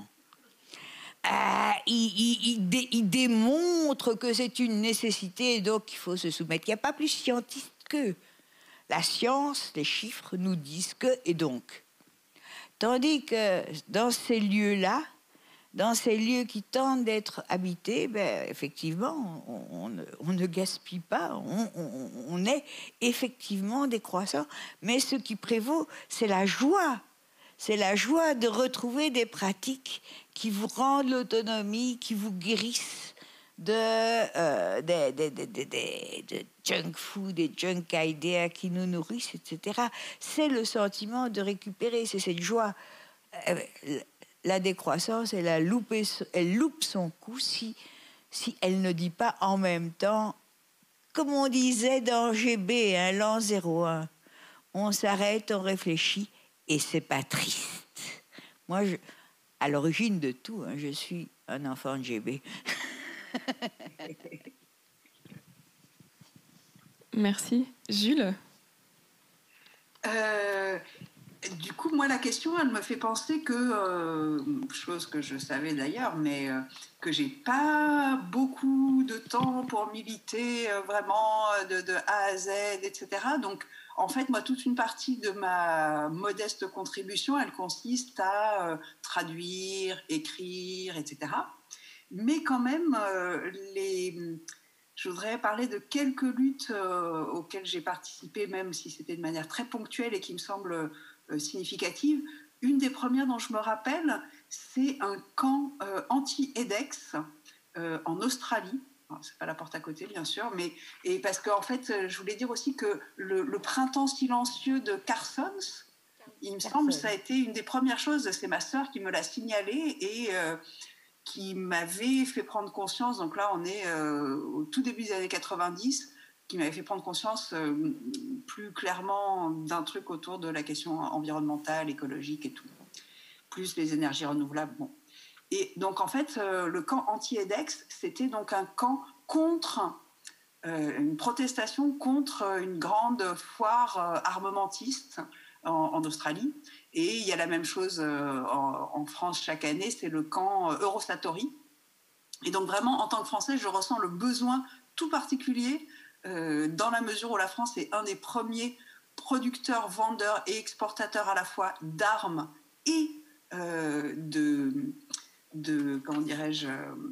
Ils démontrent que c'est une nécessité et donc il faut se soumettre. Il n'y a pas plus scientiste qu'eux. La science, les chiffres nous disent que, et donc. Tandis que dans ces lieux-là, dans ces lieux qui tentent d'être habités, ben, effectivement, on ne gaspille pas, on est effectivement décroissant. Mais ce qui prévaut, c'est la joie. C'est la joie de retrouver des pratiques qui vous rendent l'autonomie, qui vous guérissent de junk food, des junk ideas qui nous nourrissent, etc. C'est le sentiment de récupérer, c'est cette joie. La décroissance, elle loupe son coup si elle ne dit pas en même temps, comme on disait dans GB, hein, l'an 01, on s'arrête, on réfléchit, et c'est pas triste. Moi, à l'origine de tout, hein, je suis un enfant de GB. Merci. Jules? Du coup, moi, la question, elle me fait penser que, chose que je savais d'ailleurs, mais que j'ai pas beaucoup de temps pour militer vraiment de A à Z, etc. Donc, en fait, moi, toute une partie de ma modeste contribution, elle consiste à traduire, écrire, etc. Mais quand même, je voudrais parler de quelques luttes auxquelles j'ai participé, même si c'était de manière très ponctuelle et qui me semble significative. Une des premières dont je me rappelle, c'est un camp anti-EDEX en Australie. C'est pas la porte à côté, bien sûr, et parce qu'en fait, je voulais dire aussi que le printemps silencieux de Carsons, il me semble, ça a été une des premières choses. C'est ma sœur qui me l'a signalé et qui m'avait fait prendre conscience. Donc là, on est au tout début des années 90. Qui m'avait fait prendre conscience plus clairement d'un truc autour de la question environnementale, écologique et tout, plus les énergies renouvelables. Bon. Et donc, en fait, le camp anti-EDEX, c'était donc un camp contre, une protestation contre une grande foire armamentiste en Australie. Et il y a la même chose en France chaque année, c'est le camp Eurosatory. Et donc, vraiment, en tant que Français, je ressens le besoin tout particulier dans la mesure où la France est un des premiers producteurs, vendeurs et exportateurs à la fois d'armes et comment dirais-je,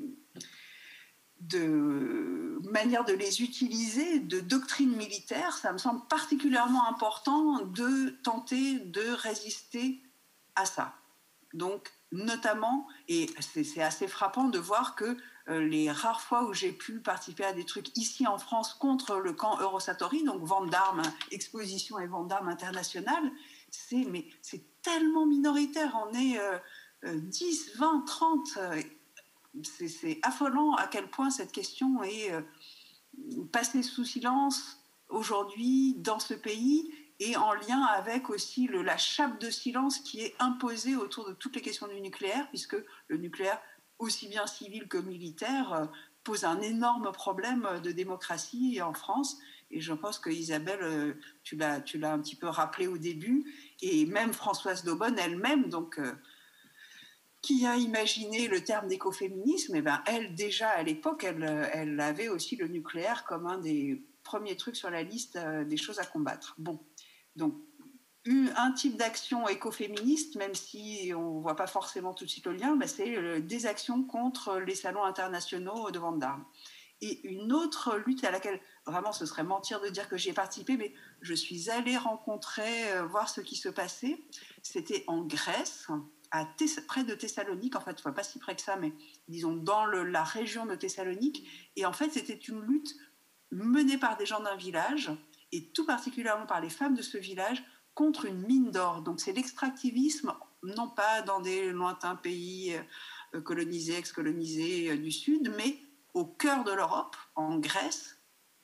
de manière de les utiliser, de doctrine militaire. Ça me semble particulièrement important de tenter de résister à ça. Donc, notamment, et c'est assez frappant de voir que les rares fois où j'ai pu participer à des trucs ici en France contre le camp Eurosatory, donc vente d'armes, exposition et vente d'armes internationales, c'est tellement minoritaire. On est 10, 20, 30. C'est affolant à quel point cette question est passée sous silence aujourd'hui dans ce pays et en lien avec aussi la chape de silence qui est imposée autour de toutes les questions du nucléaire, puisque le nucléaire, aussi bien civil que militaire, pose un énorme problème de démocratie en France. Et je pense que Isabelle, tu l'as un petit peu rappelé au début, et même Françoise Daubonne elle-même, donc, qui a imaginé le terme d'écoféminisme, et ben, elle, déjà à l'époque, elle avait aussi le nucléaire comme un des premiers trucs sur la liste des choses à combattre. Bon, donc un type d'action écoféministe, même si on ne voit pas forcément tout de suite le lien, ben c'est des actions contre les salons internationaux de vente d'armes. Et une autre lutte à laquelle, vraiment, ce serait mentir de dire que j'y ai participé, mais je suis allée rencontrer, voir ce qui se passait. C'était en Grèce, près de Thessalonique, en fait, pas si près que ça, mais disons dans la région de Thessalonique. Et en fait, c'était une lutte menée par des gens d'un village, et tout particulièrement par les femmes de ce village, contre une mine d'or. Donc c'est l'extractivisme, non pas dans des lointains pays colonisés, ex-colonisés du Sud, mais au cœur de l'Europe, en Grèce.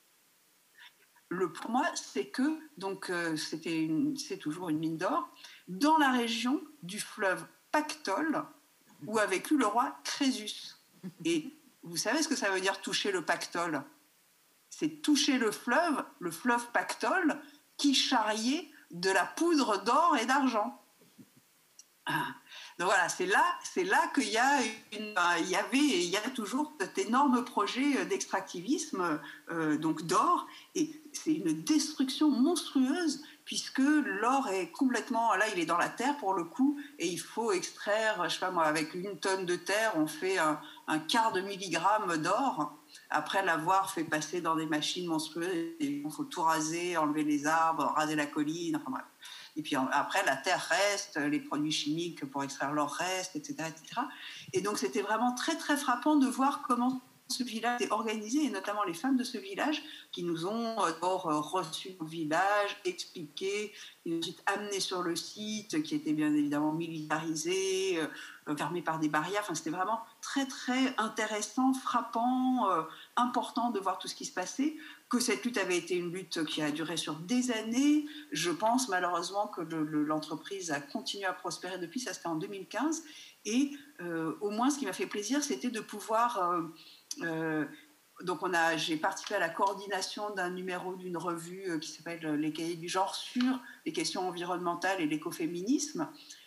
Pour moi, c'est que, donc c'est toujours une mine d'or, dans la région du fleuve Pactole, où a vécu le roi Crésus. Et vous savez ce que ça veut dire toucher le Pactole? C'est toucher le fleuve Pactole, qui charriait de la poudre d'or et d'argent. Donc voilà, c'est là qu'il y a il y avait et il y a toujours cet énorme projet d'extractivisme donc d'or, et c'est une destruction monstrueuse puisque l'or est complètement, là il est dans la terre pour le coup, et il faut extraire, je sais pas moi, avec 1 tonne de terre on fait un quart de milligramme d'or après l'avoir fait passer dans des machines monstrueuses, et il faut tout raser, enlever les arbres, raser la colline, enfin bref. Et puis après, la terre reste, les produits chimiques pour extraire l'or restent, etc., etc. Et donc, c'était vraiment très, très frappant de voir comment ce village est organisé, et notamment les femmes de ce village qui nous ont reçus au village, expliqué, et ensuite amenés sur le site qui était bien évidemment militarisé, fermé par des barrières. Enfin, c'était vraiment très, très intéressant, frappant, important de voir tout ce qui se passait. Que cette lutte avait été une lutte qui a duré sur des années. Je pense malheureusement que l'entreprise a continué à prospérer depuis, ça c'était en 2015. Et au moins ce qui m'a fait plaisir, c'était de pouvoir... donc j'ai participé à la coordination d'un numéro d'une revue qui s'appelle Les Cahiers du genre sur les questions environnementales et l'écoféminisme.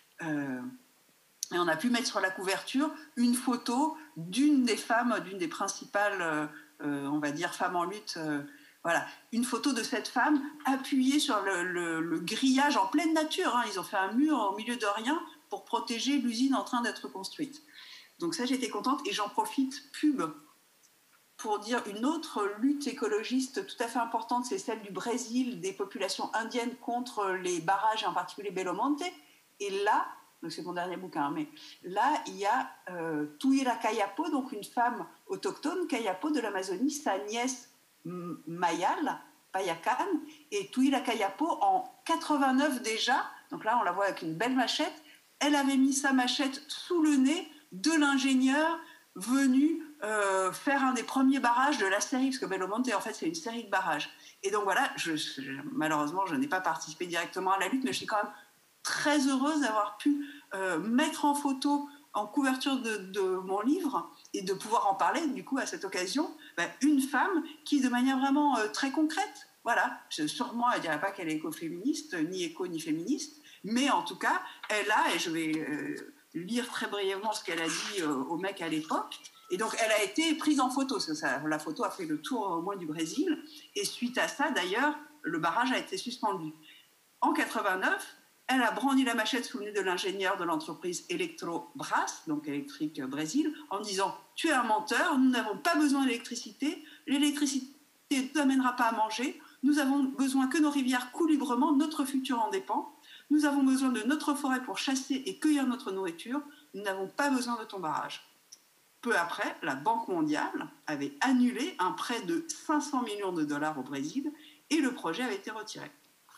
Et on a pu mettre sur la couverture une photo d'une des femmes, d'une des principales... on va dire femmes en lutte, voilà, une photo de cette femme appuyée sur le grillage en pleine nature, hein. Ils ont fait un mur au milieu de rien pour protéger l'usine en train d'être construite. Donc ça, j'étais contente, et j'en profite, pub, pour dire une autre lutte écologiste tout à fait importante, c'est celle du Brésil, des populations indiennes contre les barrages, en particulier Belo Monte. Et là, donc c'est mon dernier bouquin, mais là, il y a Tuira Kayapo, donc une femme autochtone, Kayapo de l'Amazonie, sa nièce Mayal, Payakan, et Tuira Kayapo, en 89 déjà, donc là, on la voit avec une belle machette, elle avait mis sa machette sous le nez de l'ingénieur venu faire un des premiers barrages de la série, parce que Belo Monte, en fait, c'est une série de barrages. Et donc voilà, malheureusement, je n'ai pas participé directement à la lutte, mais je suis quand même très heureuse d'avoir pu mettre en photo, en couverture de mon livre, et de pouvoir en parler, du coup, à cette occasion, une femme qui, de manière vraiment très concrète, voilà, sûrement, elle ne dirait pas qu'elle est écoféministe, ni éco, ni féministe, mais en tout cas, elle a, et je vais lire très brièvement ce qu'elle a dit au mec à l'époque, et donc elle a été prise en photo, la photo a fait le tour au moins du Brésil, et suite à ça, d'ailleurs, le barrage a été suspendu. En 89, elle a brandi la machette sous le nez de l'ingénieur de l'entreprise Electrobras, donc Électrique Brésil, en disant « Tu es un menteur, nous n'avons pas besoin d'électricité, l'électricité ne nous amènera pas à manger, nous avons besoin que nos rivières coulent librement, notre futur en dépend, nous avons besoin de notre forêt pour chasser et cueillir notre nourriture, nous n'avons pas besoin de ton barrage. » Peu après, la Banque mondiale avait annulé un prêt de 500 millions de dollars au Brésil, et le projet avait été retiré.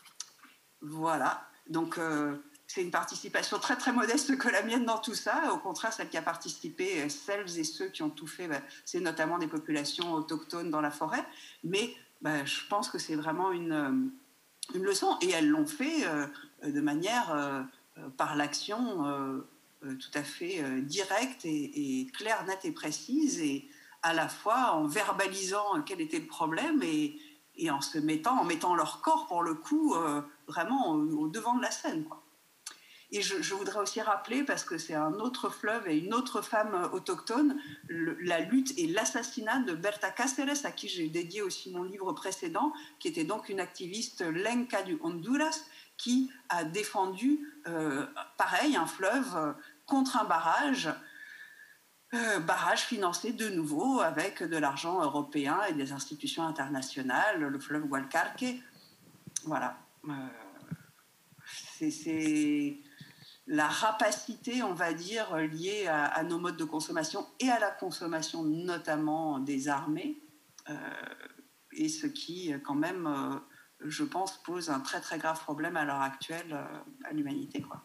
Voilà. Donc, c'est une participation très, très modeste que la mienne dans tout ça. Au contraire, celle qui a participé, celles et ceux qui ont tout fait, c'est notamment des populations autochtones dans la forêt. Mais je pense que c'est vraiment une une leçon. Et elles l'ont fait de manière, par l'action, tout à fait directe et claire, nette et précise, et à la fois en verbalisant quel était le problème et en mettant leur corps, pour le coup, vraiment au devant de la scène, quoi. Et je voudrais aussi rappeler, parce que c'est un autre fleuve et une autre femme autochtone, la lutte et l'assassinat de Berta Cáceres, à qui j'ai dédié aussi mon livre précédent, qui était donc une activiste lenca du Honduras, qui a défendu, pareil, un fleuve contre un barrage financé de nouveau avec de l'argent européen et des institutions internationales, le fleuve Gualcarque. Voilà. C'est la rapacité, on va dire, liée à nos modes de consommation et à la consommation notamment des armées, et ce qui, quand même, je pense, pose un très très grave problème à l'heure actuelle à l'humanité, quoi.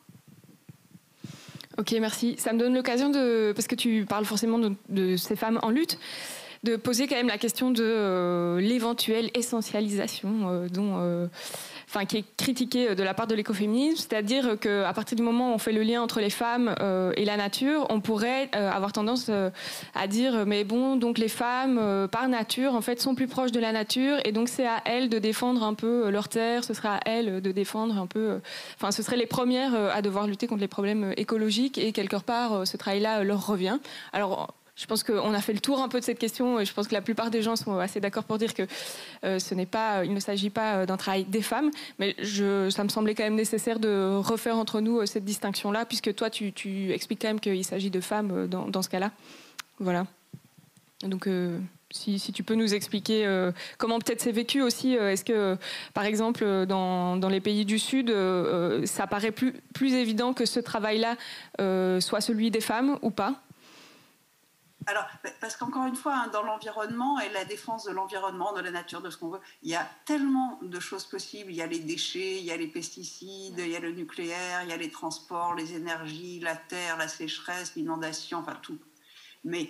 Ok, merci. Ça me donne l'occasion parce que tu parles forcément de ces femmes en lutte, de poser quand même la question de l'éventuelle essentialisation qui est critiquée de la part de l'écoféminisme, c'est-à-dire qu'à partir du moment où on fait le lien entre les femmes et la nature, on pourrait avoir tendance à dire mais bon, donc les femmes par nature en fait sont plus proches de la nature et donc c'est à elles de défendre un peu leur terre, ce sera à elles de défendre un peu, ce seraient les premières à devoir lutter contre les problèmes écologiques et quelque part ce travail-là leur revient. Alors je pense qu'on a fait le tour un peu de cette question et je pense que la plupart des gens sont assez d'accord pour dire que il ne s'agit pas d'un travail des femmes, mais ça me semblait quand même nécessaire de refaire entre nous cette distinction-là, puisque toi, tu expliques quand même qu'il s'agit de femmes dans ce cas-là. Voilà. Donc, si tu peux nous expliquer comment peut-être c'est vécu aussi, est-ce que, par exemple, dans les pays du Sud, ça paraît plus évident que ce travail-là soit celui des femmes ou pas ? Alors, parce qu'encore une fois, dans l'environnement et la défense de l'environnement, de la nature, de ce qu'on veut, il y a tellement de choses possibles. Il y a les déchets, il y a les pesticides, il y a le nucléaire, il y a les transports, les énergies, la terre, la sécheresse, l'inondation, enfin tout. Mais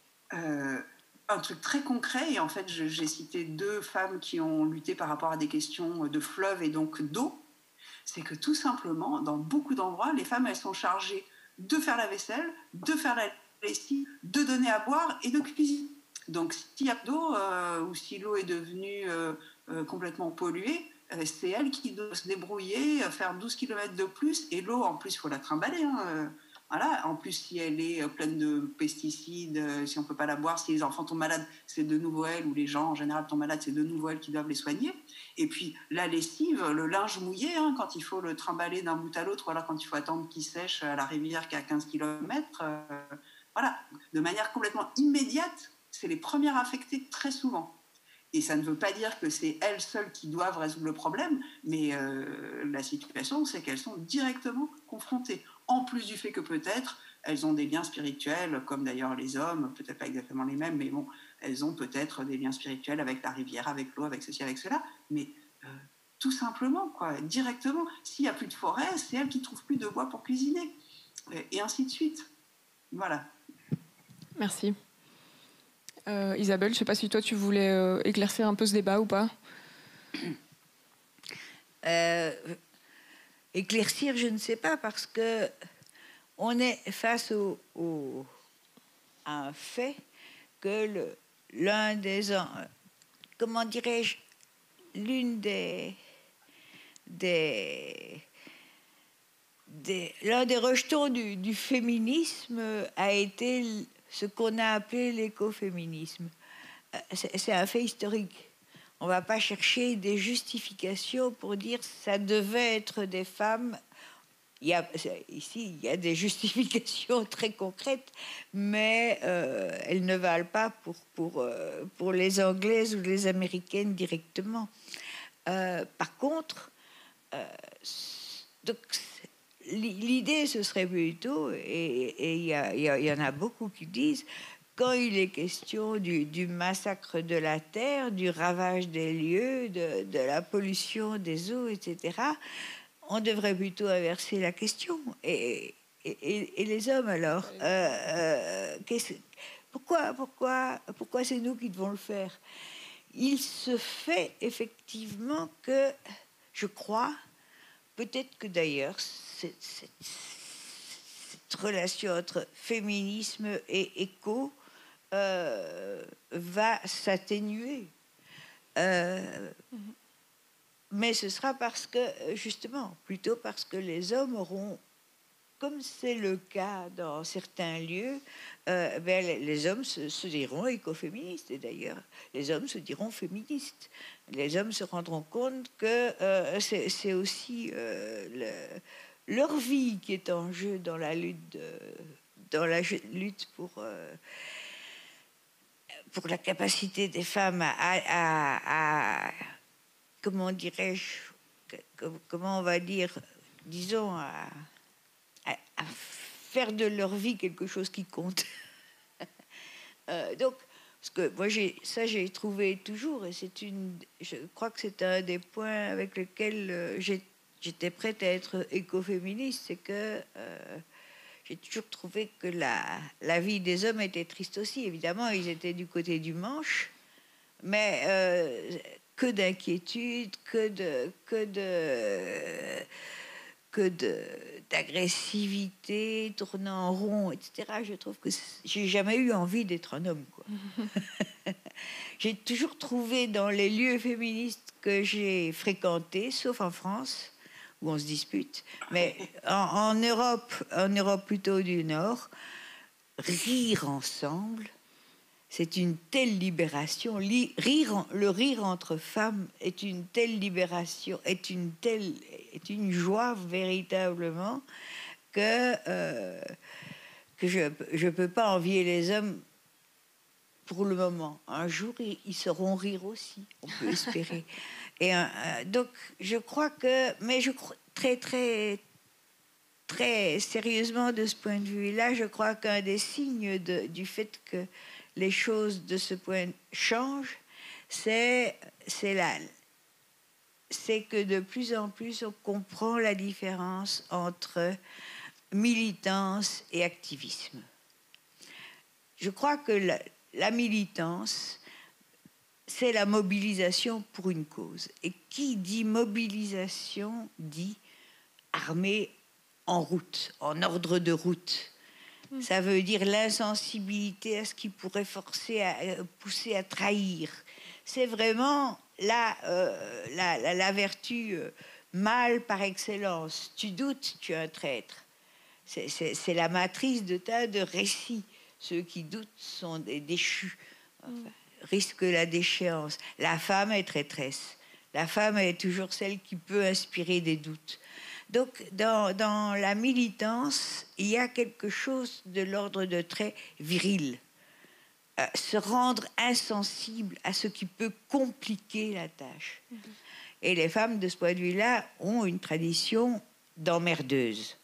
un truc très concret, et en fait j'ai cité 2 femmes qui ont lutté par rapport à des questions de fleuves et donc d'eau, c'est que tout simplement, dans beaucoup d'endroits, les femmes, elles sont chargées de faire la vaisselle, de faire la lessive, de donner à boire et de cuisiner. Donc s'il y a d'eau ou si l'eau est devenue complètement polluée, c'est elle qui doit se débrouiller, faire 12 km de plus, et l'eau en plus il faut la trimballer, voilà. En plus, si elle est pleine de pesticides, si on ne peut pas la boire, si les enfants tombent malades, c'est de nouveau elle, ou les gens en général tombent malades, c'est de nouveau elle qui doivent les soigner. Et puis la lessive, le linge mouillé, quand il faut le trimballer d'un bout à l'autre, ou alors quand il faut attendre qu'il sèche à la rivière qui est à 15 km, voilà, de manière complètement immédiate, c'est les premières affectées très souvent. Et ça ne veut pas dire que c'est elles seules qui doivent résoudre le problème, mais la situation, c'est qu'elles sont directement confrontées. En plus du fait que peut-être elles ont des liens spirituels, comme d'ailleurs les hommes, peut-être pas exactement les mêmes, mais bon, elles ont peut-être des liens spirituels avec la rivière, avec l'eau, avec ceci, avec cela, mais tout simplement, quoi, directement. S'il n'y a plus de forêt, c'est elles qui ne trouvent plus de bois pour cuisiner, et ainsi de suite. Voilà. Merci. Isabelle, je ne sais pas si toi tu voulais éclaircir un peu ce débat ou pas. Éclaircir, je ne sais pas, parce que on est face à un fait que l'un des l'un des rejetons du féminisme a été ce qu'on a appelé l'écoféminisme. C'est un fait historique. On ne va pas chercher des justifications pour dire que ça devait être des femmes. Ici, il y a des justifications très concrètes, mais elles ne valent pas pour les Anglaises ou les Américaines directement. Par contre, donc, l'idée, ce serait plutôt, et il y en a beaucoup qui disent, quand il est question du massacre de la terre, du ravage des lieux, de la pollution des eaux, etc., on devrait plutôt inverser la question. Et les hommes, alors pourquoi c'est nous qui devons le faire? Il se fait effectivement que je crois, peut-être que d'ailleurs, cette relation entre féminisme et éco va s'atténuer. Mais ce sera parce que, justement, plutôt parce que les hommes auront, comme c'est le cas dans certains lieux, les hommes se diront écoféministes. Et d'ailleurs, les hommes se diront féministes. Les hommes se rendront compte que c'est aussi leur vie qui est en jeu dans la lutte, pour la capacité des femmes à comment dirais-je, comment on va dire, disons, à faire de leur vie quelque chose qui compte. Donc, parce que moi, j'ai trouvé toujours, et je crois que c'est un des points avec lesquels j'étais prête à être écoféministe, c'est que j'ai toujours trouvé que la vie des hommes était triste aussi. Évidemment, ils étaient du côté du manche, mais que d'inquiétude, d'agressivité, tournant en rond, etc. Je trouve que j'ai jamais eu envie d'être un homme, quoi. J'ai toujours trouvé dans les lieux féministes que j'ai fréquentés, sauf en France, où on se dispute, mais en Europe plutôt du Nord, rire ensemble, c'est une telle libération. Le rire entre femmes est une telle libération, est une joie véritablement que je peux pas envier les hommes pour le moment. Un jour, ils sauront rire aussi, on peut espérer. Et donc, je crois que, mais je crois très, très, très sérieusement de ce point de vue-là, je crois qu'un des signes du fait que les choses de ce point changent, c'est que de plus en plus on comprend la différence entre militance et activisme. Je crois que la militance, c'est la mobilisation pour une cause. Et qui dit mobilisation dit armée en route, en ordre de route. Ça veut dire l'insensibilité à ce qui pourrait pousser à trahir. C'est vraiment la vertu mâle par excellence. Tu doutes, tu es un traître. C'est la matrice de tas de récits. Ceux qui doutent sont des déchus, risquent la déchéance. La femme est traîtresse. La femme est toujours celle qui peut inspirer des doutes. Donc, dans la militance, il y a quelque chose de l'ordre de très viril. Se rendre insensible à ce qui peut compliquer la tâche. Et les femmes, de ce point de vue-là, ont une tradition d'emmerdeuse.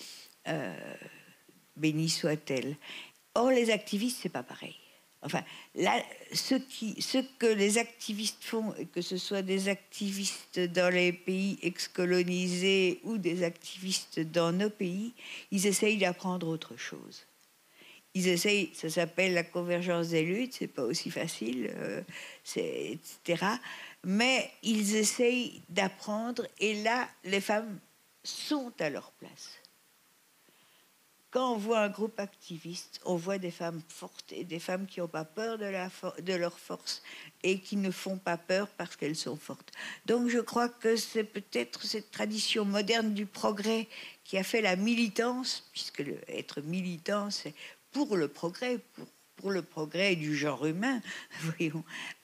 Bénie soit-elle. Or, les activistes, c'est pas pareil. Enfin, là, ce que les activistes font, que ce soit des activistes dans les pays ex-colonisés ou des activistes dans nos pays, ils essayent d'apprendre autre chose. Ils essayent, ça s'appelle la convergence des luttes, c'est pas aussi facile, etc. Mais ils essayent d'apprendre, et là, les femmes sont à leur place. Quand on voit un groupe activiste, on voit des femmes fortes et des femmes qui n'ont pas peur de leur force et qui ne font pas peur parce qu'elles sont fortes. Donc je crois que c'est peut-être cette tradition moderne du progrès qui a fait la militance, puisque être militant, c'est pour le progrès, pour le progrès du genre humain, voyons.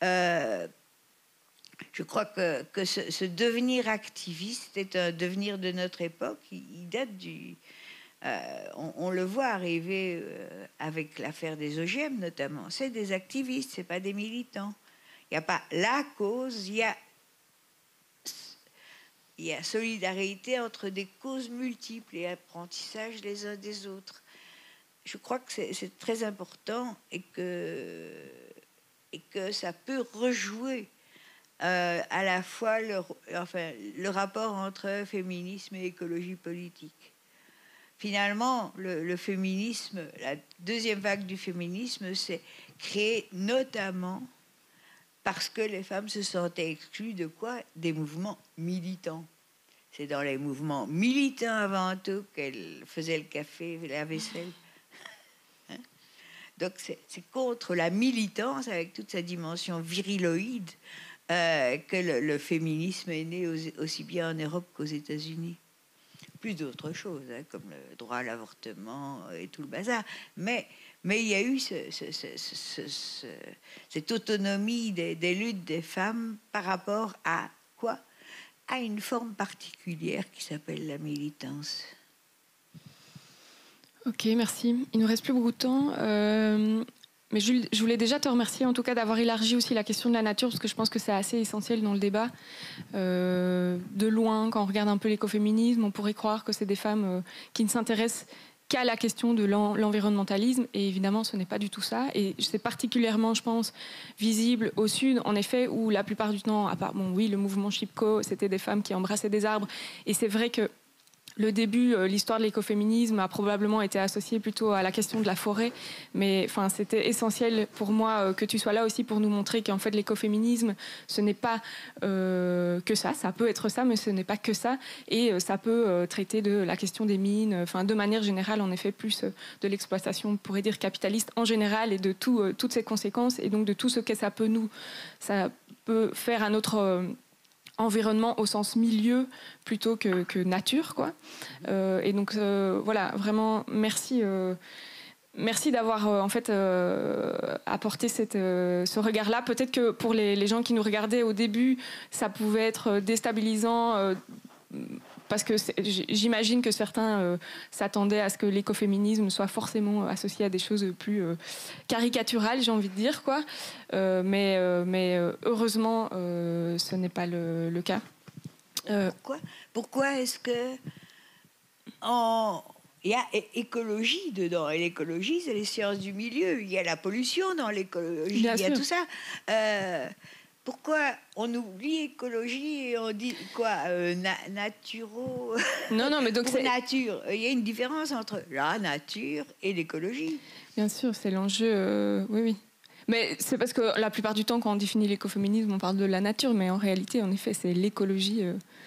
Je crois que ce devenir activiste est un devenir de notre époque. Il date du... on le voit arriver avec l'affaire des OGM notamment. C'est des activistes, c'est pas des militants. Il n'y a pas la cause, il y a solidarité entre des causes multiples et apprentissage les uns des autres. Je crois que c'est très important et que ça peut rejouer à la fois le rapport entre féminisme et écologie politique. Finalement, le féminisme, la deuxième vague du féminisme, c'est créer notamment parce que les femmes se sentaient exclues de quoi? Des mouvements militants. C'est dans les mouvements militants avant tout qu'elles faisaient le café, la vaisselle. Hein? Donc c'est contre la militance, avec toute sa dimension viriloïde, que le féminisme est né aussi bien en Europe qu'aux États-Unis. Plus d'autres choses, hein, comme le droit à l'avortement et tout le bazar. Mais il y a eu cette autonomie des luttes des femmes par rapport à quoi? À une forme particulière qui s'appelle la militance. Ok, merci. Il nous reste plus beaucoup de temps. Mais Jules, je voulais déjà te remercier en tout cas d'avoir élargi aussi la question de la nature, parce que je pense que c'est assez essentiel dans le débat. De loin, quand on regarde un peu l'écoféminisme, on pourrait croire que c'est des femmes qui ne s'intéressent qu'à la question de l'environnementalisme, et évidemment ce n'est pas du tout ça, et c'est particulièrement, je pense, visible au sud, en effet, où la plupart du temps, à part, bon oui, le mouvement Chipko, c'était des femmes qui embrassaient des arbres, et c'est vrai que le début, l'histoire de l'écoféminisme a probablement été associée plutôt à la question de la forêt, mais enfin, c'était essentiel pour moi que tu sois là aussi pour nous montrer qu'en fait l'écoféminisme, ce n'est pas que ça, ça peut être ça, mais ce n'est pas que ça, et ça peut traiter de la question des mines, enfin de manière générale, en effet, plus de l'exploitation, on pourrait dire capitaliste en général, et de toutes ses conséquences, et donc de tout ce que ça peut faire à notre environnement au sens milieu plutôt que nature, quoi. Et donc voilà, vraiment merci d'avoir en fait apporté ce regard-là. Peut-être que pour les gens qui nous regardaient au début, ça pouvait être déstabilisant. Parce que j'imagine que certains s'attendaient à ce que l'écoféminisme soit forcément associé à des choses plus caricaturales, j'ai envie de dire, quoi. Mais heureusement, ce n'est pas le cas. Pourquoi est-ce que il y a écologie dedans, et l'écologie, c'est les sciences du milieu. Il y a la pollution dans l'écologie, il y a tout ça. Pourquoi on oublie écologie et on dit quoi naturo? Non, mais donc c'est nature. Il y a une différence entre la nature et l'écologie. Bien sûr, c'est l'enjeu. Oui. Mais c'est parce que la plupart du temps, quand on définit l'écoféminisme, on parle de la nature, mais en réalité, en effet, c'est l'écologie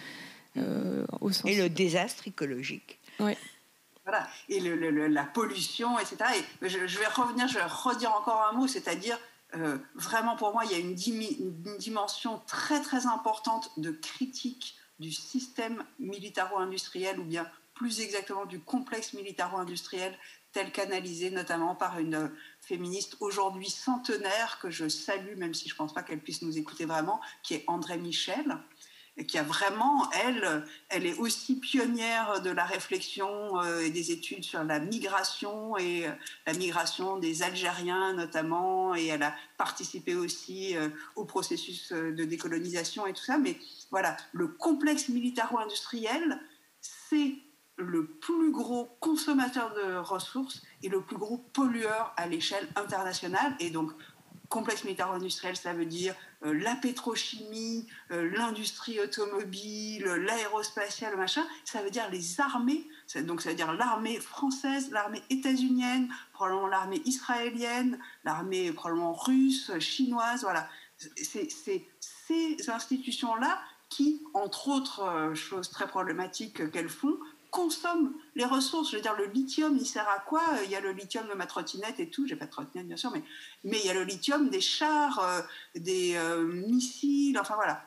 au sens. Et le désastre écologique. Oui. Voilà. Et la pollution, etc. Et je vais redire encore un mot, c'est-à-dire. Vraiment, pour moi, il y a une dimension très, très importante de critique du système militaro-industriel, ou bien plus exactement du complexe militaro-industriel, tel qu'analysé notamment par une féministe aujourd'hui centenaire, que je salue, même si je ne pense pas qu'elle puisse nous écouter vraiment, qui est Andrée Michel, et qui a vraiment, elle est aussi pionnière de la réflexion et des études sur la migration, et la migration des Algériens notamment, et elle a participé aussi au processus de décolonisation et tout ça. Mais voilà, le complexe militaro-industriel, c'est le plus gros consommateur de ressources et le plus gros pollueur à l'échelle internationale. Et donc, complexe militaro-industriel, ça veut dire la pétrochimie, l'industrie automobile, l'aérospatiale, machin. Ça veut dire les armées. Donc ça veut dire l'armée française, l'armée états-unienne, probablement l'armée israélienne, l'armée probablement russe, chinoise. Voilà. C'est ces institutions-là qui, entre autres choses très problématiques qu'elles font, consomment les ressources. Je veux dire, le lithium, il sert à quoi? Il y a le lithium de ma trottinette et tout. J'ai pas de trottinette, bien sûr, mais il y a le lithium des chars, des missiles, enfin voilà.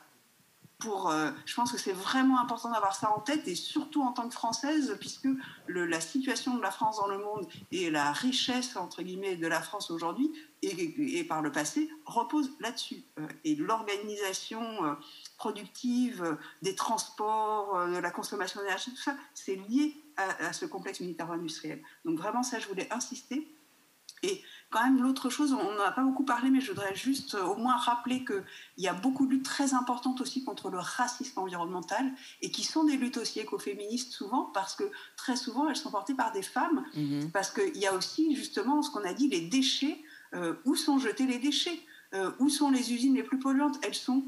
Je pense que c'est vraiment important d'avoir ça en tête, et surtout en tant que Française, puisque la situation de la France dans le monde et la richesse, entre guillemets, de la France aujourd'hui et par le passé repose là-dessus. Et l'organisation productive, des transports, de la consommation d'énergie, tout ça, c'est lié à ce complexe militaro-industriel. Donc vraiment, ça, je voulais insister. Et quand même, l'autre chose, on n'en a pas beaucoup parlé, mais je voudrais juste au moins rappeler qu'il y a beaucoup de luttes très importantes aussi contre le racisme environnemental, et qui sont des luttes aussi écoféministes souvent, parce que très souvent, elles sont portées par des femmes, parce qu'il y a aussi justement ce qu'on a dit, les déchets, où sont jetés les déchets, où sont les usines les plus polluantes? Elles sont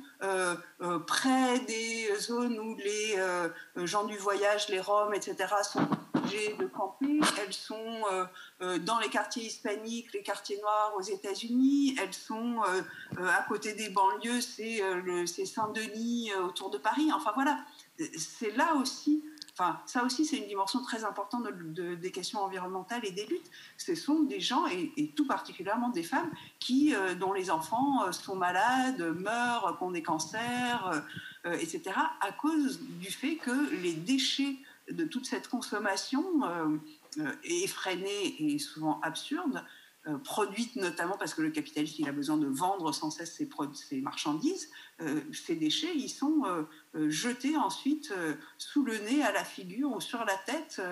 près des zones où les gens du voyage, les Roms, etc., sont obligées de camper, elles sont dans les quartiers hispaniques, les quartiers noirs aux États-Unis, elles sont à côté des banlieues, c'est Saint-Denis autour de Paris. Enfin voilà, c'est là aussi. Enfin, ça aussi, c'est une dimension très importante des questions environnementales et des luttes. Ce sont des gens, et tout particulièrement des femmes, dont les enfants sont malades, meurent, ont des cancers, etc., à cause du fait que les déchets de toute cette consommation effrénée et souvent absurde, produite notamment parce que le capitaliste il a besoin de vendre sans cesse ses marchandises, ces déchets ils sont jetés ensuite sous le nez, à la figure ou sur la tête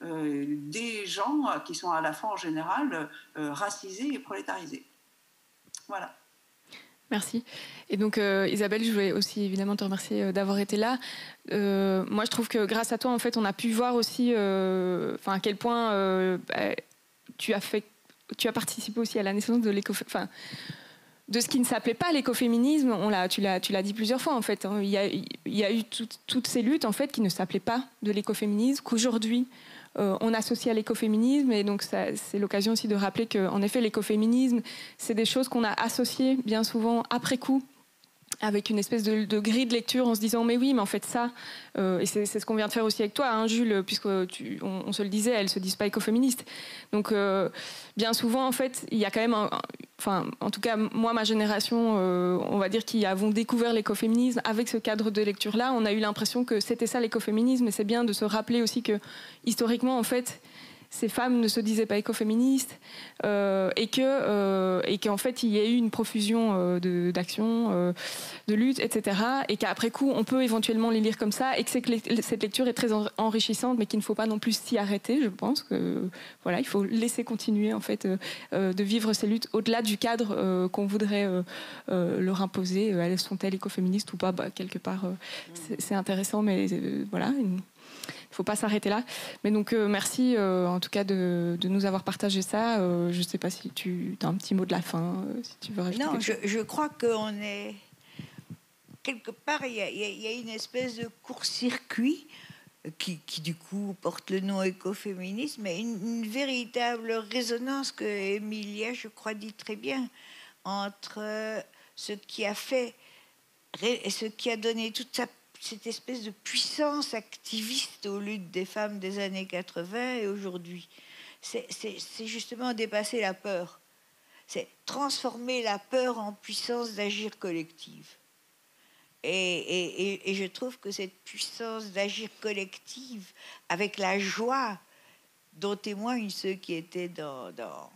des gens qui sont à la fois en général racisés et prolétarisés. Voilà. Merci. Et donc, Isabelle, je voulais aussi évidemment te remercier d'avoir été là. Moi, je trouve que grâce à toi, en fait, on a pu voir aussi à quel point tu as participé aussi à la naissance de de ce qui ne s'appelait pas l'écoféminisme. Tu l'as dit plusieurs fois, en fait. Hein. Il y a eu toutes ces luttes, en fait, qui ne s'appelaient pas de l'écoféminisme, qu'aujourd'hui, on associe à l'écoféminisme. Et donc, c'est l'occasion aussi de rappeler qu'en effet, l'écoféminisme, c'est des choses qu'on a associées bien souvent après coup, avec une espèce de grille de lecture en se disant mais oui mais en fait ça et c'est ce qu'on vient de faire aussi avec toi hein, Jules, puisque on se le disait, elles se disent pas écoféministes, donc bien souvent en fait il y a quand même en tout cas moi ma génération on va dire qui avons découvert l'écoféminisme avec ce cadre de lecture là, on a eu l'impression que c'était ça l'écoféminisme, et c'est bien de se rappeler aussi que historiquement en fait ces femmes ne se disaient pas écoféministes et qu'en fait il y a eu une profusion d'actions, de luttes, etc. Et qu'après coup on peut éventuellement les lire comme ça, et que cette lecture est très enrichissante, mais qu'il ne faut pas non plus s'y arrêter. Je pense que voilà, il faut laisser continuer en fait de vivre ces luttes au-delà du cadre qu'on voudrait leur imposer. Elles sont-elles écoféministes ou pas? Quelque part c'est intéressant, mais voilà. Il ne faut pas s'arrêter là. Mais donc, merci en tout cas de nous avoir partagé ça. Je ne sais pas si tu as un petit mot de la fin, si tu veux rajouter quelque chose. Je crois qu'on est... Quelque part, il y a une espèce de court-circuit qui du coup porte le nom écoféminisme, mais une véritable résonance que Emilia, je crois, dit très bien, entre ce qui a fait et ce qui a donné toute cette espèce de puissance activiste aux luttes des femmes des années 80 et aujourd'hui. C'est justement dépasser la peur. C'est transformer la peur en puissance d'agir collective. Et je trouve que cette puissance d'agir collective, avec la joie dont témoignent ceux qui étaient dans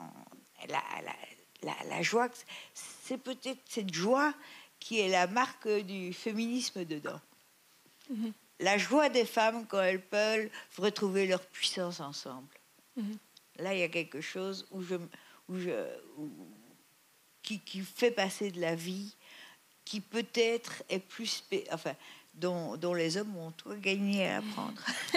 la joie, c'est peut-être cette joie qui est la marque du féminisme dedans. La joie des femmes quand elles peuvent retrouver leur puissance ensemble. Là, il y a quelque chose qui fait passer de la vie, qui peut-être est plus... dont les hommes ont tout gagné à apprendre.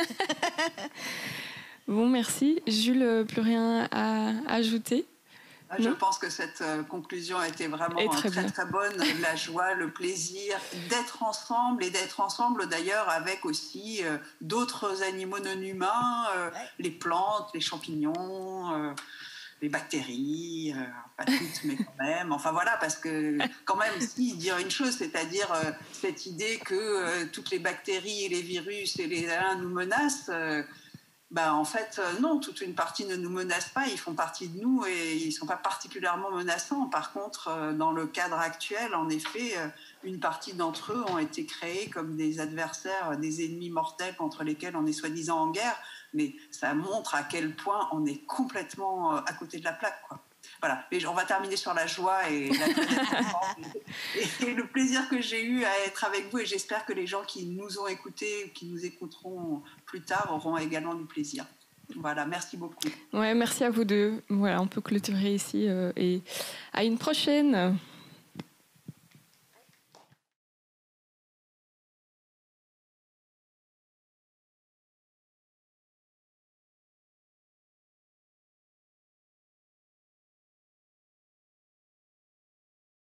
Bon, merci. Jules, plus rien à ajouter? Je pense que cette conclusion a été vraiment très bonne. La joie, le plaisir d'être ensemble, et d'être ensemble d'ailleurs avec aussi d'autres animaux non humains, les plantes, les champignons, les bactéries, pas toutes mais quand même. Enfin voilà, parce que quand même, si dire une chose, c'est-à-dire cette idée que toutes les bactéries et les virus et les nous menacent. En fait, non, toute une partie ne nous menace pas, ils font partie de nous et ils ne sont pas particulièrement menaçants. Par contre, dans le cadre actuel, en effet, une partie d'entre eux ont été créés comme des adversaires, des ennemis mortels contre lesquels on est soi-disant en guerre, mais ça montre à quel point on est complètement à côté de la plaque, quoi. Voilà, mais on va terminer sur la joie et le plaisir que j'ai eu à être avec vous, et j'espère que les gens qui nous ont écoutés, qui nous écouteront plus tard, auront également du plaisir. Voilà, merci beaucoup. Ouais, merci à vous deux. Voilà, on peut clôturer ici et à une prochaine.